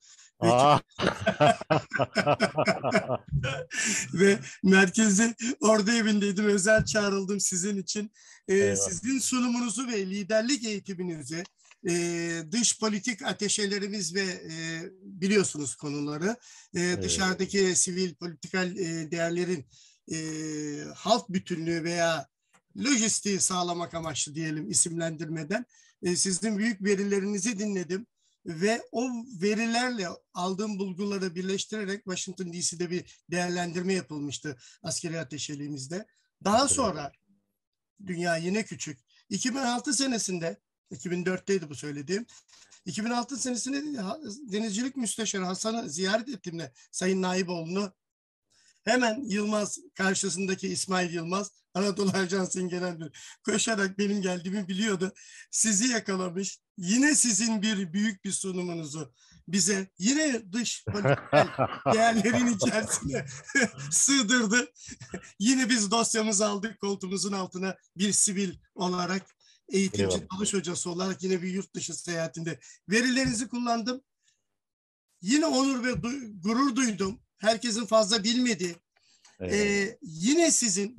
Ve merkezde orada evindeydim. Özel çağrıldım sizin için. Sizin sunumunuzu ve liderlik eğitiminizi, dış politik ateşelerimiz ve biliyorsunuz konuları, dışarıdaki sivil politikal değerlerin halk bütünlüğü veya lojistiği sağlamak amaçlı diyelim isimlendirmeden sizin büyük verilerinizi dinledim. Ve o verilerle aldığım bulguları birleştirerek Washington DC'de bir değerlendirme yapılmıştı askeri ateşeliğimizde. Daha sonra dünya yine küçük. 2006 senesinde, 2004'teydi bu söylediğim, 2006 senesinde Denizcilik Müsteşarı Hasan'ı ziyaret ettiğimde Sayın Naiboğlu'nu hemen Yılmaz karşısındaki İsmail Yılmaz, Anadolu Ajansı'nın genel müdürü, koşarak benim geldiğimi biliyordu. Sizi yakalamış. Yine sizin büyük bir sunumunuzu bize yine dış politikal değerlerin içerisine sığdırdı. Yine biz dosyamızı aldık koltuğumuzun altına bir sivil olarak, eğitimci, dalış hocası olarak yine bir yurt dışı seyahatinde verilerinizi kullandım. Yine onur ve gurur duydum. Herkesin fazla bilmediği. Yine sizin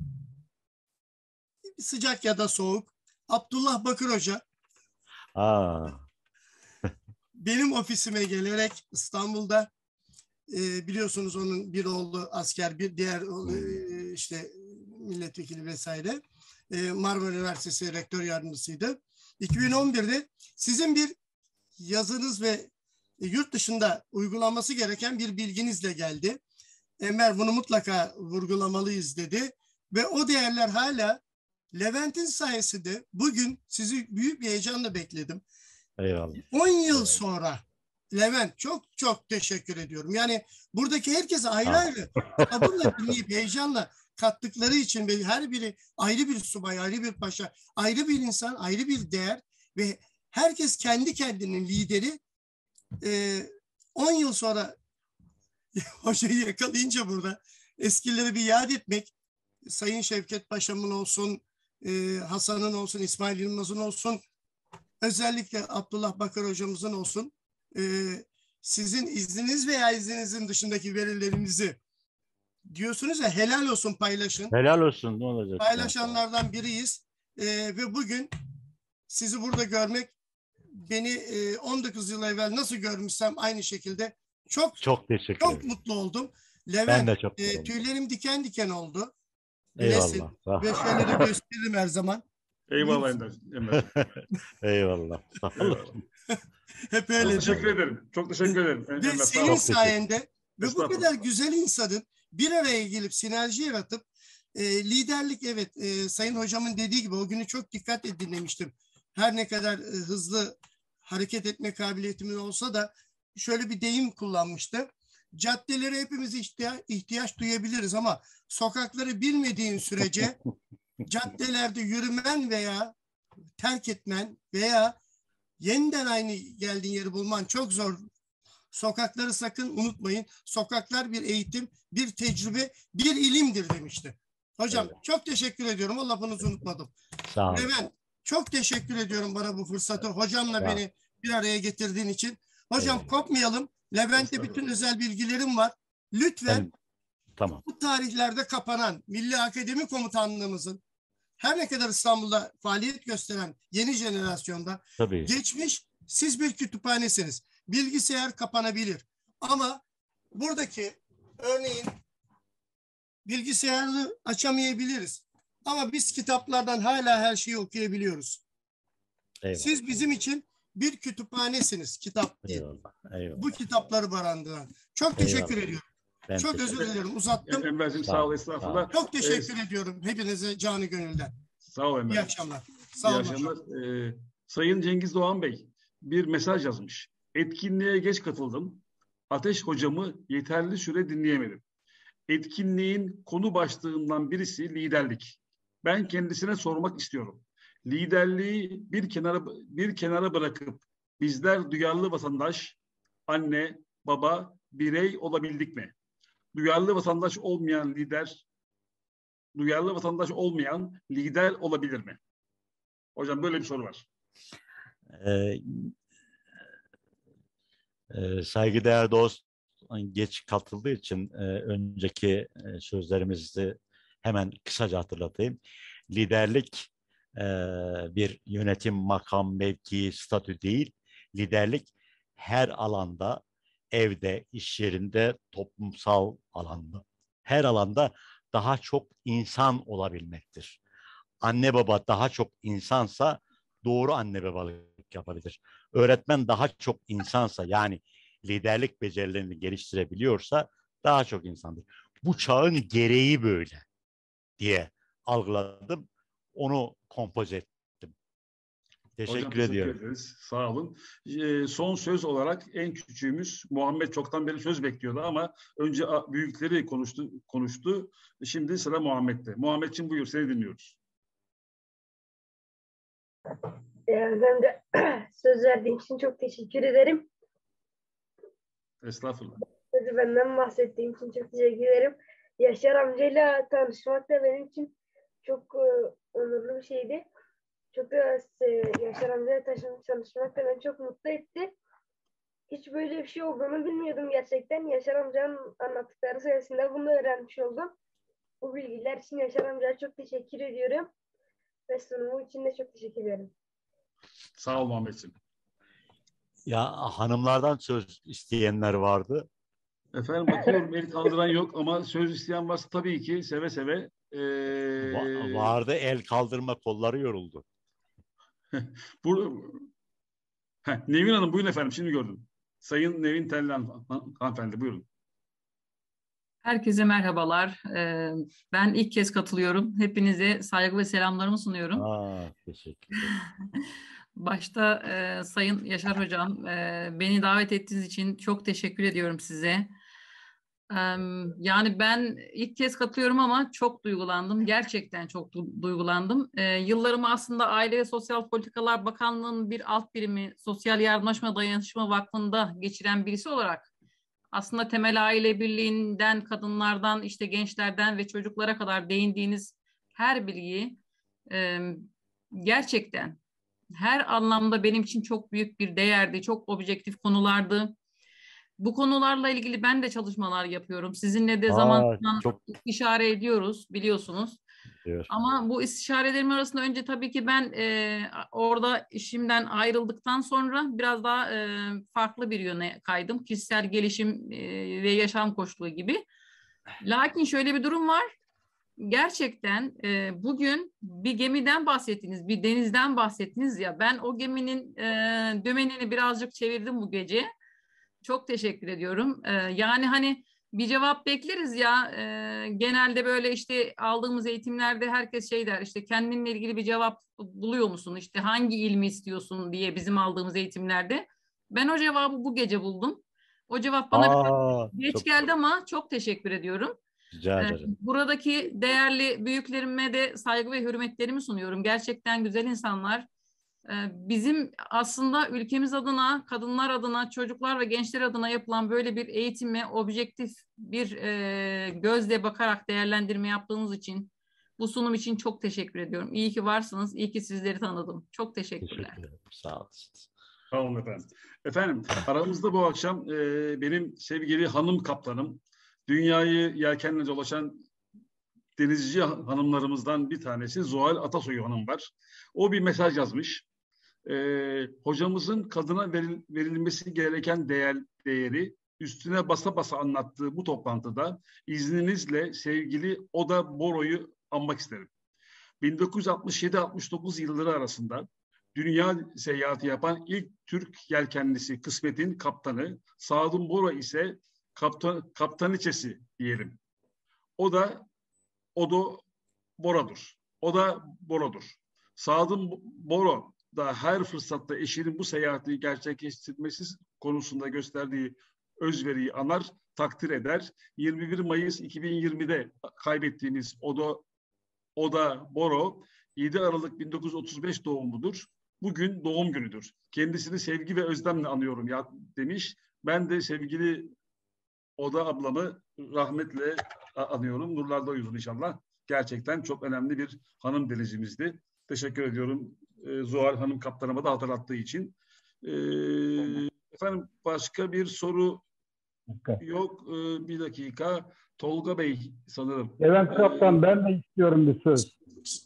sıcak ya da soğuk Abdullah Bakır Hoca benim ofisime gelerek İstanbul'da biliyorsunuz onun bir oğlu asker, bir diğer işte milletvekili vesaire, Marmara Üniversitesi rektör yardımcısıydı. 2011'de sizin bir yazınız ve yurt dışında uygulanması gereken bir bilginizle geldi. Enver bunu mutlaka vurgulamalıyız dedi. Ve o değerler hala Levent'in sayesinde bugün sizi büyük bir heyecanla bekledim. Eyvallah. 10 yıl sonra Levent çok çok teşekkür ediyorum. Yani buradaki herkese ayrı ayrı sabırla dinleyip heyecanla kattıkları için ve her biri ayrı bir subay, ayrı bir paşa, ayrı bir insan, ayrı bir değer ve herkes kendi kendinin lideri. 10 yıl sonra hocayı yakalayınca burada eskileri bir yad etmek, Sayın Şevket Paşa'mın olsun, Hasan'ın olsun, İsmail Yılmaz'ın olsun, özellikle Abdullah Bakır hocamızın olsun, sizin izniniz veya izninizin dışındaki verilerinizi diyorsunuz ya, helal olsun, paylaşın. Helal olsun, ne olacak? Paylaşanlardan biriyiz. Ve bugün sizi burada görmek, beni 19 yıl evvel nasıl görmüşsem aynı şekilde çok teşekkür ederim. Mutlu oldum. Ben Levent, de çok mutlu oldum. tüylerim diken diken oldu. Eyvallah. Ve şöyle de gösteririm her zaman. Eyvallah Enver. Eyvallah. Sağ olun. Hep öyle. Çok teşekkür ederim. Çok teşekkür ederim. Ve Enver, senin sayende ve bu Estağfurullah. kadar güzel insanın bir araya gelip sinerji yaratıp liderlik, evet, Sayın Hocamın dediği gibi o günü çok dikkatle dinlemiştim. Her ne kadar hızlı hareket etme kabiliyetimin olsa da şöyle bir deyim kullanmıştı. Caddelere hepimiz ihtiyaç duyabiliriz ama sokakları bilmediğin sürece caddelerde yürümen veya terk etmen veya yeniden aynı geldiğin yeri bulman çok zor. Sokakları sakın unutmayın. Sokaklar bir eğitim, bir tecrübe, bir ilimdir demişti. Hocam çok teşekkür ediyorum. O lafınızı unutmadım. Sağ olun. Levent, çok teşekkür ediyorum bana bu fırsatı. Hocamla beni bir araya getirdiğin için. Hocam kopmayalım. Levent'te bütün özel bilgilerim var. Lütfen tamam. Bu tarihlerde kapanan Milli Akademi Komutanlığımızın her ne kadar İstanbul'da faaliyet gösteren yeni jenerasyonda geçmiş, siz bir kütüphanesiniz. Bilgisayar kapanabilir. Ama buradaki örneğin bilgisayarı açamayabiliriz. Ama biz kitaplardan hala her şeyi okuyabiliyoruz. Eyvallah. Siz bizim için bir kütüphanesiniz, kitap diye. Eyvallah. Bu kitapları barındıran. Çok teşekkür ediyorum. Ben çok özür dilerim, uzattım. Enver'cim sağ ol, estağfurullah. Çok teşekkür ediyorum hepinize canı gönülden. Sağ ol Enver. İyi akşamlar. Sağ olun. İyi akşamlar. Sayın Cengiz Doğan Bey bir mesaj yazmış. Etkinliğe geç katıldım. Ateş hocamı yeterli süre dinleyemedim. Etkinliğin konu başlığından birisi liderlik. Ben kendisine sormak istiyorum. Liderliği bir kenara bırakıp bizler duyarlı vatandaş, anne, baba, birey olabildik mi? Duyarlı vatandaş olmayan lider olabilir mi? Hocam böyle bir soru var. Saygıdeğer dost geç katıldığı için önceki sözlerimizi hemen kısaca hatırlatayım. Liderlik bir yönetim, makam, mevki, statü değil. Liderlik her alanda, evde, iş yerinde, toplumsal alanda, her alanda daha çok insan olabilmektir. Anne baba daha çok insansa doğru anne babalık yapabilir. Öğretmen daha çok insansa, yani liderlik becerilerini geliştirebiliyorsa daha çok insandır. Bu çağın gereği böyle diye algıladım. Onu kompoze ettim. Teşekkür ediyorum. Ederiz. Sağ olun. Son söz olarak en küçüğümüz Muhammed çoktan beri söz bekliyordu ama önce büyükleri konuştu. Şimdi sıra Muhammed'de. Muhammedciğim buyur, seni dinliyoruz. Ben de söz verdiğim için çok teşekkür ederim. Estağfurullah. Sözü benden bahsettiğim için çok teşekkür ederim. Yaşar amcayla tanışmak da benim için çok onurlu bir şeydi. Çok da Yaşar amcayla tanışmak da beni çok mutlu etti. Hiç böyle bir şey olduğunu bilmiyordum gerçekten. Yaşar amcanın anlattıkları sayesinde bunu öğrenmiş oldum. Bu bilgiler için Yaşar amcaya çok teşekkür ediyorum. Ve sunumu için de çok teşekkür ederim. Sağ ol Muhammedciğim. Ya hanımlardan söz isteyenler vardı. Efendim bakıyorum el kaldıran yok ama söz isteyen varsa tabii ki seve seve. Vardı, el kaldırma kolları yoruldu. Nevin Hanım buyurun efendim, şimdi gördüm. Sayın Nevin Tellan hanımefendi buyurun. Herkese merhabalar. Ben ilk kez katılıyorum. Hepinize saygı ve selamlarımı sunuyorum. Teşekkür ederim. Başta Sayın Yaşar Hocam, beni davet ettiğiniz için çok teşekkür ediyorum size. Yani ben ilk kez katılıyorum ama çok duygulandım. Gerçekten çok duygulandım. Yıllarımı aslında Aile ve Sosyal Politikalar Bakanlığı'nın bir alt birimi Sosyal Yardımlaşma Dayanışma Vakfı'nda geçiren birisi olarak aslında temel aile birliğinden, kadınlardan, işte gençlerden ve çocuklara kadar değindiğiniz her bilgiyi gerçekten her anlamda benim için çok büyük bir değerdi, çok objektif konulardı. Bu konularla ilgili ben de çalışmalar yapıyorum. Sizinle de zaman zaman Çok istişare ediyoruz, biliyorsunuz. diyor. Ama bu istişarelerim arasında önce tabii ki ben orada işimden ayrıldıktan sonra biraz daha farklı bir yöne kaydım. Kişisel gelişim ve yaşam koçluğu gibi. Lakin şöyle bir durum var. Gerçekten bugün bir gemiden bahsettiniz, bir denizden bahsettiniz ya. Ben o geminin dömenini birazcık çevirdim bu gece. Çok teşekkür ediyorum. Yani hani bir cevap bekleriz ya. Genelde böyle işte aldığımız eğitimlerde herkes şey der, işte kendinle ilgili bir cevap buluyor musun? İşte hangi ilmi istiyorsun diye bizim aldığımız eğitimlerde. Ben o cevabı bu gece buldum. O cevap bana biraz geç geldi ama çok teşekkür ediyorum. Rica ederim. Buradaki değerli büyüklerime de saygı ve hürmetlerimi sunuyorum. Gerçekten güzel insanlar. Bizim aslında ülkemiz adına, kadınlar adına, çocuklar ve gençler adına yapılan böyle bir eğitime objektif bir gözle bakarak değerlendirme yaptığınız için, bu sunum için çok teşekkür ediyorum. İyi ki varsınız, iyi ki sizleri tanıdım. Çok teşekkürler. Teşekkür ederim. Sağ olasınız. Sağ olun efendim. Efendim aramızda bu akşam benim sevgili hanım kaptanım, dünyayı yelkenle dolaşan denizci hanımlarımızdan bir tanesi Zuhal Atasoy Hanım var. O bir mesaj yazmış. Hocamızın kadına verilmesi gereken değeri üstüne basa basa anlattığı bu toplantıda izninizle sevgili Oda Boro'yu anmak isterim. 1967-69 yılları arasında dünya seyahati yapan ilk Türk yelkenlisi Kısmet'in kaptanı, Sadun Boro ise kaptaniçesi diyelim. O da Boro'dur. Sadun Boro da her fırsatta eşinin bu seyahati gerçekleştirmesi konusunda gösterdiği özveriyi anar, takdir eder. 21 Mayıs 2020'de kaybettiğiniz Oda Boro 7 Aralık 1935 doğumludur. Bugün doğum günüdür. Kendisini sevgi ve özlemle anıyorum ya demiş. Ben de sevgili Oda ablamı rahmetle anıyorum. Nurlarda uyusun inşallah. Gerçekten çok önemli bir hanım denizcimizdi. Teşekkür ediyorum Zuhal Hanım kaptanıma da hatırlattığı için. Efendim başka bir soru yok. Bir dakika. Tolga Bey sanırım. Evet kaptan ben de istiyorum bir söz.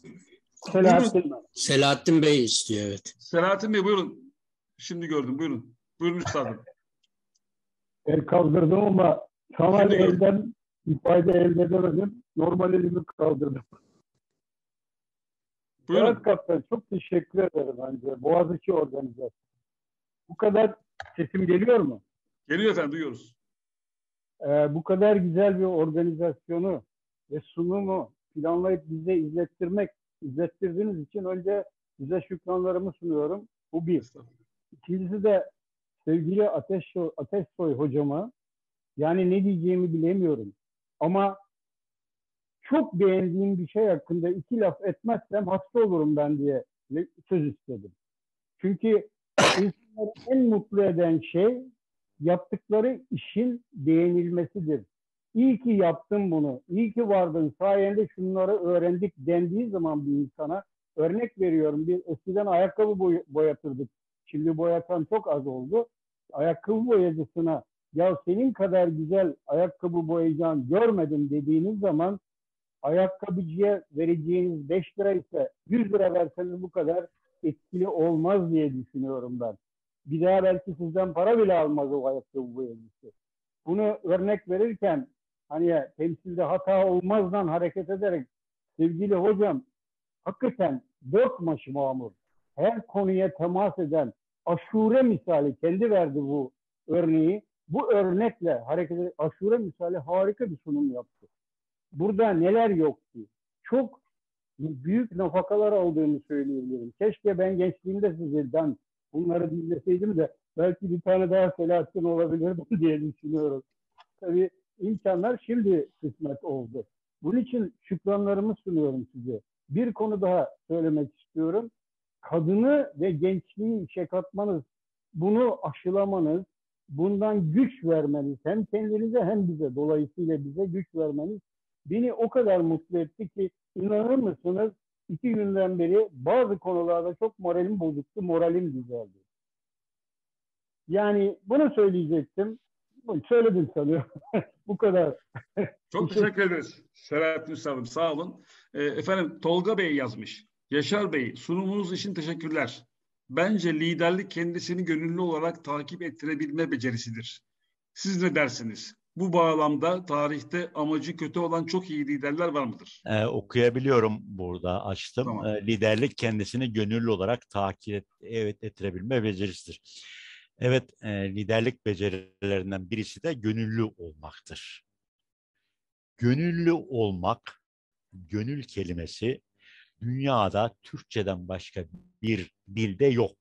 Selahattin Bey istiyor, evet. Selahattin Bey buyurun. Şimdi gördüm, buyurun. Buyurun üstadım. El kaldırdım ama sanal elden bir fayda elde edemedim. Normal elimi kaldırdım. Buyurun. Evet kaptan çok teşekkür ederim bence. Boğaziçi organizasyonu. Bu kadar sesim geliyor mu? Geliyor efendim, duyuyoruz. Bu kadar güzel bir organizasyonu ve sunumu planlayıp bize izlettirdiğiniz için önce size şükranlarımı sunuyorum. Bu bir. İkincisi de sevgili Ateşsoy hocama, yani ne diyeceğimi bilemiyorum. Ama çok beğendiğim bir şey hakkında iki laf etmezsem hasta olurum ben diye söz istedim. Çünkü insanları en mutlu eden şey yaptıkları işin beğenilmesidir. İyi ki yaptın bunu, iyi ki vardın, sayende şunları öğrendik dendiği zaman bir insana, örnek veriyorum, biz eskiden ayakkabı boyatırdık. Şimdi boyatan çok az oldu. Ayakkabı boyacısına ya senin kadar güzel ayakkabı boyayacağını görmedim dediğiniz zaman ayakkabıcıya vereceğiniz 5 lira ise 100 lira verseniz bu kadar etkili olmaz diye düşünüyorum ben. Bir daha belki sizden para bile almaz o ayakkabı boyacısı. Bunu örnek verirken hani temsilde hata olmazdan hareket ederek sevgili hocam hakikaten 4 maşı mamur. Her konuya temas eden aşure misali kendi verdi bu örneği. Bu örnekle hareket eden aşure misali harika bir sunum yaptı. Burada neler yoktu? Çok büyük nafakalar aldığını söyleyebilirim. Keşke ben gençliğimde sizden bunları dinleseydim de belki bir tane daha Selahattin olabilirdim diye düşünüyorum. Tabii imkanlar şimdi kısmet oldu. Bunun için şükranlarımı sunuyorum size. Bir konu daha söylemek istiyorum. Kadını ve gençliği işe katmanız, bunu aşılamanız, bundan güç vermeniz, hem kendinize hem bize, dolayısıyla bize güç vermeniz beni o kadar mutlu etti ki, inanır mısınız, 2 günden beri bazı konularda çok moralim bozuktu, moralim düzeldi. Yani bunu söyleyecektim. Söyledim sanıyorum. Bu kadar. Çok teşekkür ederiz Selahattin Üstadım. Sağ olun. Efendim Tolga Bey yazmış. Yaşar Bey, sunumunuz için teşekkürler. Bence liderlik kendisini gönüllü olarak takip ettirebilme becerisidir. Siz ne dersiniz? Bu bağlamda tarihte amacı kötü olan çok iyi liderler var mıdır? Okuyabiliyorum, burada açtım. Tamam. Liderlik kendisini gönüllü olarak takip ettirebilme becerisidir. Evet, liderlik becerilerinden birisi de gönüllü olmaktır. Gönüllü olmak, gönül kelimesi dünyada Türkçeden başka bir dilde yok.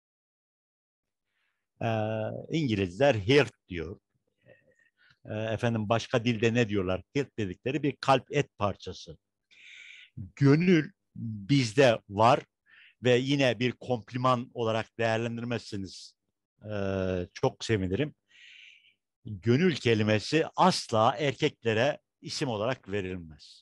İngilizler heart diyor. Efendim başka dilde ne diyorlar? Heart dedikleri bir kalp et parçası. Gönül bizde var ve yine bir kompliman olarak değerlendirmezseniz çok sevinirim. Gönül kelimesi asla erkeklere isim olarak verilmez.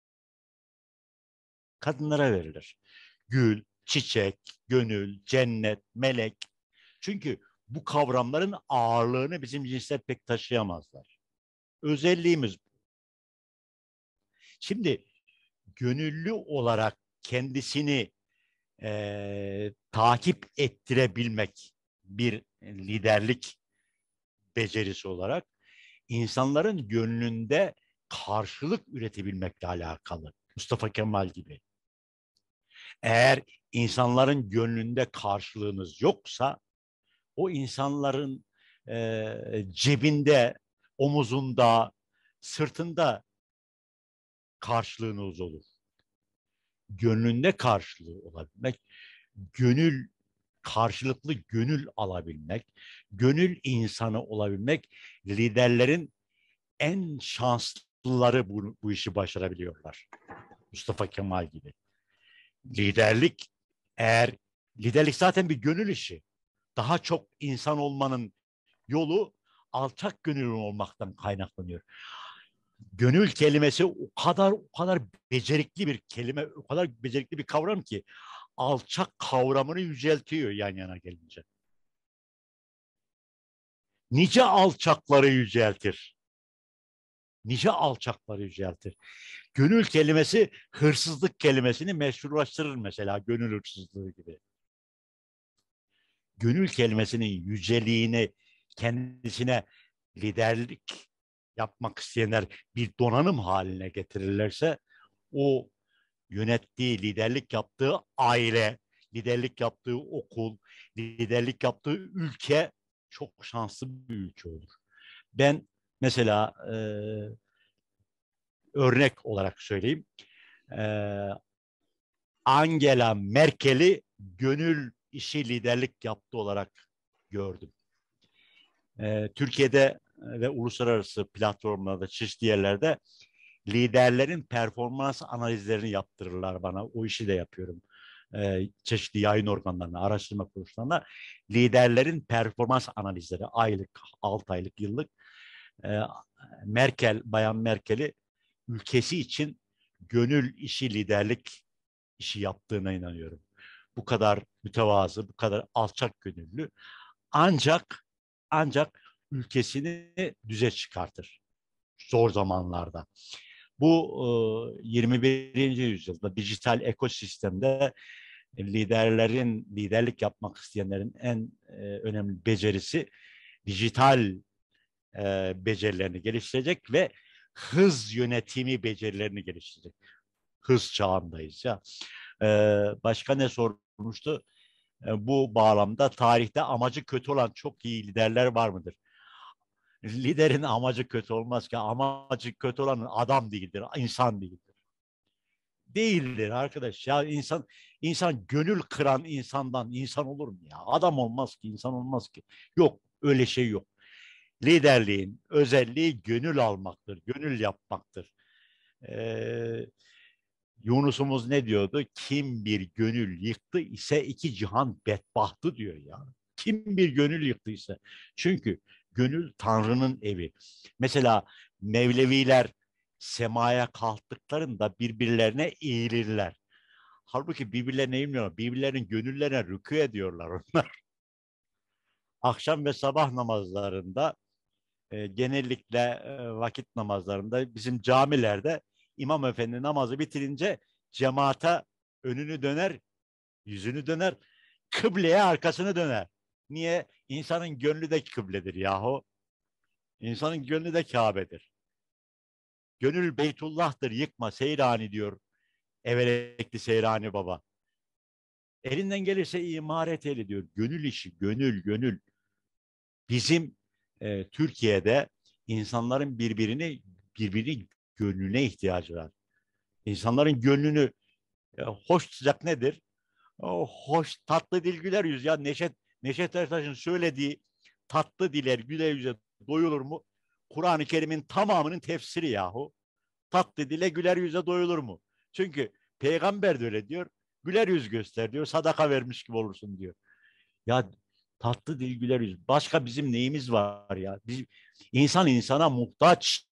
Kadınlara verilir. Gül, çiçek, gönül, cennet, melek. Çünkü bu kavramların ağırlığını bizim cinsler pek taşıyamazlar. Özelliğimiz bu. Şimdi gönüllü olarak kendisini takip ettirebilmek bir liderlik becerisi olarak insanların gönlünde karşılık üretebilmekle alakalı. Mustafa Kemal gibi. Eğer insanların gönlünde karşılığınız yoksa o insanların cebinde, omuzunda, sırtında karşılığınız olur. Gönlünde karşılığı olabilmek, karşılıklı gönül alabilmek, gönül insanı olabilmek, liderlerin en şanslıları bu işi başarabiliyorlar. Mustafa Kemal gibi. Liderlik zaten bir gönül işi. Daha çok insan olmanın yolu alçak gönüllü olmaktan kaynaklanıyor. Gönül kelimesi o kadar becerikli bir kelime, o kadar becerikli bir kavram ki alçak kavramını yüceltiyor yan yana gelince. Nice alçakları yüceltir. Nice alçakları yüceltir. Gönül kelimesi hırsızlık kelimesini meşrulaştırır mesela, gönül hırsızlığı gibi. Gönül kelimesinin yüceliğini kendisine liderlik yapmak isteyenler bir donanım haline getirirlerse o yönettiği, liderlik yaptığı aile, liderlik yaptığı okul, liderlik yaptığı ülke çok şanslı bir ülke olur. Ben mesela örnek olarak söyleyeyim. Angela Merkel'i gönül işi liderlik yaptığı olarak gördüm. Türkiye'de ve uluslararası platformlarda, çeşitli yerlerde liderlerin performans analizlerini yaptırırlar bana. O işi de yapıyorum. Çeşitli yayın organlarına, araştırma kuruluşlarına liderlerin performans analizleri, aylık, 6 aylık, yıllık. Bayan Merkel'i ülkesi için gönül işi, liderlik işi yaptığına inanıyorum. Bu kadar mütevazı, bu kadar alçak gönüllü ancak ülkesini düze çıkartır zor zamanlarda. Bu 21. yüzyılda dijital ekosistemde liderlik yapmak isteyenlerin en önemli becerisi dijital becerilerini geliştirecek ve hız yönetimi becerilerini geliştirecek. Hız çağındayız ya. Başka ne sormuştu? Bu bağlamda tarihte amacı kötü olan çok iyi liderler var mıdır? Liderin amacı kötü olmaz ki. Amacı kötü olan adam değildir, insan değildir. Değildir arkadaş. Ya insan gönül kıran insandan insan olur mu ya? Adam olmaz ki, insan olmaz ki. Yok, öyle şey yok. Liderliğin özelliği gönül almaktır, gönül yapmaktır. Yunus'umuz ne diyordu? Kim bir gönül yıktı ise iki cihan bedbahtı diyor ya. Kim bir gönül yıktıysa. Çünkü gönül Tanrı'nın evi. Mesela Mevleviler semaya kalktıklarında birbirlerine eğilirler. Halbuki birbirlerine eğilmiyorlar. Birbirlerinin gönüllerine rükû ediyorlar onlar. Akşam ve sabah namazlarında genellikle vakit namazlarında bizim camilerde İmam Efendi namazı bitirince cemaate önünü döner, yüzünü döner, kıbleye arkasını döner. Niye? İnsanın gönlü de kıbledir yahu. İnsanın gönlü de Kabe'dir. Gönül Beytullah'tır, yıkma Seyrani diyor Evelekli Seyrani Baba. Elinden gelirse imaret eli diyor. Gönül işi, gönül. Bizim Türkiye'de insanların birbirini gönlüne ihtiyacı var. İnsanların gönlünü hoş tutacak nedir? Hoş, tatlı dil güler yüz. Ya Neşet Ertaş'ın söylediği tatlı diler güler yüze doyulur mu? Kur'an-ı Kerim'in tamamının tefsiri yahu. Tatlı dile güler yüze doyulur mu? Çünkü peygamber de öyle diyor. Güler yüz göster diyor. Sadaka vermiş gibi olursun diyor. Ya tatlı dil güler yüz. Başka bizim neyimiz var ya? İnsan insana muhtaç.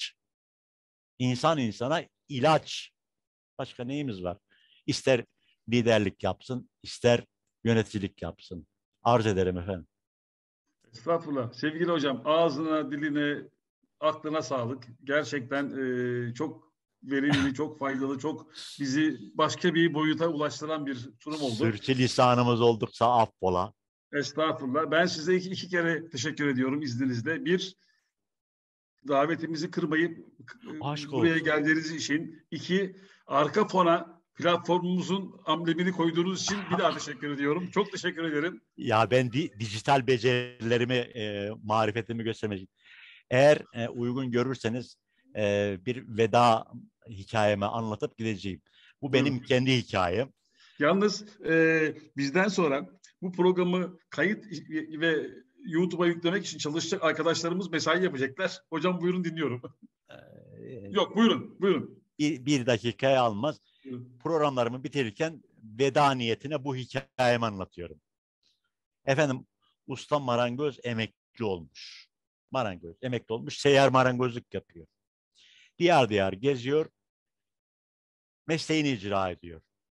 İnsan insana ilaç. Başka neyimiz var? İster liderlik yapsın, ister yöneticilik yapsın. Arz ederim efendim. Estağfurullah. Sevgili hocam, ağzına, diline, aklına sağlık. Gerçekten çok verimli, çok faydalı, çok bizi başka bir boyuta ulaştıran bir sunum oldu. Sürçülisanımız olduksa affola. Estağfurullah. Ben size iki kere teşekkür ediyorum izninizle. Bir, davetimizi kırmayıp buraya geldiğiniz için. İki, arka fona platformumuzun amblemini koyduğunuz için bir daha teşekkür ediyorum. Çok teşekkür ederim. Ya ben dijital becerilerimi, marifetimi göstermek. Eğer uygun görürseniz bir veda hikayemi anlatıp gideceğim. Bu benim kendi hikayem. Yalnız bizden sonra bu programı kayıt ve YouTube'a yüklemek için çalışacak arkadaşlarımız mesai yapacaklar. Hocam buyurun dinliyorum. Yok buyurun. Bir dakikaya almaz. Programlarımı bitirirken veda niyetine bu hikayemi anlatıyorum. Efendim usta marangoz emekli olmuş. Marangoz emekli olmuş. Seyyar marangozluk yapıyor. Diyar diyar geziyor. Mesleğini icra ediyor.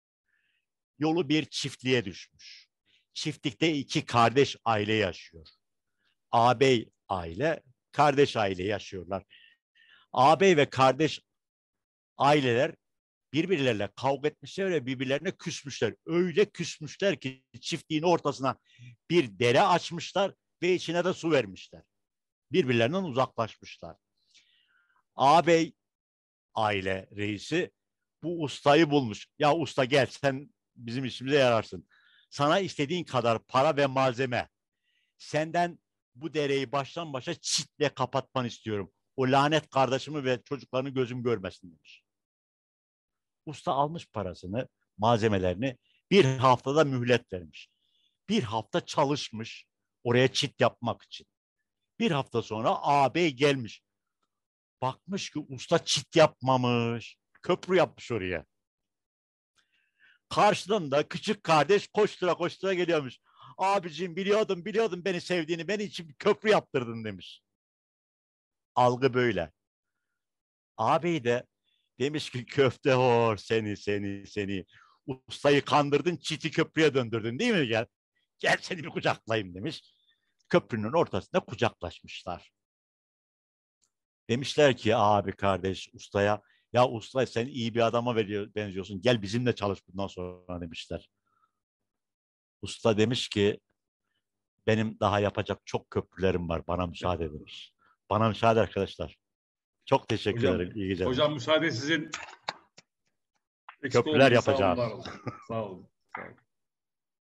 Yolu bir çiftliğe düşmüş. Çiftlikte iki kardeş aile yaşıyor. Ağabey aile, kardeş aile yaşıyorlar. Ağabey ve kardeş aileler birbirleriyle kavga etmişler ve birbirlerine küsmüşler. Öyle küsmüşler ki çiftliğin ortasına bir dere açmışlar ve içine de su vermişler. Birbirlerinden uzaklaşmışlar. Ağabey aile reisi bu ustayı bulmuş. Ya usta gel sen bizim işimize yararsın. Sana istediğin kadar para ve malzeme. Senden bu dereyi baştan başa çitle kapatmanı istiyorum. O lanet kardeşimi ve çocuklarını gözüm görmesin demiş. Usta almış parasını, malzemelerini, bir haftada mühlet vermiş. Bir hafta çalışmış oraya çit yapmak için. Bir hafta sonra ağabey gelmiş. Bakmış ki usta çit yapmamış. Köprü yapmış oraya. Karşıdan da küçük kardeş koştura geliyormuş. Abicim biliyordum beni sevdiğini, benim için bir köprü yaptırdın demiş. Algı böyle. Ağabey de demiş ki köfte hor seni. Ustayı kandırdın, çiti köprüye döndürdün değil mi? Gel seni bir kucaklayayım demiş. Köprünün ortasında kucaklaşmışlar. Demişler ki abi kardeş ustaya, ya usta sen iyi bir adama benziyorsun, gel bizimle çalış bundan sonra demişler. Usta demiş ki benim daha yapacak çok köprülerim var, bana müsaade demiş. Bana müsaade arkadaşlar. Çok teşekkür ederim. İyi geceler. Hocam müsaade sizin. Köprüler yapacağız. Sağ olun.